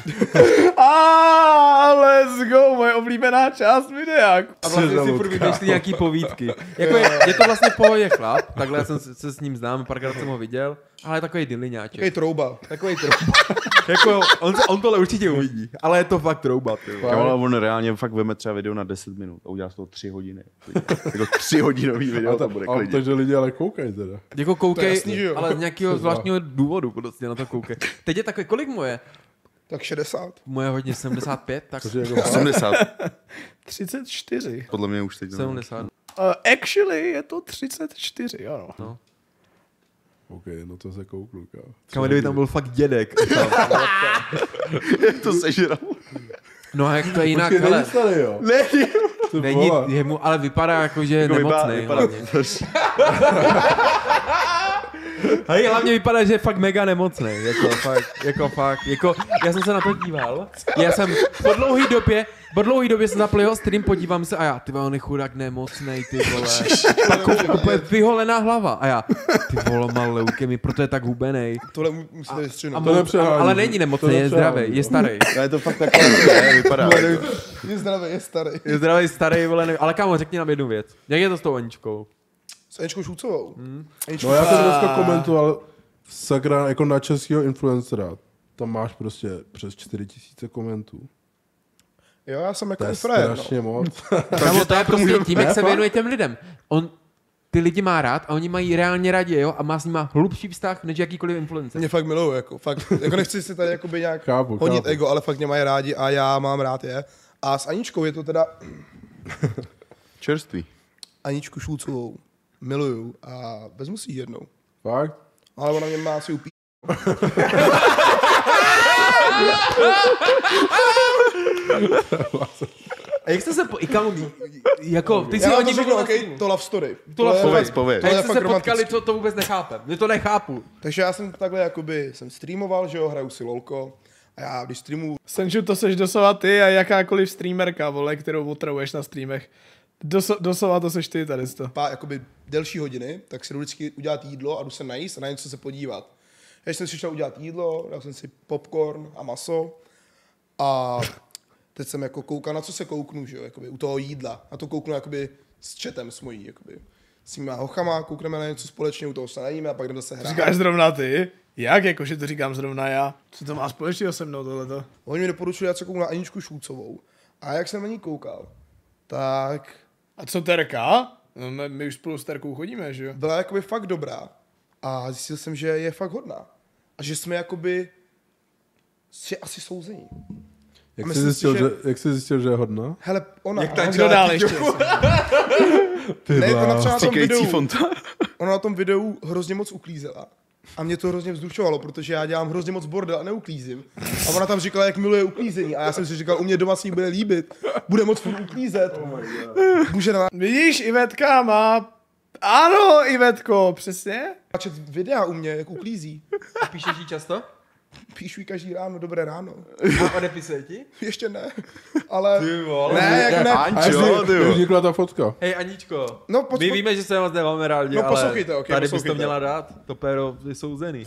Speaker 1: Let's go, moje oblíbená část videa.
Speaker 4: A vlastně si furt vymýšlí nějaký povídky. Jako je to vlastně v pohodě chlap, takhle já jsem se s ním znám, párkrát jsem ho viděl, ale je takový dyliňáček.
Speaker 2: Takový trouba.
Speaker 4: Takový trouba. Jako, on tohle určitě uvidí, ale je to fakt trouba.
Speaker 3: Kámo, ale on reálně fakt veme třeba video na 10 minut a udělá z toho 3 hodiny. Jako 3 hodinový video to bude klidně.
Speaker 5: Takže lidi ale koukají teda.
Speaker 4: Jako koukej,
Speaker 2: To je jasný, že jo.
Speaker 4: ale z nějakého zvláštního důvodu prostě na to koukej. Teď je takový, kolik mu je?
Speaker 2: Tak 60.
Speaker 4: Moje je hodně 75, tak
Speaker 5: Takže jako
Speaker 3: 80.
Speaker 1: 34.
Speaker 3: Podle mě už teď.
Speaker 4: 70.
Speaker 1: Actually je to 34, ano.
Speaker 4: No.
Speaker 5: OK, no to se kouknu, kámo.
Speaker 4: Kam kdyby tam byl fakt dědek.
Speaker 3: To sežral.
Speaker 4: No a jak to je jinak,
Speaker 5: Počkej,
Speaker 4: hele,
Speaker 5: není starý, jo? Ty
Speaker 4: není,
Speaker 5: vole.
Speaker 4: jemu, ale vypadá jako, že je nemocnej hlavně. Hej, hlavně vypadá, že je fakt mega nemocnej, jako fakt, já jsem se na to díval, já jsem po dlouhý době jsem zapl jeho stream, podívám se a já, ty vole, on je chudák nemocnej, ty vole, pak úplně vyholená hlava a já, ty vole, má leukemii, proto je tak hubenej.
Speaker 2: Tohle musíte vystřihnout.
Speaker 5: To nepřehání.
Speaker 4: Ale není nemocnej, je zdravý, je starý.
Speaker 3: Je to fakt takové, vypadá.
Speaker 2: Je zdravý, je starý.
Speaker 4: Je zdravý, starý, vole, ale kámo, řekni nám jednu věc, jak je to s tou Aničkou?
Speaker 2: S Aničkou Šulcovou.
Speaker 5: No já jsem dneska komentoval sakra jako na českého influencera. Tam máš prostě přes 4000 komentů.
Speaker 2: Jo, já jsem
Speaker 5: To
Speaker 2: jako
Speaker 5: je
Speaker 2: frajer, no.
Speaker 5: strašně moc.
Speaker 4: Kámo, to je prostě tím, jak se
Speaker 5: fakt?
Speaker 4: věnuje těm lidem. On ty lidi má rád a oni mají reálně rádi, jo, a má s nima hlubší vztah než jakýkoliv influencer.
Speaker 2: Mě fakt milují, jako fakt. Jako nechci si tady jakoby nějak
Speaker 5: Chápu,
Speaker 2: honit
Speaker 5: chápu.
Speaker 2: ego, ale fakt mě mají rádi a já mám rád je. A s Aničkou je to teda
Speaker 3: Čerstvý.
Speaker 2: Aničku Šulcovou. Miluju a vezmu si ji jednou.
Speaker 5: Fakt?
Speaker 2: Ale ona mě má asi upí.
Speaker 4: A jak jste se jako, ty si
Speaker 2: Já
Speaker 4: o
Speaker 2: vám
Speaker 4: ní
Speaker 2: to řeknu,
Speaker 4: mluvil
Speaker 2: okay, to love story.
Speaker 4: To love story.
Speaker 3: Pověď.
Speaker 2: To je
Speaker 4: jak jste
Speaker 2: fakt
Speaker 4: se potkali,
Speaker 2: romantický.
Speaker 4: to vůbec nechápem. My to nechápu.
Speaker 2: Takže já jsem takhle jakoby, jsem streamoval, že jo, hraju si lolko. A já když streamuju,
Speaker 1: Senžu, to seš doslova ty a jakákoliv streamerka, vole, kterou otravuješ na streamech. Doslova to seš ty tady to.
Speaker 2: jakoby delší hodiny, tak si jdu vždycky udělat jídlo a jdu se najíst a na něco se podívat. Já jsem si šel udělat jídlo, dal jsem si popcorn a maso a teď jsem jako koukal, na co se kouknu, že jo, jakoby u toho jídla. A to kouknu jakoby s chatem s mojí, jakoby. S těma hochama, koukneme na něco společně, u toho se najíme a pak jdeme zase hrát.
Speaker 1: Říkáš zrovna ty? Jak, jakože to říkám zrovna já? Co to má společného se mnou tohleto?
Speaker 2: Oni mi doporučili, já se kouknu na Aničku Šulcovou. A jak jsem na ní koukal, tak
Speaker 1: A co Terka? No, my už spolu s Terkou chodíme, že jo?
Speaker 2: byla jakoby fakt dobrá. A zjistil jsem, že je fakt hodná. a že jsme jakoby asi souzení.
Speaker 5: Jak
Speaker 2: A
Speaker 5: jsi zjistil, že je hodná?
Speaker 2: Hele, ona...
Speaker 4: Jak ta
Speaker 1: Kdo dál ještě?
Speaker 2: Ne, ona třeba na tom
Speaker 3: Stříkající
Speaker 2: videu,
Speaker 3: fonta.
Speaker 2: ona na tom videu hrozně moc uklízela. A mě to hrozně vzrušovalo, protože já dělám hrozně moc bordel a neuklízím. A ona tam říkala, jak miluje uklízení. A já jsem si říkal, u mě doma si jí bude líbit. Bude moc furt uklízet. Může
Speaker 1: Vidíš, Ivetka má... Ano, Ivetko, přesně.
Speaker 2: natáčet videa u mě, jak uklízí.
Speaker 4: A píšeš jí často?
Speaker 2: Píšu jí každý ráno, dobré ráno.
Speaker 4: A odepisuje ti?
Speaker 2: Ještě ne, ale...
Speaker 4: Ty vole.
Speaker 2: Ne, jak ne.
Speaker 3: Ančo, ty
Speaker 5: Jak
Speaker 3: jo.
Speaker 5: vznikla ta fotka?
Speaker 4: Hej Aničko,
Speaker 2: No,
Speaker 4: my víme, že se vás nemáme rádi,
Speaker 2: No,
Speaker 4: ale
Speaker 2: poslouchejte, ok,
Speaker 4: tady bys to
Speaker 2: poslouchejte.
Speaker 4: měla dát. To péro je souzený.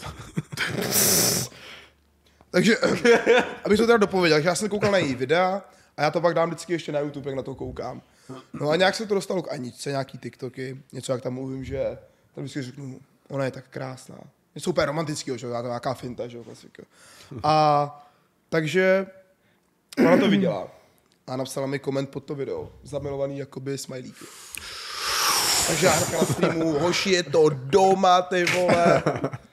Speaker 2: Takže, abych to teda dopověděl, já jsem koukal na její videa a já to pak dám vždycky ještě na YouTube, jak na to koukám. No a nějak se to dostalo k Aničce, nějaký TikToky, něco jak tam mluvím, že tam vždycky řeknu, ona je tak krásná. Něco úplně romantického, že jo, já to nějaká finta, že jo, klasika. A takže ona to viděla a napsala mi koment pod to video, zamilovaný jakoby smajlíky. Takže já na streamu, hoši, je to doma, ty vole.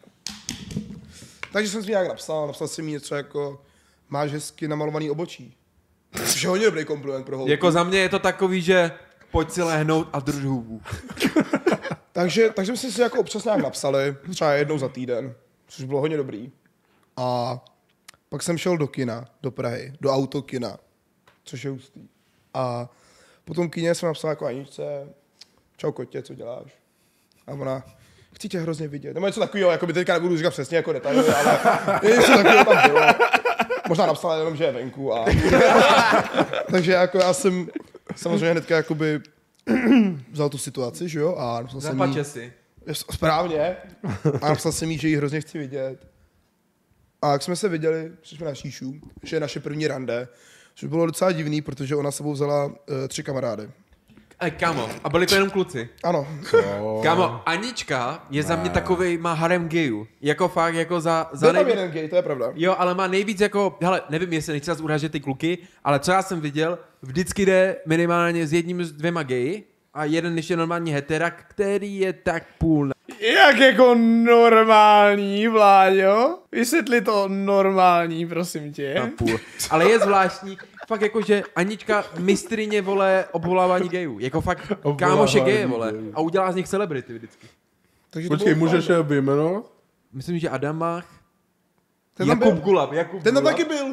Speaker 2: Takže jsem si nějak napsal jsem jí něco jako, máš hezky namalovaný obočí. Což je hodně dobrý kompliment pro holku.
Speaker 4: Jako za mě je to takový, že pojď si lehnout a drž hubu.
Speaker 2: Takže jsme si jako občas nějak napsali, třeba jednou za týden, což bylo hodně dobrý. A pak jsem šel do kina, do Prahy, do autokina, což je hustý. A potom kině jsem napsal jako Aničce, čau kotě, co děláš? A ona, chci tě hrozně vidět. Nebo něco takového, jako by teďka nebudu říkat přesně jako detaily, ale něco takového tam bylo. Možná napsala jenom, že je venku. A... Takže jako já jsem samozřejmě hnedka jakoby vzal tu situaci, že jo? A napsal jsem jí...
Speaker 4: Zapače si.
Speaker 2: Správně. A napsal jsem jí, že ji hrozně chci vidět. A jak jsme se viděli, přišli na šíšu, že je naše první rande, což bylo docela divný, protože ona sebou vzala 3 kamarády.
Speaker 4: Kámo, a byli to jenom kluci.
Speaker 2: Ano.
Speaker 4: Kámo, Anička je za mě takovej, má harem gayů. Jako fakt, jako za
Speaker 2: Byl tam
Speaker 4: nejvíc...
Speaker 2: jeden gay, to je pravda.
Speaker 4: Jo, ale má nejvíc jako, hele, nevím, jestli nechci zase urážet ty kluky, ale co já jsem viděl, vždycky jde minimálně s jedním z 2 gayi a jeden ještě normální heterak, který je tak půl.
Speaker 1: Jak jako normální, Vláďo? Vysvětli to normální, prosím tě.
Speaker 4: Na půl. Ale je zvláštní, fakt jako, že Anička mistryně, vole, obvolávání gayů. Jako fakt kámoše geje, vole. A udělá z nich celebrity vždycky.
Speaker 2: Takže to
Speaker 5: Počkej,
Speaker 2: bylo
Speaker 5: můžeš je vyjmenovat?
Speaker 4: Myslím, že Adam Mach,
Speaker 2: Ten tam
Speaker 4: Jakub
Speaker 2: byl.
Speaker 4: Gulab,
Speaker 2: Ten tam taky byl.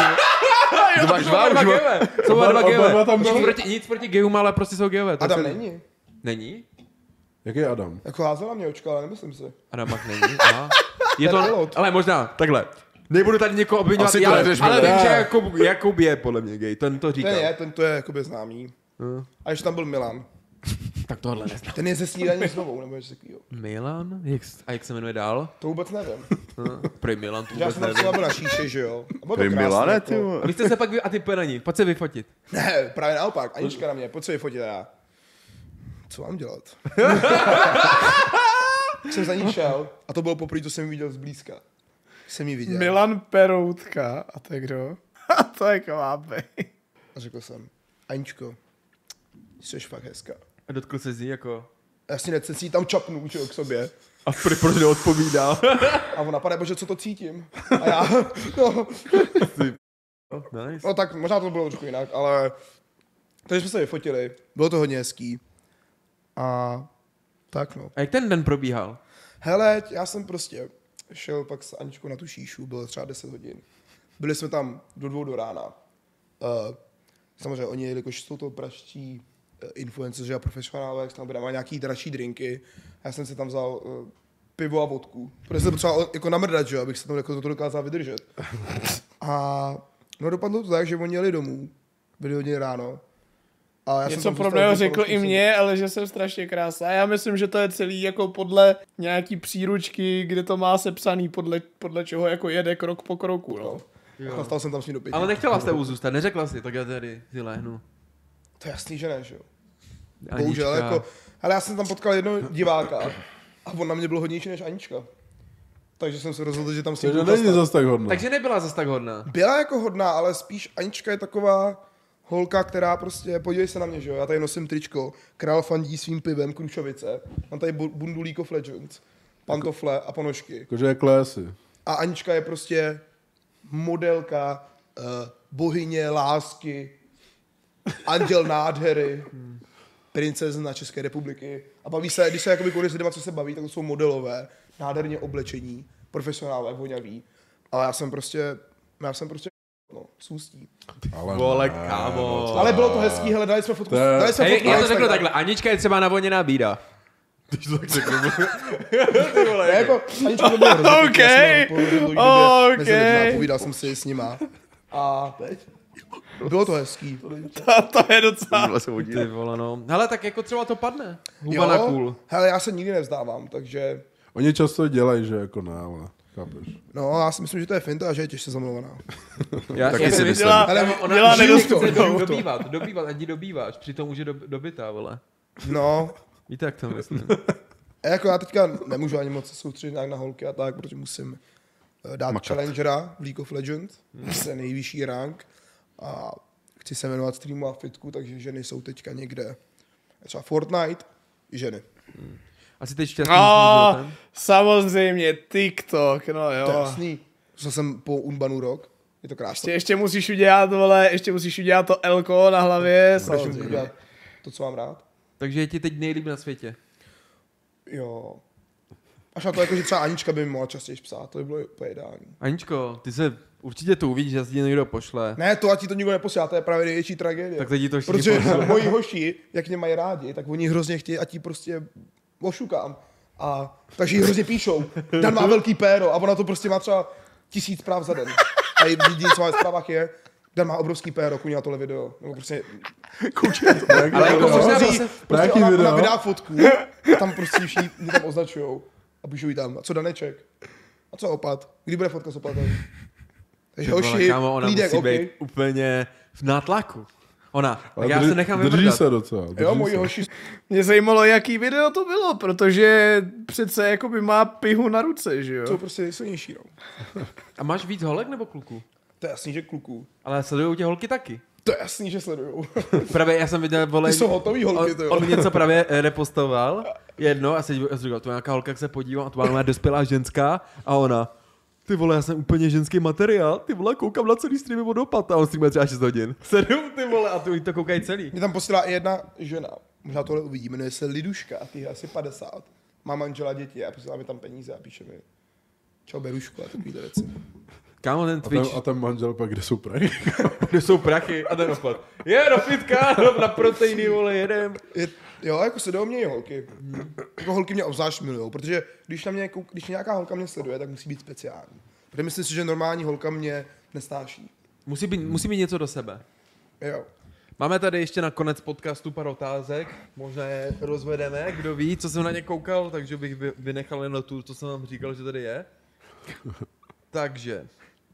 Speaker 4: To máš dva gejové. Jsou dva
Speaker 5: Oba
Speaker 4: gejové.
Speaker 5: tam byli.
Speaker 4: Nic proti gejům, ale prostě jsou gejové. to
Speaker 2: Adam
Speaker 4: se-
Speaker 2: není.
Speaker 4: Není?
Speaker 5: Jaký je Adam?
Speaker 2: Jako házela mě očka, ale nemyslím si.
Speaker 4: Adam Mach není. Aha. Je to,
Speaker 2: pilot.
Speaker 4: ale možná, takhle. Nebudu tady někoho obviňovat,
Speaker 3: Asi to nejdeš
Speaker 4: ale
Speaker 3: vidět.
Speaker 4: vím, že Jakub je podle mě gay, ten to říkal.
Speaker 2: Ten to je jakoby známý. A ještě tam byl Milan.
Speaker 4: Tak tohle neznám.
Speaker 2: Ten je ze Snídaně s Novou, nebo něco takového.
Speaker 4: Milan? A jak se jmenuje dál?
Speaker 2: To vůbec nevím.
Speaker 4: Prej Milan, to
Speaker 2: Já
Speaker 4: vůbec
Speaker 2: jsem tam
Speaker 4: nevím.
Speaker 2: třeba byl na šíše, že jo. A bylo to
Speaker 3: Prej
Speaker 2: krásný,
Speaker 3: Milane,
Speaker 2: jako.
Speaker 3: ty vole.
Speaker 4: Vy jste se pak, a ty pojď na ní, pojď se vyfotit.
Speaker 2: Ne, právě naopak. Anička na mě, pojď se vyfotit a já. Co mám dělat? Jsem za ní šel a to bylo poprvé, co jsem ji viděl zblízka. Jsem ji viděl.
Speaker 1: Milan Peroutka. A to je kdo? A to je kvábej.
Speaker 2: A řekl jsem, Aničko, jsi fakt hezká.
Speaker 4: A dotkl se z ní jako...
Speaker 2: Jasně, nechci si ji tam čapnu, že jo, k sobě.
Speaker 4: A proč neodpovídá?
Speaker 2: A ona, pane bože, co to cítím? A já, no,
Speaker 4: Nice.
Speaker 2: no tak možná to bylo trošku jinak, ale... Takže jsme se vyfotili, bylo to hodně hezký. A tak no.
Speaker 4: A jak ten den probíhal?
Speaker 2: Hele, já jsem prostě šel pak s Aničkou na tu šíšu, bylo třeba 10 hodin. Byli jsme tam do 2 do rána. Samozřejmě oni, jelikož jsou to praští influenceři a profesionálové, tak tam dávají nějaký dražší drinky. A já jsem si tam vzal pivo a vodku. Protože jsem potřeboval jako namrdat, že jo, abych se tam jako to dokázal vydržet. A no dopadlo to tak, že oni jeli domů, byli hodně ráno. A já jsem
Speaker 1: Něco
Speaker 2: tam
Speaker 1: podobného
Speaker 2: zůstal
Speaker 1: řekl i mě, ale že jsem strašně krásná. Já myslím, že to je celý jako podle nějaký příručky, kde to má sepsaný podle čeho jako jede krok po kroku, no.
Speaker 2: A stal jsem tam s ní do 5.
Speaker 4: Ale nechtěla s tebou zůstat, neřekla si, tak já tady si lehnu.
Speaker 2: To je jasný, že ne, že jo.
Speaker 4: Anička.
Speaker 2: Bohužel, jako, ale já jsem tam potkal jednoho diváka a on na mě byl hodnější než Anička. Takže jsem se rozhodl, že tam s ním
Speaker 5: Takže
Speaker 2: budu
Speaker 5: není
Speaker 2: zastat.
Speaker 5: zas tak hodná.
Speaker 4: Takže nebyla zas tak hodná.
Speaker 2: Byla jako hodná, ale spíš Anička je taková holka, která prostě, podívej se na mě, že jo, já tady nosím tričko, král fandí svým pivem, Krušovice, mám tady bundu League of Legends, pantofle a ponožky.
Speaker 5: Jakože je klésy.
Speaker 2: A Anička je prostě modelka, bohyně lásky, anděl nádhery, princezna České republiky. A baví se, když se jakoby kvůli s lidma, co se baví, tak to jsou modelové, nádherně oblečení, profesionálové, voňaví. Ale já jsem prostě no, s ústí.
Speaker 4: Vole, kámo.
Speaker 2: Ale bylo to hezký, hele, dali jsme fotku.
Speaker 4: Hej, já to řeknu takhle, Anička je třeba navoněná bída. Když to tak řeknu.
Speaker 2: Ne, jako, Anička to bylo hrozně pěkný, já jsem
Speaker 1: Okay.
Speaker 2: mezi lidma, povídal jsem si s nima. A bylo to hezký.
Speaker 1: To je docela...
Speaker 4: Ty vole, no. Hele, tak jako třeba to padne. Huba na kůl.
Speaker 2: Hele, já se nikdy nevzdávám, takže...
Speaker 5: Oni často dělají, že jako ne, ale chápeš.
Speaker 2: No, já si myslím, že to je finta a že je těžce zamilovaná.
Speaker 4: Já
Speaker 3: Taky si myslím.
Speaker 2: Ale
Speaker 1: dělá
Speaker 2: žiju to.
Speaker 4: dobývat, ani dobýváš, přitom už je dobytá, vole.
Speaker 2: No,
Speaker 4: Víte, jak to myslím?
Speaker 2: a jako já teďka nemůžu ani moc soustředit nějak na holky a tak, protože musím dát challengera v League of Legends, to je nejvyšší rank a chci se jmenovat streamu a fitku, takže ženy jsou teďka někde. Třeba Fortnite, ženy.
Speaker 4: Asi teď šťastný
Speaker 1: samozřejmě, TikTok, no
Speaker 2: To je
Speaker 1: jo.
Speaker 2: jasný. To jsem po Unbanu rok, je to krásné.
Speaker 1: Ještě musíš udělat, vole, ještě musíš udělat to Elko na hlavě, samozřejmě.
Speaker 2: Udělat to, co mám rád.
Speaker 4: Takže je ti teď nejlíp na světě.
Speaker 2: Jo. Až na to, jako, že třeba Anička by mi mohla častěji psát, to by bylo úplně ideální.
Speaker 4: Aničko, ty se určitě to uvidíš, že si ti někdo pošle.
Speaker 2: Ne, to a ti to nikdo neposílá, to je právě největší tragédie.
Speaker 4: Tak teď ti to všichni
Speaker 2: Protože
Speaker 4: pošle.
Speaker 2: moji hoši, jak mě mají rádi, tak oni hrozně chtějí, ať jí prostě ošukám. A takže jí hrozně píšou. Dan má velký péro a ona to prostě má třeba 1000 zpráv za den. A jediný, co má v zprávách je, Dan má obrovský péro, kouní na tohle video. Nebo prostě
Speaker 4: Ale jako možná
Speaker 2: prostě,
Speaker 5: jaký
Speaker 2: ona
Speaker 5: video?
Speaker 2: vydá fotku a tam prostě všichni mě tam označujou. A píšou jí tam, a co Daneček? A co opat? Kdy bude fotka s opatem? Takže hoši,
Speaker 4: kámo, ona
Speaker 2: klídek,
Speaker 4: musí
Speaker 2: OK.
Speaker 4: být úplně v nátlaku. Ona, tak
Speaker 5: Ale
Speaker 4: já se nechám
Speaker 5: drží
Speaker 4: vybrdat.
Speaker 5: se docela.
Speaker 2: Jo, moji hoši.
Speaker 1: Mě zajímalo, jaký video to bylo, protože přece jakoby má pihu na ruce, že
Speaker 2: Jsou
Speaker 1: jo?
Speaker 2: prostě nejsilnější, no.
Speaker 4: A máš víc holek nebo kluků?
Speaker 2: To je jasný, že kluků.
Speaker 4: Ale sledujou tě holky taky.
Speaker 2: To je jasný, že sledujou.
Speaker 4: Právě já jsem viděl, vole,
Speaker 2: Ty jsou hotový holky, to jo.
Speaker 4: on něco právě repostoval, jedno, a jsem říkal, to je nějaká holka, jak se podívám, a to byla dospělá ženská, a ona, ty vole, já jsem úplně ženský materiál, ty vole, koukám na celý streamy od opata, a on streamuje třeba 6 hodin. 7, ty vole, a ty to koukají celý.
Speaker 2: Mě tam posílá i jedna žena, možná tohle uvidí, jmenuje se Liduška, ty je asi 50. Má manžela, děti a posílá mi tam peníze a píše mi, čau Berušku a takovýhle věci.
Speaker 4: Kámo, ten Twitch,
Speaker 5: A ten manžel pak, kde jsou prachy?
Speaker 4: kde jsou prachy, a ten opad. Je, do fitka, na proteiny, vole, jedem.
Speaker 2: Jo, jako sledují mě i holky. Jako holky mě obzvlášť milujou, protože když nějaká holka mě sleduje, tak musí být speciální. Protože myslím si, že normální holka mě nesnáší.
Speaker 4: Musí mít něco do sebe.
Speaker 2: Jo.
Speaker 4: Máme tady ještě na konec podcastu pár otázek, možná je rozvedeme, kdo ví, co jsem na ně koukal, takže bych vynechal jen tu, co jsem vám říkal, že tady je. Takže,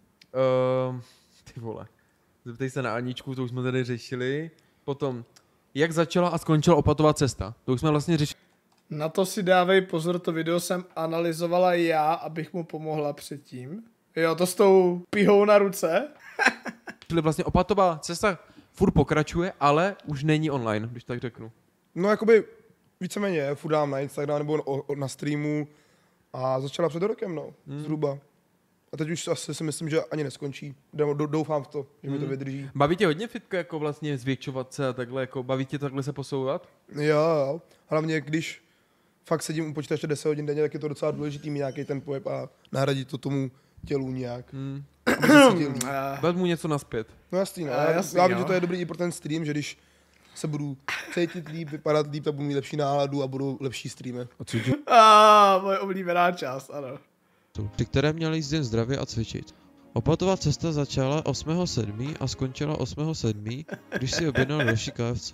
Speaker 4: ty vole, zeptej se na Aničku, to už jsme tady řešili. Potom, jak začala a skončila Opatová cesta? To už jsme vlastně řešili
Speaker 1: Na to si dávej pozor, to video jsem analyzovala já, abych mu pomohla předtím. Jo, to s tou pihou na ruce.
Speaker 4: vlastně Opatová cesta furt pokračuje, ale už není online, když tak řeknu.
Speaker 2: No jakoby víceméně furt dám na Instagram nebo na streamu a začala před rokem, no, zhruba. A teď už asi si myslím, že ani neskončí. Doufám v to, že mi to vydrží.
Speaker 4: Baví tě hodně fitka, jako vlastně zvětšovat se a takhle, jako baví tě takhle se posouvat?
Speaker 2: Jo. Hlavně když fakt sedím u počítače 10 hodin denně, tak je to docela důležitý mít nějaký ten pohyb a nahradit to tomu tělu nějak. Aby se cítil líp.
Speaker 4: Vezmu něco naspět.
Speaker 2: No jasný, no.
Speaker 1: Jasný,
Speaker 2: Já vím,
Speaker 1: jo.
Speaker 2: že to je dobrý i pro ten stream, že když se budu cítit líp, vypadat líp, tak budu mít lepší náladu a budou lepší streamy.
Speaker 1: Moje oblíbená část, ano.
Speaker 9: při které měl jíst jen zdravě a cvičit. Opatová cesta začala 8.7. a skončila 8.7., když si objednal další KFC.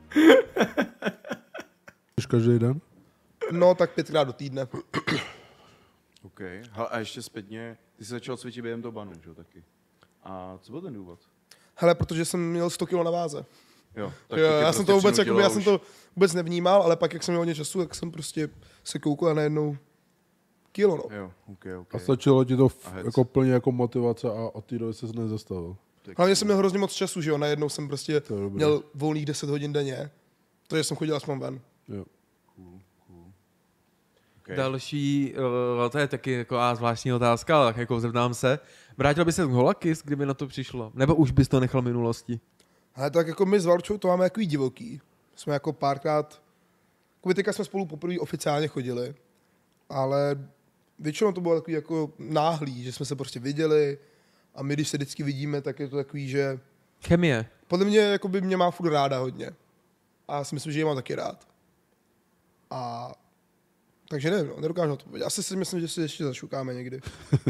Speaker 5: Už každý den?
Speaker 2: No, tak 5krát do týdne.
Speaker 3: OK. A ještě zpětně, ty jsi začal cvičit během toho banu, že jo, taky. A co byl ten důvod?
Speaker 2: Hele, protože jsem měl 100 kg na váze.
Speaker 3: Jo,
Speaker 2: Jo, já jsem to vůbec, jakoby, já jsem to vůbec nevnímal, ale pak, jak jsem měl hodně času, tak jsem prostě se koukal a najednou kilo, no.
Speaker 3: Jo, OK.
Speaker 5: A stačilo ti to
Speaker 3: A hec.
Speaker 5: jako plně jako motivace a od té doby se nezastavil.
Speaker 2: Hlavně jsem měl hrozně moc času, že jo, najednou jsem prostě
Speaker 5: To je dobré.
Speaker 2: měl volných 10 hodin denně, takže jsem chodil aspoň ven.
Speaker 5: Jo.
Speaker 3: OK.
Speaker 4: Další, to je taky jako zvláštní otázka, ale tak jako zeptám se. Vrátil by se k Holakis, kdyby na to přišlo? Nebo už bys to nechal minulosti?
Speaker 2: Ale tak jako my s Valčou to máme jako divoký. Jsme jako párkrát, jako teďka jsme spolu poprvé oficiálně chodili, ale většinou to bylo takový jako náhlý, že jsme se prostě viděli a my, když se vždycky vidíme, tak je to takový, že
Speaker 4: Chemie.
Speaker 2: podle mě jako by mě má furt ráda hodně. A já si myslím, že ji mám taky rád. A takže nevím, no, nedokážu odpovědět. Asi si myslím, že si ještě zašukáme někdy.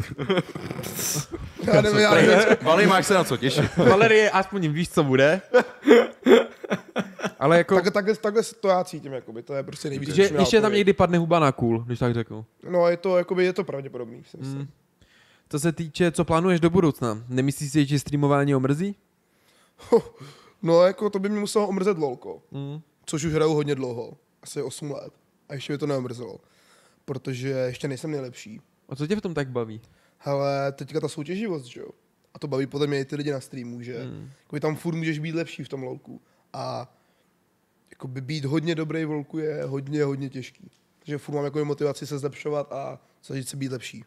Speaker 2: já nevím.
Speaker 3: Vali, máš se na co těšit.
Speaker 4: Valerie, aspoň víš, co bude. Ale jako...
Speaker 2: Takhle to já cítím, jakoby, to je prostě nejvíc.
Speaker 4: Že ještě tam někdy padne huba na kůl, když tak řeknu.
Speaker 2: No, je to pravděpodobný, si myslím.
Speaker 4: Co se týče, co plánuješ do budoucna? Nemyslíš si, že streamování omrzí?
Speaker 2: No, jako to by mě muselo omrzet lolko. Což už hraju hodně dlouho. Asi 8 let. A ještě by to neomrzelo. Protože ještě nejsem nejlepší.
Speaker 4: A co tě v tom tak baví?
Speaker 2: Hele, teďka ta soutěživost, že jo? A to baví podle mě i ty lidi na streamu, že jakoby tam furt můžeš být lepší v tom lolku. A jakoby být hodně dobrý v lolku je hodně, hodně těžký. Takže furt mám jako motivaci se zlepšovat a snažit se být lepší.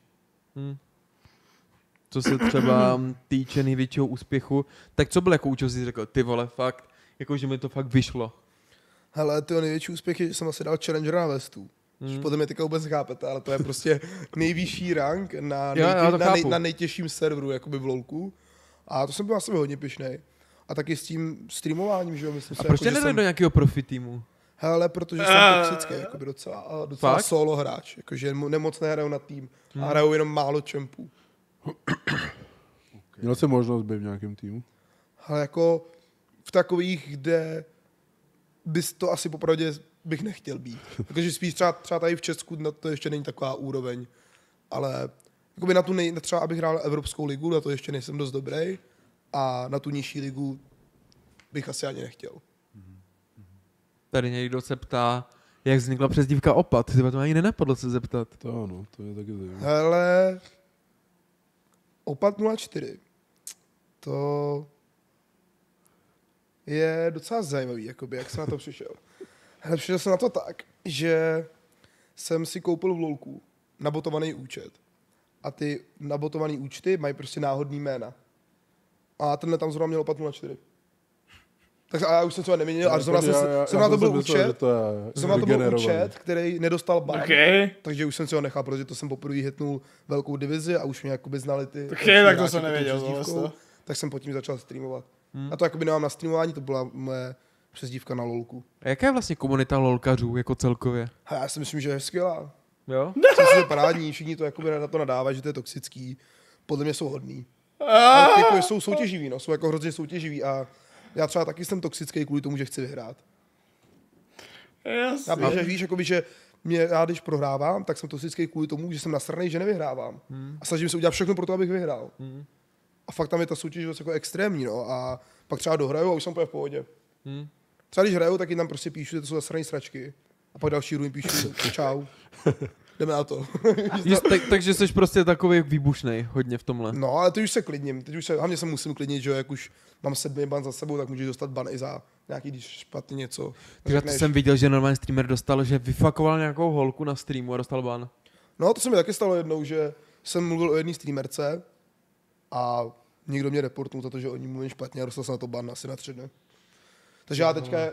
Speaker 4: Co se třeba týče největšího úspěchu, tak co byl jako účel, jsi řekl, ty vole, fakt, jako že mi to fakt vyšlo.
Speaker 2: Hele, ty největší úspěch je, že jsem asi dal Challengera na Vestu. Což potom mě teďka vůbec chápete, ale to je prostě nejvyšší rank na nejtěžším serveru jakoby v lolku. A to jsem byl asi hodně pyšnej. A taky s tím streamováním, že jo, myslím si.
Speaker 4: A proč tě nedali do nějakého profi týmu?
Speaker 2: Hele, protože jsem toxický, jakoby docela solo hráč. Jakože nemoc nehraju na tým. A hraju jenom málo čempů.
Speaker 5: Měl jsi možnost být v nějakém týmu?
Speaker 2: Ale jako v takových, kde bys to asi popravdě bych nechtěl být. Takže spíš třeba tady v Česku na to ještě není taková úroveň. Ale jakoby na tu třeba abych hrál Evropskou ligu, na to ještě nejsem dost dobrý. A na tu nižší ligu bych asi ani nechtěl.
Speaker 4: Tady někdo se ptá, jak vznikla přezdívka Opat. Ty to ani nenapadlo se zeptat.
Speaker 5: To ano, to je taky zajímavé.
Speaker 2: Hele, Opat 04. To je docela zajímavý, jakoby, jak jsem na to přišel. Hele, přišel jsem na to tak, že jsem si koupil v lolku nabotovaný účet. A ty nabotovaný účty mají prostě náhodný jména. A tenhle tam zrovna měl Opat 04. Takže a já už jsem třeba neměnil, až zrovna to byl účet, který nedostal ban. Takže už jsem si ho nechal, protože to jsem poprvé hitnul velkou divizi a už mě jakoby znali ty...
Speaker 1: Tak to jsem nevěděl.
Speaker 2: Tak jsem pod tím začal streamovat. A to jakoby nemám na streamování, to byla moje přezdívka na lolku.
Speaker 4: A jaká je vlastně komunita lolkařů jako celkově?
Speaker 2: A já si myslím, že je skvělá.
Speaker 4: Jo?
Speaker 2: Myslím, že je parádní, všichni to jakoby na to nadávají, že to je toxický. Podle mě jsou hodný. Ale jako jsou soutěživí, no, jsou jako hrozně soutěživí a já třeba taky jsem toxický kvůli tomu, že chci vyhrát.
Speaker 1: Jasně.
Speaker 2: Já víš, jakoby, že já když prohrávám, tak jsem toxický kvůli tomu, že jsem nasranej, že nevyhrávám. A snažím se udělat všechno pro to, abych vyhrál. A fakt tam je ta soutěživost jako extrémní, no. A pak třeba dohraju a už jsem úplně v pohodě. Třeba když hraju, tak jim tam prostě píšu, že to jsou zasraný sračky. A pak další rům píšu, čau. Jdeme na to.
Speaker 4: Takže jsi prostě takový výbušnej hodně v tomhle.
Speaker 2: No, ale teď už se klidním. Hlavně se musím klidnit, že jak už mám 7 ban za sebou, tak můžeš dostat ban i za nějaký, když špatně něco.
Speaker 4: To jsem viděl, že normální streamer dostal, že vyfakoval nějakou holku na streamu a dostal ban.
Speaker 2: No, to se mi taky stalo jednou, že jsem mluvil o jedné streamerce a někdo mě reportnul za to, že o ní mluvím špatně a dostal jsem na to ban asi na 3 dny. Takže já teďka...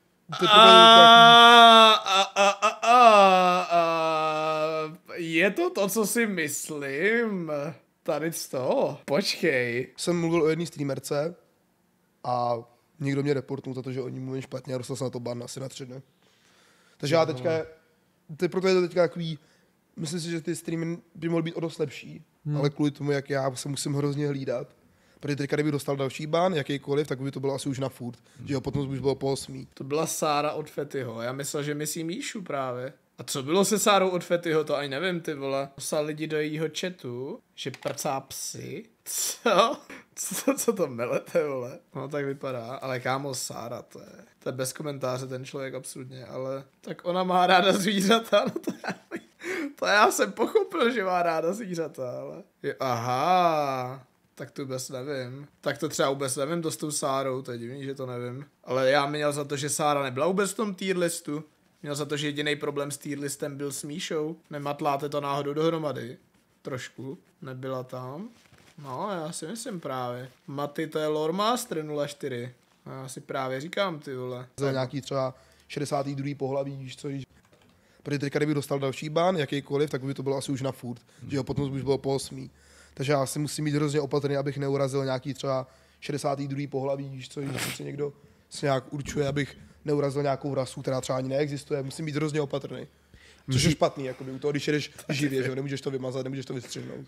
Speaker 1: Je to, co si myslím? Tady z toho. Počkej.
Speaker 2: Jsem mluvil o jedné streamerce a někdo mě reportnul za to, že o ní mluvím špatně a dostal jsem na to ban asi na 3 dny. Takže já teďka... Proto je to teďka takový... Myslím si, že ty streamy by mohly být o dost lepší, ale kvůli tomu, jak já se musím hrozně hlídat. Protože teďka, kdybych dostal další ban, jakýkoliv, tak by to bylo asi už na furt. Že jo, potom už bylo po 8.
Speaker 1: To byla Sára od Fetyho. Já myslel, že myslí Míšu právě. A co bylo se Sárou od Fetyho, to ani nevím, ty vole. Poslal lidi do jejího chatu, že prcá psy. Co? Co to melete, vole? No tak vypadá, ale kámo Sára, to je bez komentáře ten člověk absolutně, ale tak ona má ráda zvířata, no to já jsem pochopil, že má ráda zvířata, ale... Aha... Tak to vůbec nevím. Tak to třeba vůbec nevím, to s tou Sárou, to je divný, že to nevím. Ale já měl za to, že Sára nebyla vůbec v tom tier listu. Měl za to, že jediný problém s tier listem byl s Míšou. Nematláte to náhodou dohromady? Trošku. Nebyla tam. No, já si myslím právě. Maty, to je Lore Master 04. Já si právě říkám, ty vole.
Speaker 2: Za nějaký třeba 62. pohlaví, víš co, protože teďka, kdybych dostal další ban, jakýkoliv, tak by to bylo asi už na furt, že jo, potom už bylo po 8. Takže já si musím být hrozně opatrný, abych neurazil nějaký třeba 62. pohlaví, víš co, když si někdo se nějak určuje, abych neurazil nějakou rasu, která třeba ani neexistuje, musím být hrozně opatrný. Což je špatný, jakoby, u toho, když jedeš živě, že jo, nemůžeš to vymazat, nemůžeš to vystřihnout.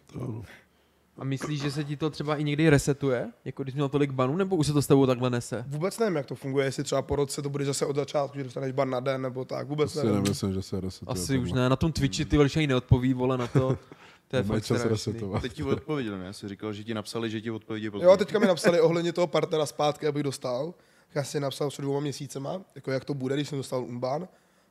Speaker 4: A myslíš, že se ti to třeba i někdy resetuje, jako když měl tolik banů, nebo už se to s tebou takhle nese?
Speaker 2: Vůbec nevím, jak to funguje, jestli třeba po roce to bude zase od začátku, že dostaneš ban na den, nebo tak, vůbec
Speaker 5: Si
Speaker 2: nevím.
Speaker 5: nemyslím, že se resetuje.
Speaker 4: Asi už ne, na tom Twitchi ty velice ani neodpoví, vole, na to. To je
Speaker 5: Mají
Speaker 4: fakt
Speaker 5: čas
Speaker 4: strašný.
Speaker 5: resetovat.
Speaker 3: Teď ti odpověděl, ne? Já si říkal, že ti napsali, že ti odpovědí později.
Speaker 2: Jo, teďka mi napsali ohledně toho partnera zpátky, abych dostal. Já si napsal před 2 měsícema, jako jak to bude, když jsem dostal unban.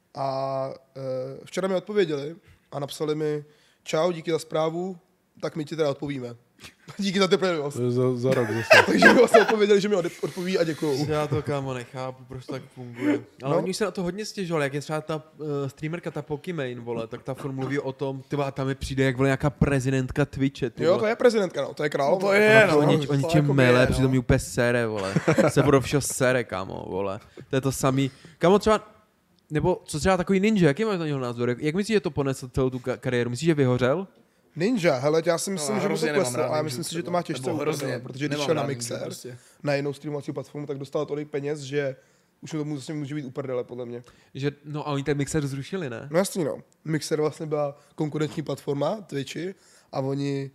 Speaker 2: A včera mi odpověděli a napsali mi, čau, díky za zprávu, tak my ti teda odpovíme. Díky za trpělivost.
Speaker 5: To je za rok zase.
Speaker 2: Takže mi vlastně odpověděli, že mi odpoví a děkuju.
Speaker 4: Já to, kámo, nechápu, proč to tak funguje. Ale
Speaker 2: No.
Speaker 4: oni už se na to hodně stěžovali, jak je třeba ta streamerka, ta Pokimane, vole, tak ta furt mluví o tom, tyba, tam mi přijde jak vole nějaká prezidentka Twitche, ty
Speaker 2: Jo,
Speaker 4: vole.
Speaker 2: to je prezidentka, no, to je král.
Speaker 1: No to je, no.
Speaker 4: O ničem
Speaker 1: jako
Speaker 4: mele,
Speaker 1: je,
Speaker 4: přitom mi úplně sere, vole. Se pro všeho sere, kámo, vole. To je to samý. Kámo, třeba, nebo co třeba takový ninja, jaký máš na něho názor? Jak myslíš, že to ponesl celou tu kariéru? Myslíš, že vyhořel?
Speaker 2: Ninja, hele, já si myslím,
Speaker 1: No,
Speaker 2: že mu to
Speaker 1: hrozně nemám
Speaker 2: kleslo,
Speaker 1: rád
Speaker 2: a já
Speaker 1: ninju
Speaker 2: myslím si, že to
Speaker 1: třeba.
Speaker 2: má těžce
Speaker 1: Nebo hrozně,
Speaker 2: ukazovat, protože když
Speaker 1: nemám
Speaker 2: šel na
Speaker 1: rád ninju
Speaker 2: Mixer,
Speaker 1: prostě.
Speaker 2: na jinou streamovací platformu, tak dostal tolik peněz, že už mu to zase může být uprdele, podle mě.
Speaker 4: Že, no a oni ten mixer zrušili, ne?
Speaker 2: No jasně, no. Mixer vlastně byla konkurenční platforma Twitchi a oni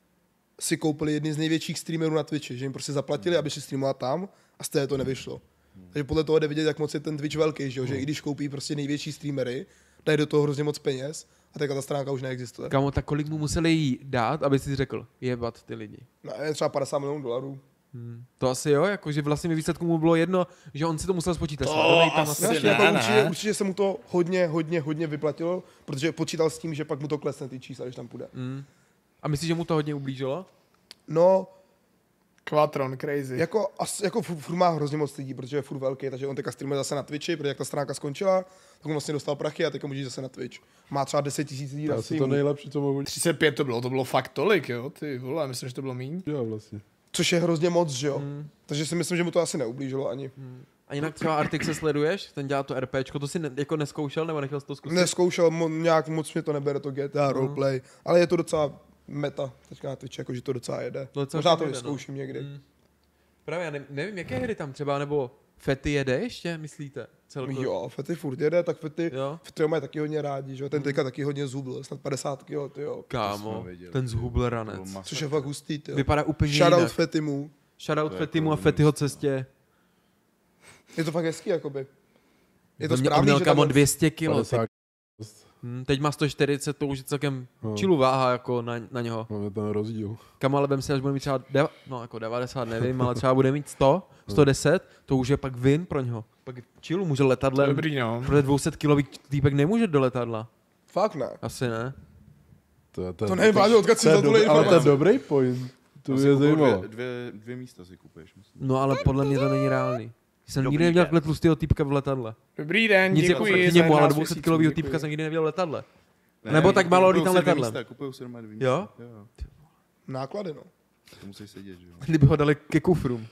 Speaker 2: si koupili jedny z největších streamerů na Twitchi, že jim prostě zaplatili, aby si streamoval tam a z té to nevyšlo. Takže podle toho jde vidět, jak moc je ten Twitch velký, že jo? Že i když koupí prostě největší streamery, dají do toho hrozně moc peněz a teďka ta stránka už neexistuje.
Speaker 4: Kámo, tak kolik mu museli jí dát, aby si řekl, jebat ty lidi?
Speaker 2: No, je třeba $50 milionů.
Speaker 4: To asi jo, jakože vlastně ve výsledku mu bylo jedno, že on si to musel spočítat.
Speaker 1: To
Speaker 4: sladovej tam
Speaker 1: asi
Speaker 4: a
Speaker 1: ne,
Speaker 2: Jasně, jako
Speaker 1: ne.
Speaker 2: určitě se mu to hodně vyplatilo, protože počítal s tím, že pak mu to klesne ty čísla, když tam půjde.
Speaker 4: A myslíš, že mu to hodně ublížilo?
Speaker 2: No,
Speaker 1: Quatron, crazy.
Speaker 2: jako furt má hrozně moc lidí, protože je furt velký, takže on teďka streamuje zase na Twitchi, protože jak ta stránka skončila, tak on vlastně dostal prachy a teďka může jít zase na Twitch. Má třeba 10 000 lidí
Speaker 5: To
Speaker 2: na
Speaker 5: je asi to
Speaker 2: streamu,
Speaker 5: nejlepší, co mohu
Speaker 1: 35 to bylo fakt tolik, jo, ty vole, myslím, že to bylo míň.
Speaker 5: dělat vlastně.
Speaker 2: což je hrozně moc, že jo. Takže si myslím, že mu to asi neublížilo ani.
Speaker 4: A jinak třeba Arctic se sleduješ? Ten dělá to RPčko, to si jako neskoušel nebo nechtěl jsi to zkusit?
Speaker 2: Neskoušel, nějak moc mě to nebere, to GTA, roleplay, ale je to docela meta teďka na Twitchi, jako že to docela jede.
Speaker 4: Docela
Speaker 2: Možná to
Speaker 4: jede,
Speaker 2: vyzkouším někdy.
Speaker 4: Právě, já nevím, jaké hry tam třeba, nebo Fety jede ještě, myslíte? Celkově?
Speaker 2: Jo, Fety furt jede, tak Fety
Speaker 4: Jo.
Speaker 2: mají taky hodně rádi, že jo. Ten teďka taky hodně zhubl, snad 50 kg, tyjo.
Speaker 4: Kámo,
Speaker 3: jsme viděli.
Speaker 4: ten zhubl ranec.
Speaker 2: Což je fakt hustý, tyjo.
Speaker 4: Vypadá úplně
Speaker 2: Shoutout
Speaker 4: jinak.
Speaker 2: Fetimu.
Speaker 4: Shoutout
Speaker 3: To je
Speaker 4: Fetimu a
Speaker 3: jako
Speaker 4: Fetyho cestě.
Speaker 2: Je to fakt hezký, jakoby. Je to
Speaker 4: On
Speaker 2: správný,
Speaker 4: měl
Speaker 2: že
Speaker 4: kamo
Speaker 2: takhle...
Speaker 4: 200 kilo.
Speaker 5: 50
Speaker 4: Teď má 140, to už je celkem
Speaker 5: No.
Speaker 4: čilu váha jako na něho.
Speaker 5: máme ten rozdíl.
Speaker 4: Kam ale vem si, až bude mít třeba, no jako 90, nevím, ale třeba bude mít 100, 110, to už je pak win pro něho. Pak čilu může letadlem,
Speaker 1: Dobrý, no.
Speaker 4: protože 200 kilový týpek nemůže do letadla.
Speaker 2: Fakt ne.
Speaker 4: Asi ne.
Speaker 2: To nevím, Váďo, odkud si za tuhle
Speaker 5: ale to je
Speaker 2: informaci.
Speaker 5: dobrý point. To
Speaker 3: Asi
Speaker 5: je
Speaker 3: kupuju
Speaker 5: zajímavé.
Speaker 3: dvě místa si kupuješ, myslím.
Speaker 4: No ale podle mě to není reálný. Jsem
Speaker 3: Dobrý
Speaker 4: nikdy neviděl
Speaker 3: den.
Speaker 4: takhle tlustého týpka v letadle.
Speaker 1: Dobrý den,
Speaker 4: Nic jako
Speaker 1: děkuji
Speaker 4: proti
Speaker 1: za
Speaker 4: němu, ale
Speaker 1: 11
Speaker 4: 200
Speaker 1: měsíců,
Speaker 4: kilového
Speaker 1: děkuji.
Speaker 4: týpka jsem nikdy neviděl v letadle.
Speaker 3: Ne,
Speaker 4: Nebo tak málo
Speaker 3: kupuju
Speaker 4: lítám
Speaker 3: si dvě
Speaker 4: letadlem.
Speaker 3: místa, kupuju si dvě místa.
Speaker 4: Jo?
Speaker 3: Jo.
Speaker 2: Náklady, no.
Speaker 3: To musí sedět, že jo.
Speaker 4: Kdyby ho dali ke kufrům.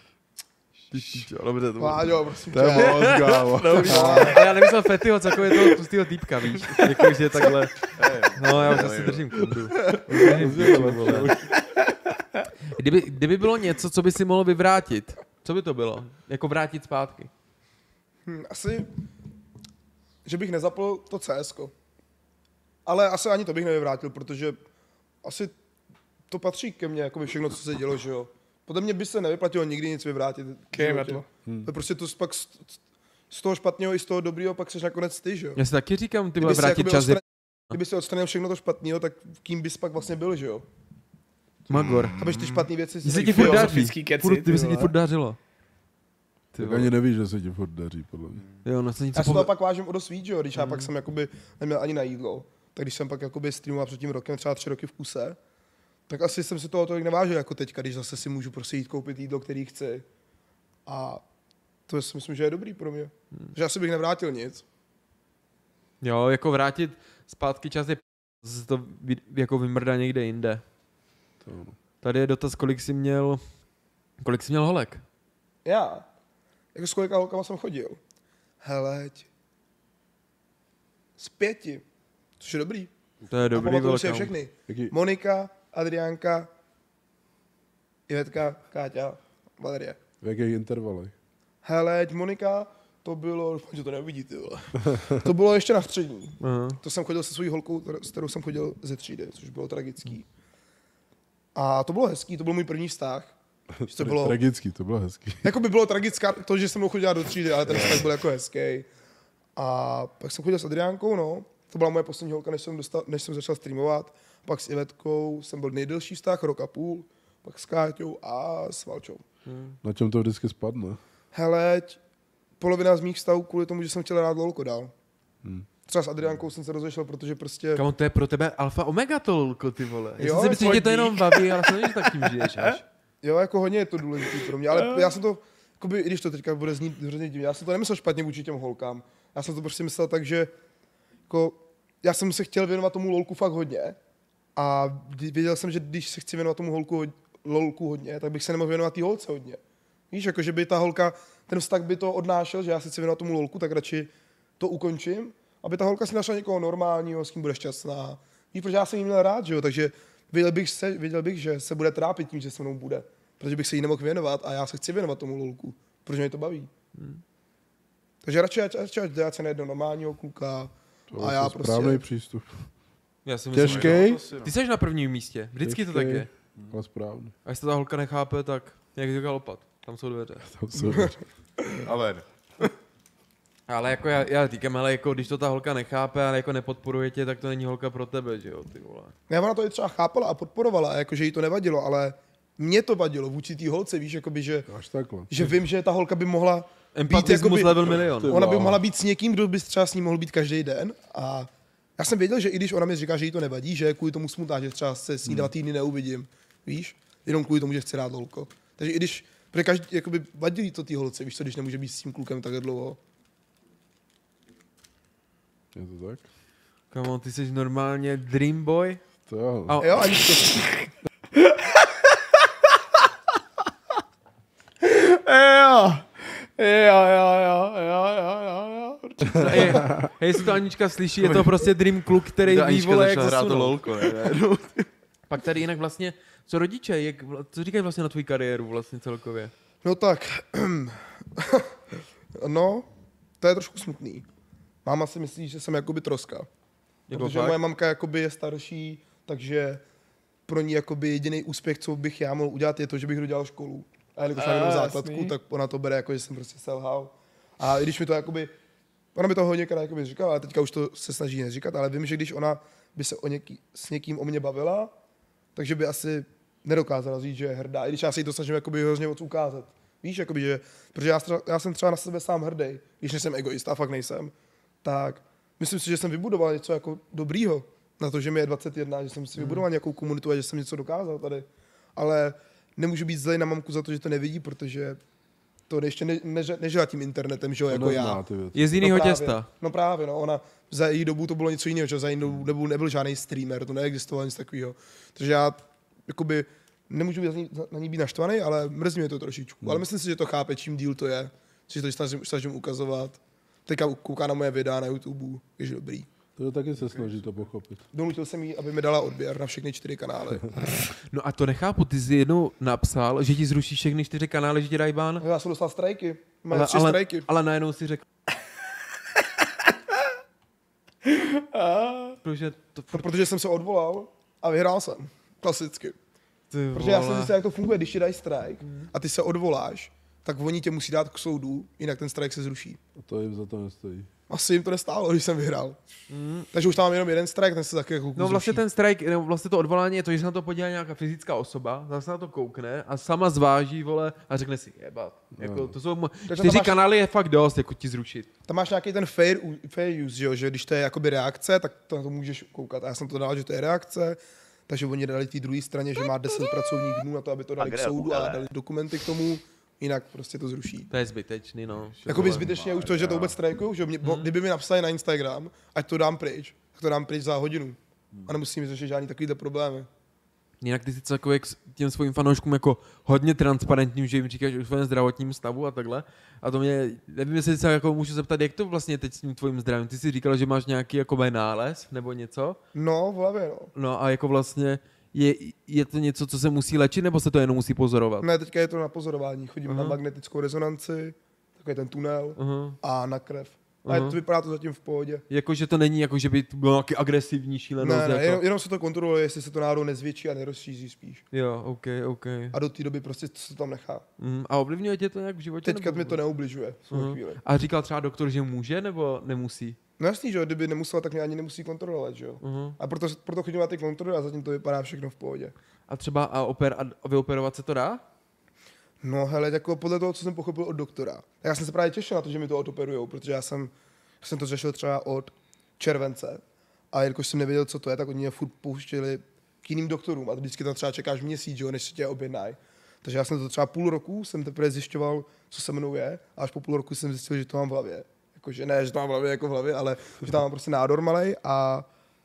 Speaker 4: Dobře, to
Speaker 2: Váďo, prosím
Speaker 5: To je
Speaker 2: tě.
Speaker 5: moc, kámo.
Speaker 4: A já nemyslel Fetyho, celkově toho tlustého týpka, víš. Děkuji, že je takhle. No, já už asi držím kundu. Kdyby bylo něco, co by si mohl vyvrátit, co by to bylo? Jako vrátit zpátky.
Speaker 2: Asi, že bych nezapl to CSko. Ale asi ani to bych nevyvrátil, protože asi to patří ke mně, jako všechno, co se dělo, že jo. Podle mě by se nevyplatilo nikdy nic vyvrátit. v životě. To je prostě to pak z toho špatného i z toho dobrého pak seš nakonec ty, že jo.
Speaker 4: Já si taky říkám, ty vole,
Speaker 2: Kdyby si
Speaker 4: vrátit
Speaker 2: jakoby
Speaker 4: čas je
Speaker 2: Kdyby si odstranil všechno to špatného, tak kým bys pak vlastně byl, že jo?
Speaker 4: magor.
Speaker 2: Abyš ty špatné věci
Speaker 4: Že se ti furt daří.
Speaker 1: filozofický keci,
Speaker 4: Furt,
Speaker 1: ty
Speaker 4: kdyby se ti
Speaker 1: vole.
Speaker 4: furt dařilo. Ty
Speaker 5: Tak
Speaker 4: vole.
Speaker 5: ani nevíš, že se ti furt daří, podle mě.
Speaker 4: Jo, no se něco
Speaker 2: Já si to
Speaker 4: pove...
Speaker 2: pak vážím o dost víc, že jo, když já pak jsem jakoby neměl ani na jídlo. Tak když jsem pak jakoby streamoval před tím rokem, třeba 3 roky v kuse, tak asi jsem si toho tolik nevážil jako teďka, když zase si můžu prostě jít koupit jídlo, který chci. A to si myslím, že je dobrý pro mě. Že asi bych nevrátil nic.
Speaker 4: Jo, jako vrátit zpátky čas je zase to jako vymrdá někde jinde. Tady je dotaz, kolik jsi měl holek?
Speaker 2: Já. Jako s kolika holkama jsem chodil? Heleď. Z 5. Což je dobrý.
Speaker 4: To je dobrý,
Speaker 2: a pamatuju si je
Speaker 4: velkám.
Speaker 2: všechny.
Speaker 5: Jaký?
Speaker 2: Monika, Adriánka, Ivetka, Káťa, Valerie.
Speaker 5: V jakých intervalech?
Speaker 2: Heleď, Monika, to bylo, doufám, že to neuvidíte, vole. To bylo ještě na střední.
Speaker 4: Aha.
Speaker 2: To jsem chodil se svojí holkou, s kterou jsem chodil ze třídy, což bylo tragický. A to bylo hezký, to byl můj první vztah. To bylo,
Speaker 5: Tragický, to bylo hezký.
Speaker 2: jako by bylo tragická to, že jsem mnou chodil do třídy, ale ten vztah byl jako hezký. A pak jsem chodil s Adriánkou, no. To byla moje poslední holka, než jsem začal streamovat. Pak s Ivetkou jsem byl nejdelší vztah, rok a půl. Pak s Káťou a s Valčou.
Speaker 5: Na čem to vždycky spadne?
Speaker 2: Heleď, polovina z mých vztahů kvůli tomu, že jsem chtěl hrát lolko dál. Třeba s Adriánkou jsem se rozešel, protože prostě...
Speaker 4: Kamo, to je pro tebe alfa omega to lolko, ty vole. Já
Speaker 2: Jo,
Speaker 4: jsem si myslel, že to
Speaker 2: dík.
Speaker 4: jenom baví, ale jsem nevěděl, že tak tím žiješ až.
Speaker 2: Jo, jako hodně je to důležité pro mě, ale já jsem to, jakoby, i když to teďka bude znít hrozně divně, já jsem to nemyslel špatně vůči těm holkám. Já jsem to prostě myslel tak, že jako, já jsem se chtěl věnovat tomu lolku fakt hodně a věděl jsem, že když se chci věnovat tomu lolku hodně, tak bych se nemohl věnovat té holce hodně. Víš, jako, že by ta holka, ten vztah by to odnášel, že já se chci věnovat tomu lolku, tak radši to ukončím, aby ta holka si našla někoho normálního, s kým bude šťastná. Víš, protože já jsem jí měl rád, že jo, takže věděl bych, že se bude trápit tím, že se mnou bude. Protože bych se jí nemohl věnovat a já se chci věnovat tomu lolku, protože mě to baví. Takže radši ať se najde normálního kluka
Speaker 5: To
Speaker 2: a
Speaker 5: je
Speaker 2: já
Speaker 5: správný
Speaker 2: prostě...
Speaker 5: přístup.
Speaker 4: Já si myslím,
Speaker 5: Těžkej,
Speaker 4: ty jsi na prvním místě, vždycky to tak je.
Speaker 5: ale správný.
Speaker 4: A jestli ta holka nechápe, tak jak říkal opat, tam jsou dveře.
Speaker 5: Tam jsou
Speaker 3: Ale
Speaker 4: Ale jako já říkám, ale jako když to ta holka nechápe a jako nepodporuje tě, tak to není holka pro tebe, že jo, ty vole.
Speaker 2: Ne, ona to i třeba chápala a podporovala, jakože jí to nevadilo, ale mě to vadilo vůči té holce, víš, jakoby, že
Speaker 5: takhle.
Speaker 2: vím, že ta holka by mohla
Speaker 4: Empatismus
Speaker 2: jakoby-
Speaker 4: level milion.
Speaker 2: Ona by mohla být s někým, kdo by třeba s ním mohl být každý den a já jsem věděl, že i když ona mi říká, že jí to nevadí, že je kvůli tomu smutná, že třeba se s ní 2 týdny neuvidím, víš, jenom kvůli tomu, že chci rád lolko. Takže i když, protože každý, jakoby vadí to té holce, víš co, když nemůže být s tím klukem tak dlouho.
Speaker 5: Je to tak?
Speaker 4: Come on, ty jsi normálně dream boy?
Speaker 5: To jo.
Speaker 4: A,
Speaker 2: Jo, ani to...
Speaker 1: Jo.
Speaker 4: jestli to Anička slyší, je to prostě dream kluk, který ví,
Speaker 3: Anička
Speaker 4: vole, jak
Speaker 3: začala hrát to
Speaker 4: zasunout.
Speaker 3: lolko, ne?
Speaker 4: Pak tady jinak vlastně, co rodiče, co říkají vlastně na tvou kariéru vlastně celkově?
Speaker 2: No tak, no, to je trošku smutný. Máma si myslí, že jsem jakoby troska.
Speaker 4: Jako
Speaker 2: Protože
Speaker 4: fakt?
Speaker 2: moje mamka jakoby je starší, takže pro ní jakoby jediný úspěch, co bych já mohl udělat, je to, že bych dodělal školu. A jelikož mám jenom základku,
Speaker 1: jasný.
Speaker 2: tak ona to bere jako, že jsem prostě selhal. A i když mi to jakoby, ona mi to hodněkrát jakoby říkala, ale teďka už to se snaží neříkat, ale vím, že když ona by se s někým o mě bavila, takže by asi nedokázala říct, že je hrdá, i když já si jí to snažím jakoby hrozně moc ukázat. Víš, jakoby, že, protože já jsem třeba na sebe sám hrdý, když nejsem egoista, fakt nejsem, tak myslím si, že jsem vybudoval něco jako dobrýho na to, že mi je 21, že jsem si vybudoval nějakou komunitu a že jsem něco dokázal tady. Ale nemůžu být zlej na mamku za to, že to nevidí, protože to ještě nežila tím internetem, že jo, jako já.
Speaker 4: Je z jiného
Speaker 2: právě.
Speaker 4: těsta.
Speaker 2: No právě, no, ona za její dobu to bylo něco jiného, že za její dobu nebyl žádný streamer, to neexistovalo nic takového. Takže já jakoby nemůžu na ní být naštvaný, ale mrzí mě to trošičku. Ale myslím si, že to chápe, čím díl to je, že to snažím ukazovat. Teďka kouká na moje videa na YouTube, je dobrý.
Speaker 5: To taky se snaží to pochopit.
Speaker 2: Donutil jsem jí, aby mi dala odběr na všechny 4 kanály.
Speaker 4: No a to nechápu, ty jsi jednou napsal, že ti zruší všechny 4 kanály, že ti dají bán?
Speaker 2: Já jsem dostal strajky, mám 3 strajky.
Speaker 4: Ale najednou si řekl...
Speaker 2: Protože jsem se odvolal a vyhrál jsem. Klasicky. Protože já jsem zjistil, jak to funguje, když ti dají strajk a ty se odvoláš, tak oni tě musí dát k soudu, jinak ten strajk se zruší.
Speaker 5: A to jim za to nestojí.
Speaker 2: Asi jim to nestálo, když jsem vyhrál. Takže už tam mám jenom jeden strike, ten se taky jako
Speaker 4: No vlastně ten strike, no vlastně to odvolání je to, že se na to podívá nějaká fyzická osoba, zase na to koukne a sama zváží, vole, a řekne si, jebat. Jako, to jsou 4 kanály je fakt dost, jako ti zrušit.
Speaker 2: Tam máš nějaký ten fair use, že když to je jakoby reakce, tak to na to můžeš koukat. A já jsem to dal, že to je reakce, takže oni dali té druhé straně, že má 10 pracovních dnů na to, aby to dali k soudu a dali dokumenty k tomu. jinak prostě to zruší.
Speaker 4: To je zbytečný, no.
Speaker 2: Jakoby zbytečně už to, že to vůbec strajkuju, že kdyby mi napsali na Instagram, ať to dám pryč, tak to dám pryč za hodinu. A nemusím řešit žádný takovýhle problémy.
Speaker 4: Jinak ty jsi takový k těm svým fanouškům jako hodně transparentním, že jim říkáš o svém zdravotním stavu a takhle. A to mě, nevím, jestli se jako můžu zeptat, jak to vlastně teď s tím tvojím zdravím. Ty jsi říkal, že máš nějaký jako nález nebo něco?
Speaker 2: No, v hlavě, no.
Speaker 4: No a jako vlastně je to něco, co se musí léčit, nebo se to jenom musí pozorovat?
Speaker 2: Ne, teďka je to na pozorování. Chodím na magnetickou rezonanci, takový ten tunel a na krev. A to vypadá to zatím v pohodě.
Speaker 4: Jakože to není jako, že by to bylo nějaký agresivní šílenost.
Speaker 2: Ne,
Speaker 4: jako...
Speaker 2: jenom se to kontroluje, jestli se to náhodou nezvětší a nerozšíří spíš.
Speaker 4: Jo, OK.
Speaker 2: A do té doby prostě se to tam nechá.
Speaker 4: A ovlivňuje tě to nějak v životě?
Speaker 2: Teďka mi to neubližuje v svou chvíli.
Speaker 4: A říkal třeba doktor, že může nebo nemusí?
Speaker 2: No jasný, že jo, kdyby nemusela, tak mě ani nemusí kontrolovat, že jo. A proto chodím na ty kontroly a zatím to vypadá všechno v pohodě.
Speaker 4: A třeba a vyoperovat se to dá?
Speaker 2: No hele, jako podle toho, co jsem pochopil od doktora. Já jsem se právě těšil na to, že mi to odoperujou, protože já jsem to řešil třeba od července. A jelikož jsem nevěděl, co to je, tak oni mě furt pouštěli k jiným doktorům. A vždycky tam třeba čekáš měsíc, že jo, než se tě objednají. Takže já jsem to třeba půl roku, jsem teprve zjišťoval, co se mnou je. A až po půl roku jsem zjistil, že to mám v hlavě. Jakože ne, že to mám v hlavě jako v hlavě, ale že tam mám prostě nádor malej a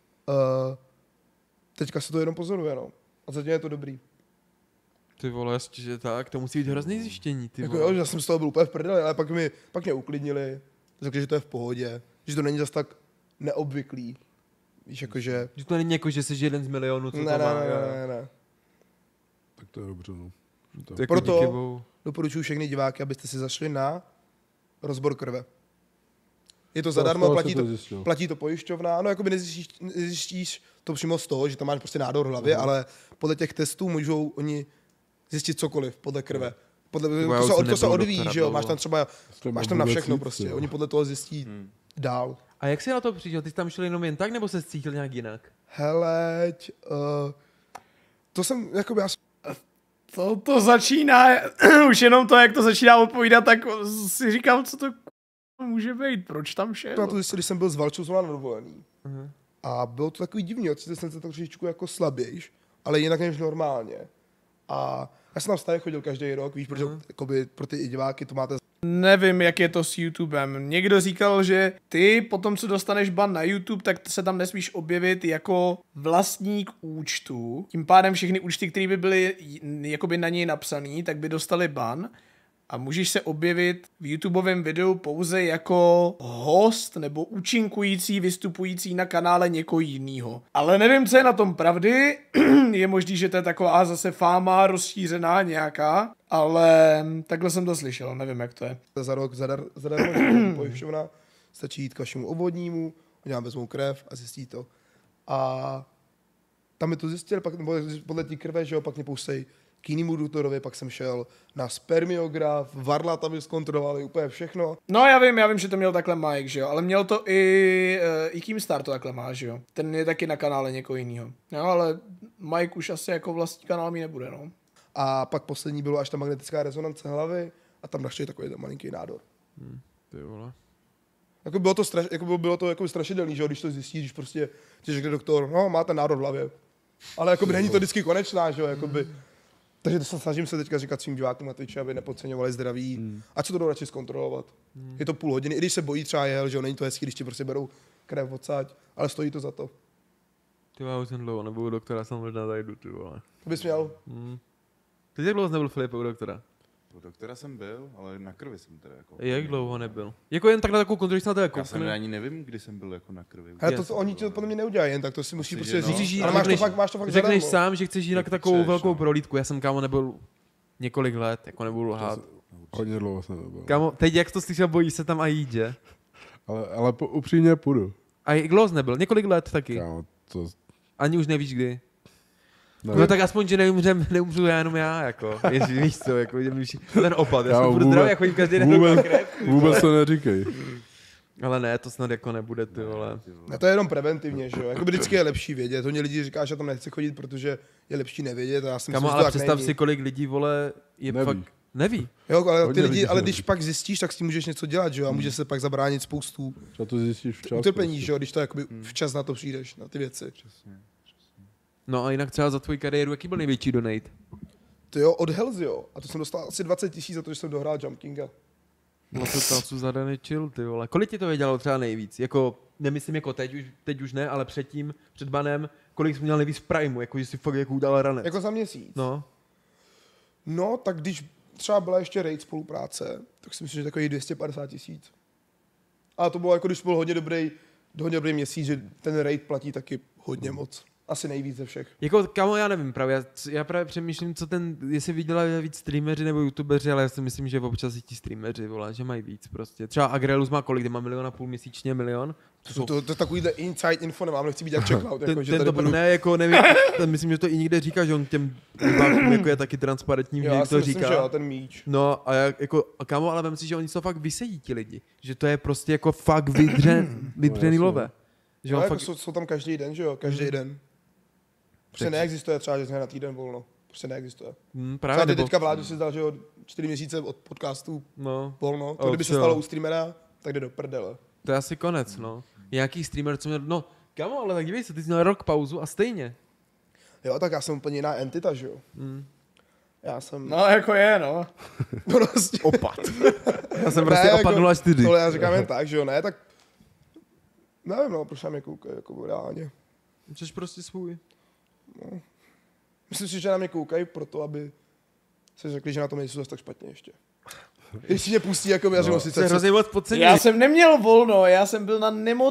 Speaker 2: teďka se to jenom pozoruje, no. A zatím je to dobrý.
Speaker 4: Ty vole, že tak, to musí být hrozný zjištění, ty
Speaker 2: jako
Speaker 4: vole.
Speaker 2: jo, že já jsem z toho byl úplně v prdeli, ale pak mě uklidnili, řekli, že to je v pohodě, že to není zas tak neobvyklý. Víš, jakože...
Speaker 4: Že to není jako, že jsi jeden z milionů, co to má.
Speaker 2: Ne.
Speaker 5: Tak to je dobře, no.
Speaker 2: Proto doporučuji všechny diváky, abyste si zašli na rozbor krve. Je to zadarmo, platí to pojišťovna, no jakoby nezjistíš to přímo z toho, že tam máš prostě nádor v hlavě, ale podle těch testů můžou oni zjistit cokoliv podle krve. To se odvíjí, že jo, máš tam na všechno prostě, oni podle toho zjistí dál.
Speaker 4: A jak jsi na to přišel? Ty jsi tam šel jenom jen tak, nebo se cítil nějak jinak?
Speaker 2: Heleď, to jsem, jakoby já...
Speaker 1: To začíná, už jenom to, jak to začíná odpovídat, tak si říkám, co to může být, proč tam šel?
Speaker 2: Na to zjistil, když jsem byl s Valčou zvolán na dovolený. A bylo to takový divný, cítil jsem se trošičku jako slabějš, ale jinak než normálně. A já jsem tam stále chodil každý rok, víš, protože jakoby, pro ty diváky to máte...
Speaker 1: Nevím, jak je to s YouTubem. Někdo říkal, že ty potom, co dostaneš ban na YouTube, tak se tam nesmíš objevit jako vlastník účtu. Tím pádem všechny účty, které by byly jakoby na něj napsaný, tak by dostali ban. A můžeš se objevit v YouTubeovém videu pouze jako host nebo účinkující, vystupující na kanále někoho jiného. Ale nevím, co je na tom pravdy. Je možný, že to je taková zase fáma rozšířená nějaká, ale takhle jsem to slyšel, nevím, jak to je.
Speaker 2: Za rok zadarmo pojišťovna, stačí jít k vašemu obvodnímu, oni vám vezmou krev a zjistí to. A tam mi to zjistili, pak podle té krve, že jo, pak mě pouštějí k jinému doktorovi, pak jsem šel na spermiograf, Varla tam zkontrolovali úplně všechno.
Speaker 1: No já vím, že to měl takhle Mike, že jo, ale měl to i Keemstar to takhle má, že jo. Ten je taky na kanále někoho jiného. No, ale Mike už asi jako vlastní kanál mi nebude, no.
Speaker 2: A pak poslední bylo až ta magnetická rezonance hlavy a tam našli takový ten malinký nádor.
Speaker 4: Ty vole.
Speaker 2: Jako bylo to jako strašidelný, že jo, když to zjistíš, když prostě ti řekne doktor, no, máte nádor v hlavě. Ale jakoby není to vždycky konečná, že jo, jakoby. Takže snažím se teďka říkat svým divákům na Twitchi, aby nepodceňovali zdraví. A co to jdou radši zkontrolovat. Je to půl hodiny, i když se bojí třeba jel, že jo, není to hezký, když ti prostě berou krev odsaď, ale stojí to za to.
Speaker 4: Ty já už jsem dlouho nebyl u doktora, jsem možná zajdu, ty vole.
Speaker 2: To bys měl.
Speaker 4: Ty jak dlouho jsi nebyl, Filipe, u doktora?
Speaker 3: U doktora jsem byl, ale na krvi jsem teda jako...
Speaker 4: Jak dlouho nebyl? Jako jen tak na takovou kontrolu, na to jako...
Speaker 3: Já jsem ani nevím, kdy jsem byl jako na krvi.
Speaker 2: Ale to oni ti to podle mě neudělají jen tak, to si musí prostě říct.
Speaker 4: Ale máš to fakt řekneš sám, že chceš jít na takovou velkou prohlídku. Já jsem, kámo, nebyl několik let, jako nebudu lhát.
Speaker 5: Hodně dlouho jsem nebyl.
Speaker 4: Kámo, teď jak to slyšel, bojíš se tam a jít, že?
Speaker 5: Ale upřímně půjdu.
Speaker 4: A jak dlouho jsi nebyl? Několik let taky.
Speaker 5: Kámo, to...
Speaker 4: Ani už nevíš kdy.
Speaker 5: Ne.
Speaker 4: No tak aspoň, že neumřu já jenom já, jako. Ježi, víš co, jako, ten opad, já jsem budu zdravý, jako jim každý den do krev.
Speaker 5: Vůbec to neříkej.
Speaker 4: Ale ne, to snad jako nebude, ty vole.
Speaker 2: Ne, to je jenom preventivně, že jo. Jako vždycky je lepší vědět. Hodně lidí říká, že tam nechce chodit, protože je lepší nevědět. A já si myslím,
Speaker 4: ale představ si, kolik lidí, vole, je fakt... Neví.
Speaker 2: Jo, ale ty lidi, ale když pak zjistíš, tak s tím můžeš něco dělat, že jo, a může se pak zabránit spoustu
Speaker 5: to zjistíš včas,
Speaker 2: utrpení, že jo, když to jakoby včas na to přijdeš, na ty věci.
Speaker 4: No a jinak třeba za tvoji kariéru, jaký byl největší donate?
Speaker 2: To jo, od Helzio. A to jsem dostal asi 20 000 za to, že jsem dohrál Jump Kinga.
Speaker 4: No to tacu za daný chill, ty vole. Kolik ti to vydělalo třeba nejvíc? Jako, nemyslím jako teď už ne, ale předtím, před banem, kolik jsi měl nejvíc v Primeu, jako že jsi fakt jako udal ranec?
Speaker 2: Jako za měsíc?
Speaker 4: No.
Speaker 2: No, tak když třeba byla ještě raid spolupráce, tak si myslím, že takový 250 000. A to bylo jako, když byl hodně dobrý měsíc, že ten raid platí taky hodně moc. Asi nejvíc ze všech.
Speaker 4: Jako, kamo, já nevím právě, já právě přemýšlím, jestli vydělají víc streameři nebo youtubeři, ale já si myslím, že občas i ti streameři, vole, že mají víc prostě. Třeba Agrelus má kolik, kde má 1,5 milionu měsíčně, milion?
Speaker 2: To je takovýhle inside info, nemám, nechci být jak checkout. Jako, že tady
Speaker 4: budu... Ne, jako nevím, myslím, že to i někde říká, že on těm divákům jako je taky transparentní, že to říká.
Speaker 2: Myslím, že jo, ten míč.
Speaker 4: No a kámo, ale vem si, že oni to fakt vysedí ti lidi, že to je prostě jako fakt vydřený love. Že
Speaker 2: no,
Speaker 4: on
Speaker 2: jako
Speaker 4: fakt...
Speaker 2: jsou tam každý den, že jo, každý den. Prostě neexistuje třeba, že jsme na týden volno. Prostě neexistuje.
Speaker 4: Právě
Speaker 2: třeba teďka Vládu si zdal, že jo, 4 měsíce od podcastu volno. To kdyby se stalo u streamera, tak jde do prdele.
Speaker 4: To je asi konec, no. Nějaký streamer, co měl, no, kamo, ale tak dívej se, ty jsi měl rok pauzu a stejně.
Speaker 2: Jo, tak já jsem úplně jiná entita, že jo. Já jsem...
Speaker 1: No, jako je, no.
Speaker 2: Prostě.
Speaker 4: Opat. Já jsem prostě opat 0,4.
Speaker 2: Tohle já říkám jen tak, že jo, ne, tak... Nevím, no, proč mě koukají, jako reálně.
Speaker 4: Jsi prostě svůj.
Speaker 2: No. Myslím si, že na mě koukají proto, aby se řekli, že na tom nejsou zase tak špatně ještě. Když mě pustí, jako by no.
Speaker 4: Sice hrozně moc podceňuji.
Speaker 1: Já jsem neměl volno, já jsem byl na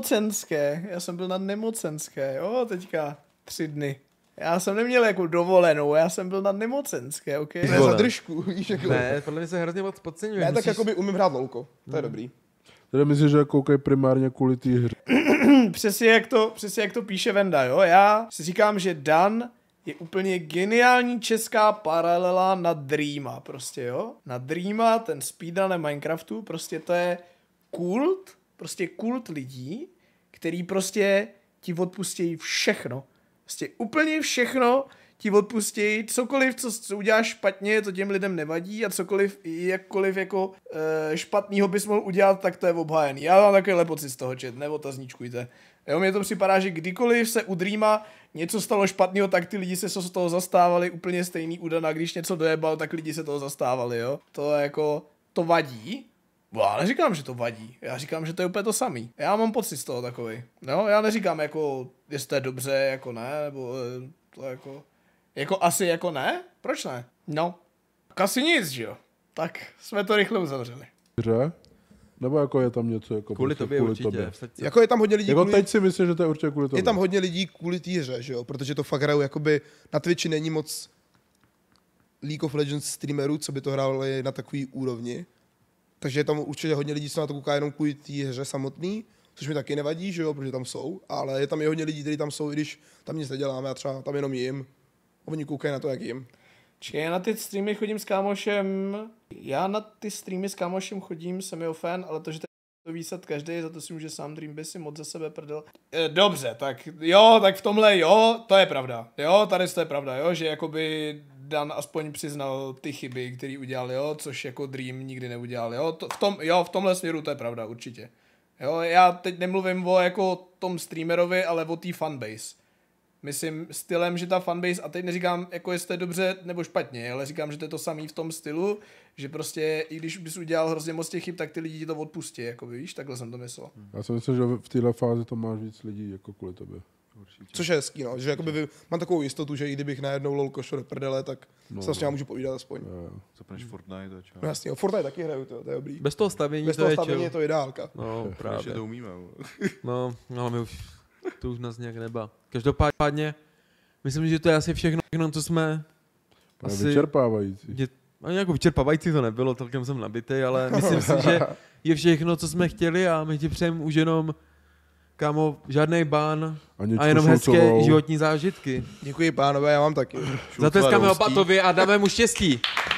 Speaker 1: nemocenské, jo, teďka 3 dny. Já jsem neměl jako dovolenou, já jsem byl na nemocenské, ok?
Speaker 2: Ne, za držku, víš, jako.
Speaker 4: Ne, podle mě se hrozně moc podceňuje.
Speaker 2: Ne, tak jako by umím hrát lolko, to je dobrý.
Speaker 5: Tedy myslím, že koukají primárně kvůli té hře.
Speaker 1: Přesně jak to píše Venda, jo? Já si říkám, že Dan je úplně geniální česká paralela na Dreama, prostě, jo? Na Dreama, ten speedrun Minecraftu, prostě to je kult lidí, který prostě ti odpustějí všechno. Prostě úplně všechno ti odpustějí, cokoliv, co uděláš špatně, to těm lidem nevadí a cokoliv, jakkoliv jako špatnýho bys mohl udělat, tak to je obhájený. Já mám takovýhle pocit z toho, že neotazníčkujte. Jo, mně to připadá, že kdykoliv se u Dreama něco stalo špatného, tak ty lidi se z toho zastávali úplně stejný údan, když něco dojebal, tak lidi se toho zastávali, jo. To jako, to vadí. Já neříkám, že to vadí. Já říkám, že to je úplně to samý. Já mám pocit z toho takovej. No, já neříkám jako, jestli to je dobře, jako ne, nebo to jako asi jako ne? Proč ne? No. Asi nic, že jo? Tak jsme to rychle uzavřeli.
Speaker 5: Hře? Nebo jako je tam něco jako
Speaker 4: kvůli tobě určitě.
Speaker 5: Tobě.
Speaker 2: Jako je tam hodně lidí
Speaker 5: jako teď si myslím, že to je určitě kvůli tobě.
Speaker 2: Je tam hodně lidí kvůli té hře, že jo? Protože to fakt hrajou jakoby na Twitchi není moc League of Legends streamerů, co by to hráli na takový úrovni. Takže je tam určitě hodně lidí, co na to kouká jenom kvůli té hře samotný, což mi taky nevadí, že jo, protože tam jsou, ale je tam i hodně lidí, kteří tam jsou, i když tam nic neděláme a třeba tam jenom jim. Oni koukají na to, jak jim.
Speaker 1: Já na ty streamy chodím s kámošem, jsem jeho fan, ale to, že to výsad každý, za to si může sám Dream by si moc za sebe prdel. Dobře, tak jo, tak v tomhle jo, to je pravda. Jo, tady to je pravda, jo, že jakoby Dan aspoň přiznal ty chyby, které udělal, jo, což jako Dream nikdy neudělal, jo, v tomhle směru to je pravda, určitě. Jo, já teď nemluvím o jako tom streamerovi, ale o té fanbase. Myslím stylem, že ta fanbase, a teď neříkám, jako jestli to je dobře nebo špatně, ale říkám, že to je to samý v tom stylu, že prostě, i když bys udělal hrozně moc těch chyb, tak ty lidi ti to odpustí, jako víš, takhle jsem to myslel.
Speaker 5: Já si myslím, že v téhle fázi to máš víc lidí jako kvůli tobě.
Speaker 2: Určitě. Což je hezký, no, že jakoby mám takovou jistotu, že i kdybych najednou lolko šel do prdele, tak se s ním můžu povídat aspoň.
Speaker 3: Zapneš Fortnite a čau.
Speaker 2: No jasně, Fortnite taky hraju, to je dobrý.
Speaker 4: Bez toho stavění
Speaker 2: je to ideálka.
Speaker 4: No, právě.
Speaker 3: to umíme.
Speaker 4: No, ale my už, to už nás nějak nebá. Každopádně, myslím, že to je asi všechno, co jsme
Speaker 5: asi... Vyčerpávající.
Speaker 4: Ani jako vyčerpávající to nebylo, celkem jsem nabitej, ale myslím si, že je všechno, co jsme chtěli a my ti přejeme už jenom, kámo, žádnej bán a jenom hezké životní zážitky.
Speaker 2: Děkuji, pánové, já mám taky.
Speaker 4: Zatleskáme Opatovi a dáme mu štěstí.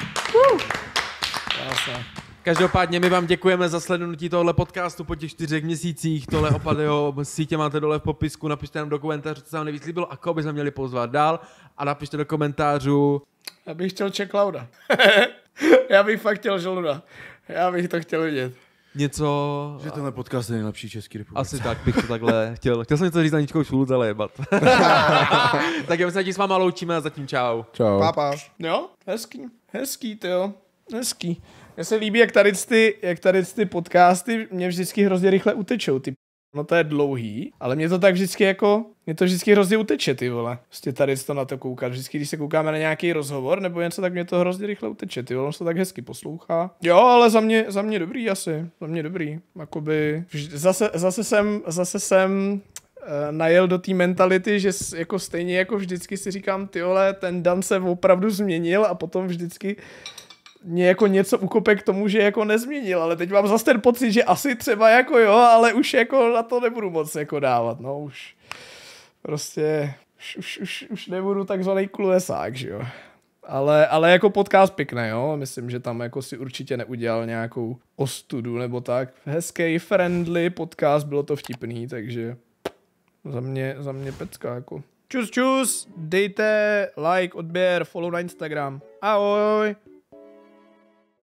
Speaker 4: Každopádně my vám děkujeme za slednutí tohle podcastu po těch 4 měsících. Tohle Opatyho sítě máte dole v popisku, napište nám do komentářů, co se vám nejvíc líbilo a koho bychom měli pozvat dál a napište do komentářů.
Speaker 1: Já bych chtěl Check Clouda. Já bych fakt chtěl Žoluda. Já bych to chtěl vidět.
Speaker 4: něco...
Speaker 3: Že tenhle podcast je nejlepší Český republiky.
Speaker 4: Asi tak bych to takhle chtěl. Chtěl jsem něco říct na Aničkou šulu, ale jebat. Tak já se s váma loučíme a zatím čau.
Speaker 5: Čau.
Speaker 2: Pápa.
Speaker 1: Jo, hezký, tyjo, hezký. Mně se líbí, jak tady ty podcasty mě vždycky hrozně rychle utečou, ty. No to je dlouhý, ale mě to vždycky hrozně uteče, ty vole. Prostě tady to na to koukat. Vždycky, když se koukáme na nějaký rozhovor nebo něco, tak mě to hrozně rychle uteče, ty vole. On se to tak hezky poslouchá. Jo, ale za mě dobrý asi. Za mě dobrý. Jakoby, zase jsem najel do té mentality, že jako stejně jako vždycky si říkám, ty vole, ten Dan se opravdu změnil a potom vždycky mě jako něco ukope k tomu, že jako nezměnil, ale teď mám zase ten pocit, že asi třeba jako jo, ale už jako na to nebudu moc jako dávat, no už prostě už nebudu takzvaný klesák, že jo. Ale jako podcast pěkný, jo, myslím, že tam jako si určitě neudělal nějakou ostudu nebo tak. Hezký, friendly podcast, bylo to vtipný, takže za mě pecka jako. Čus, dejte like, odběr, follow na Instagram. Ahoj!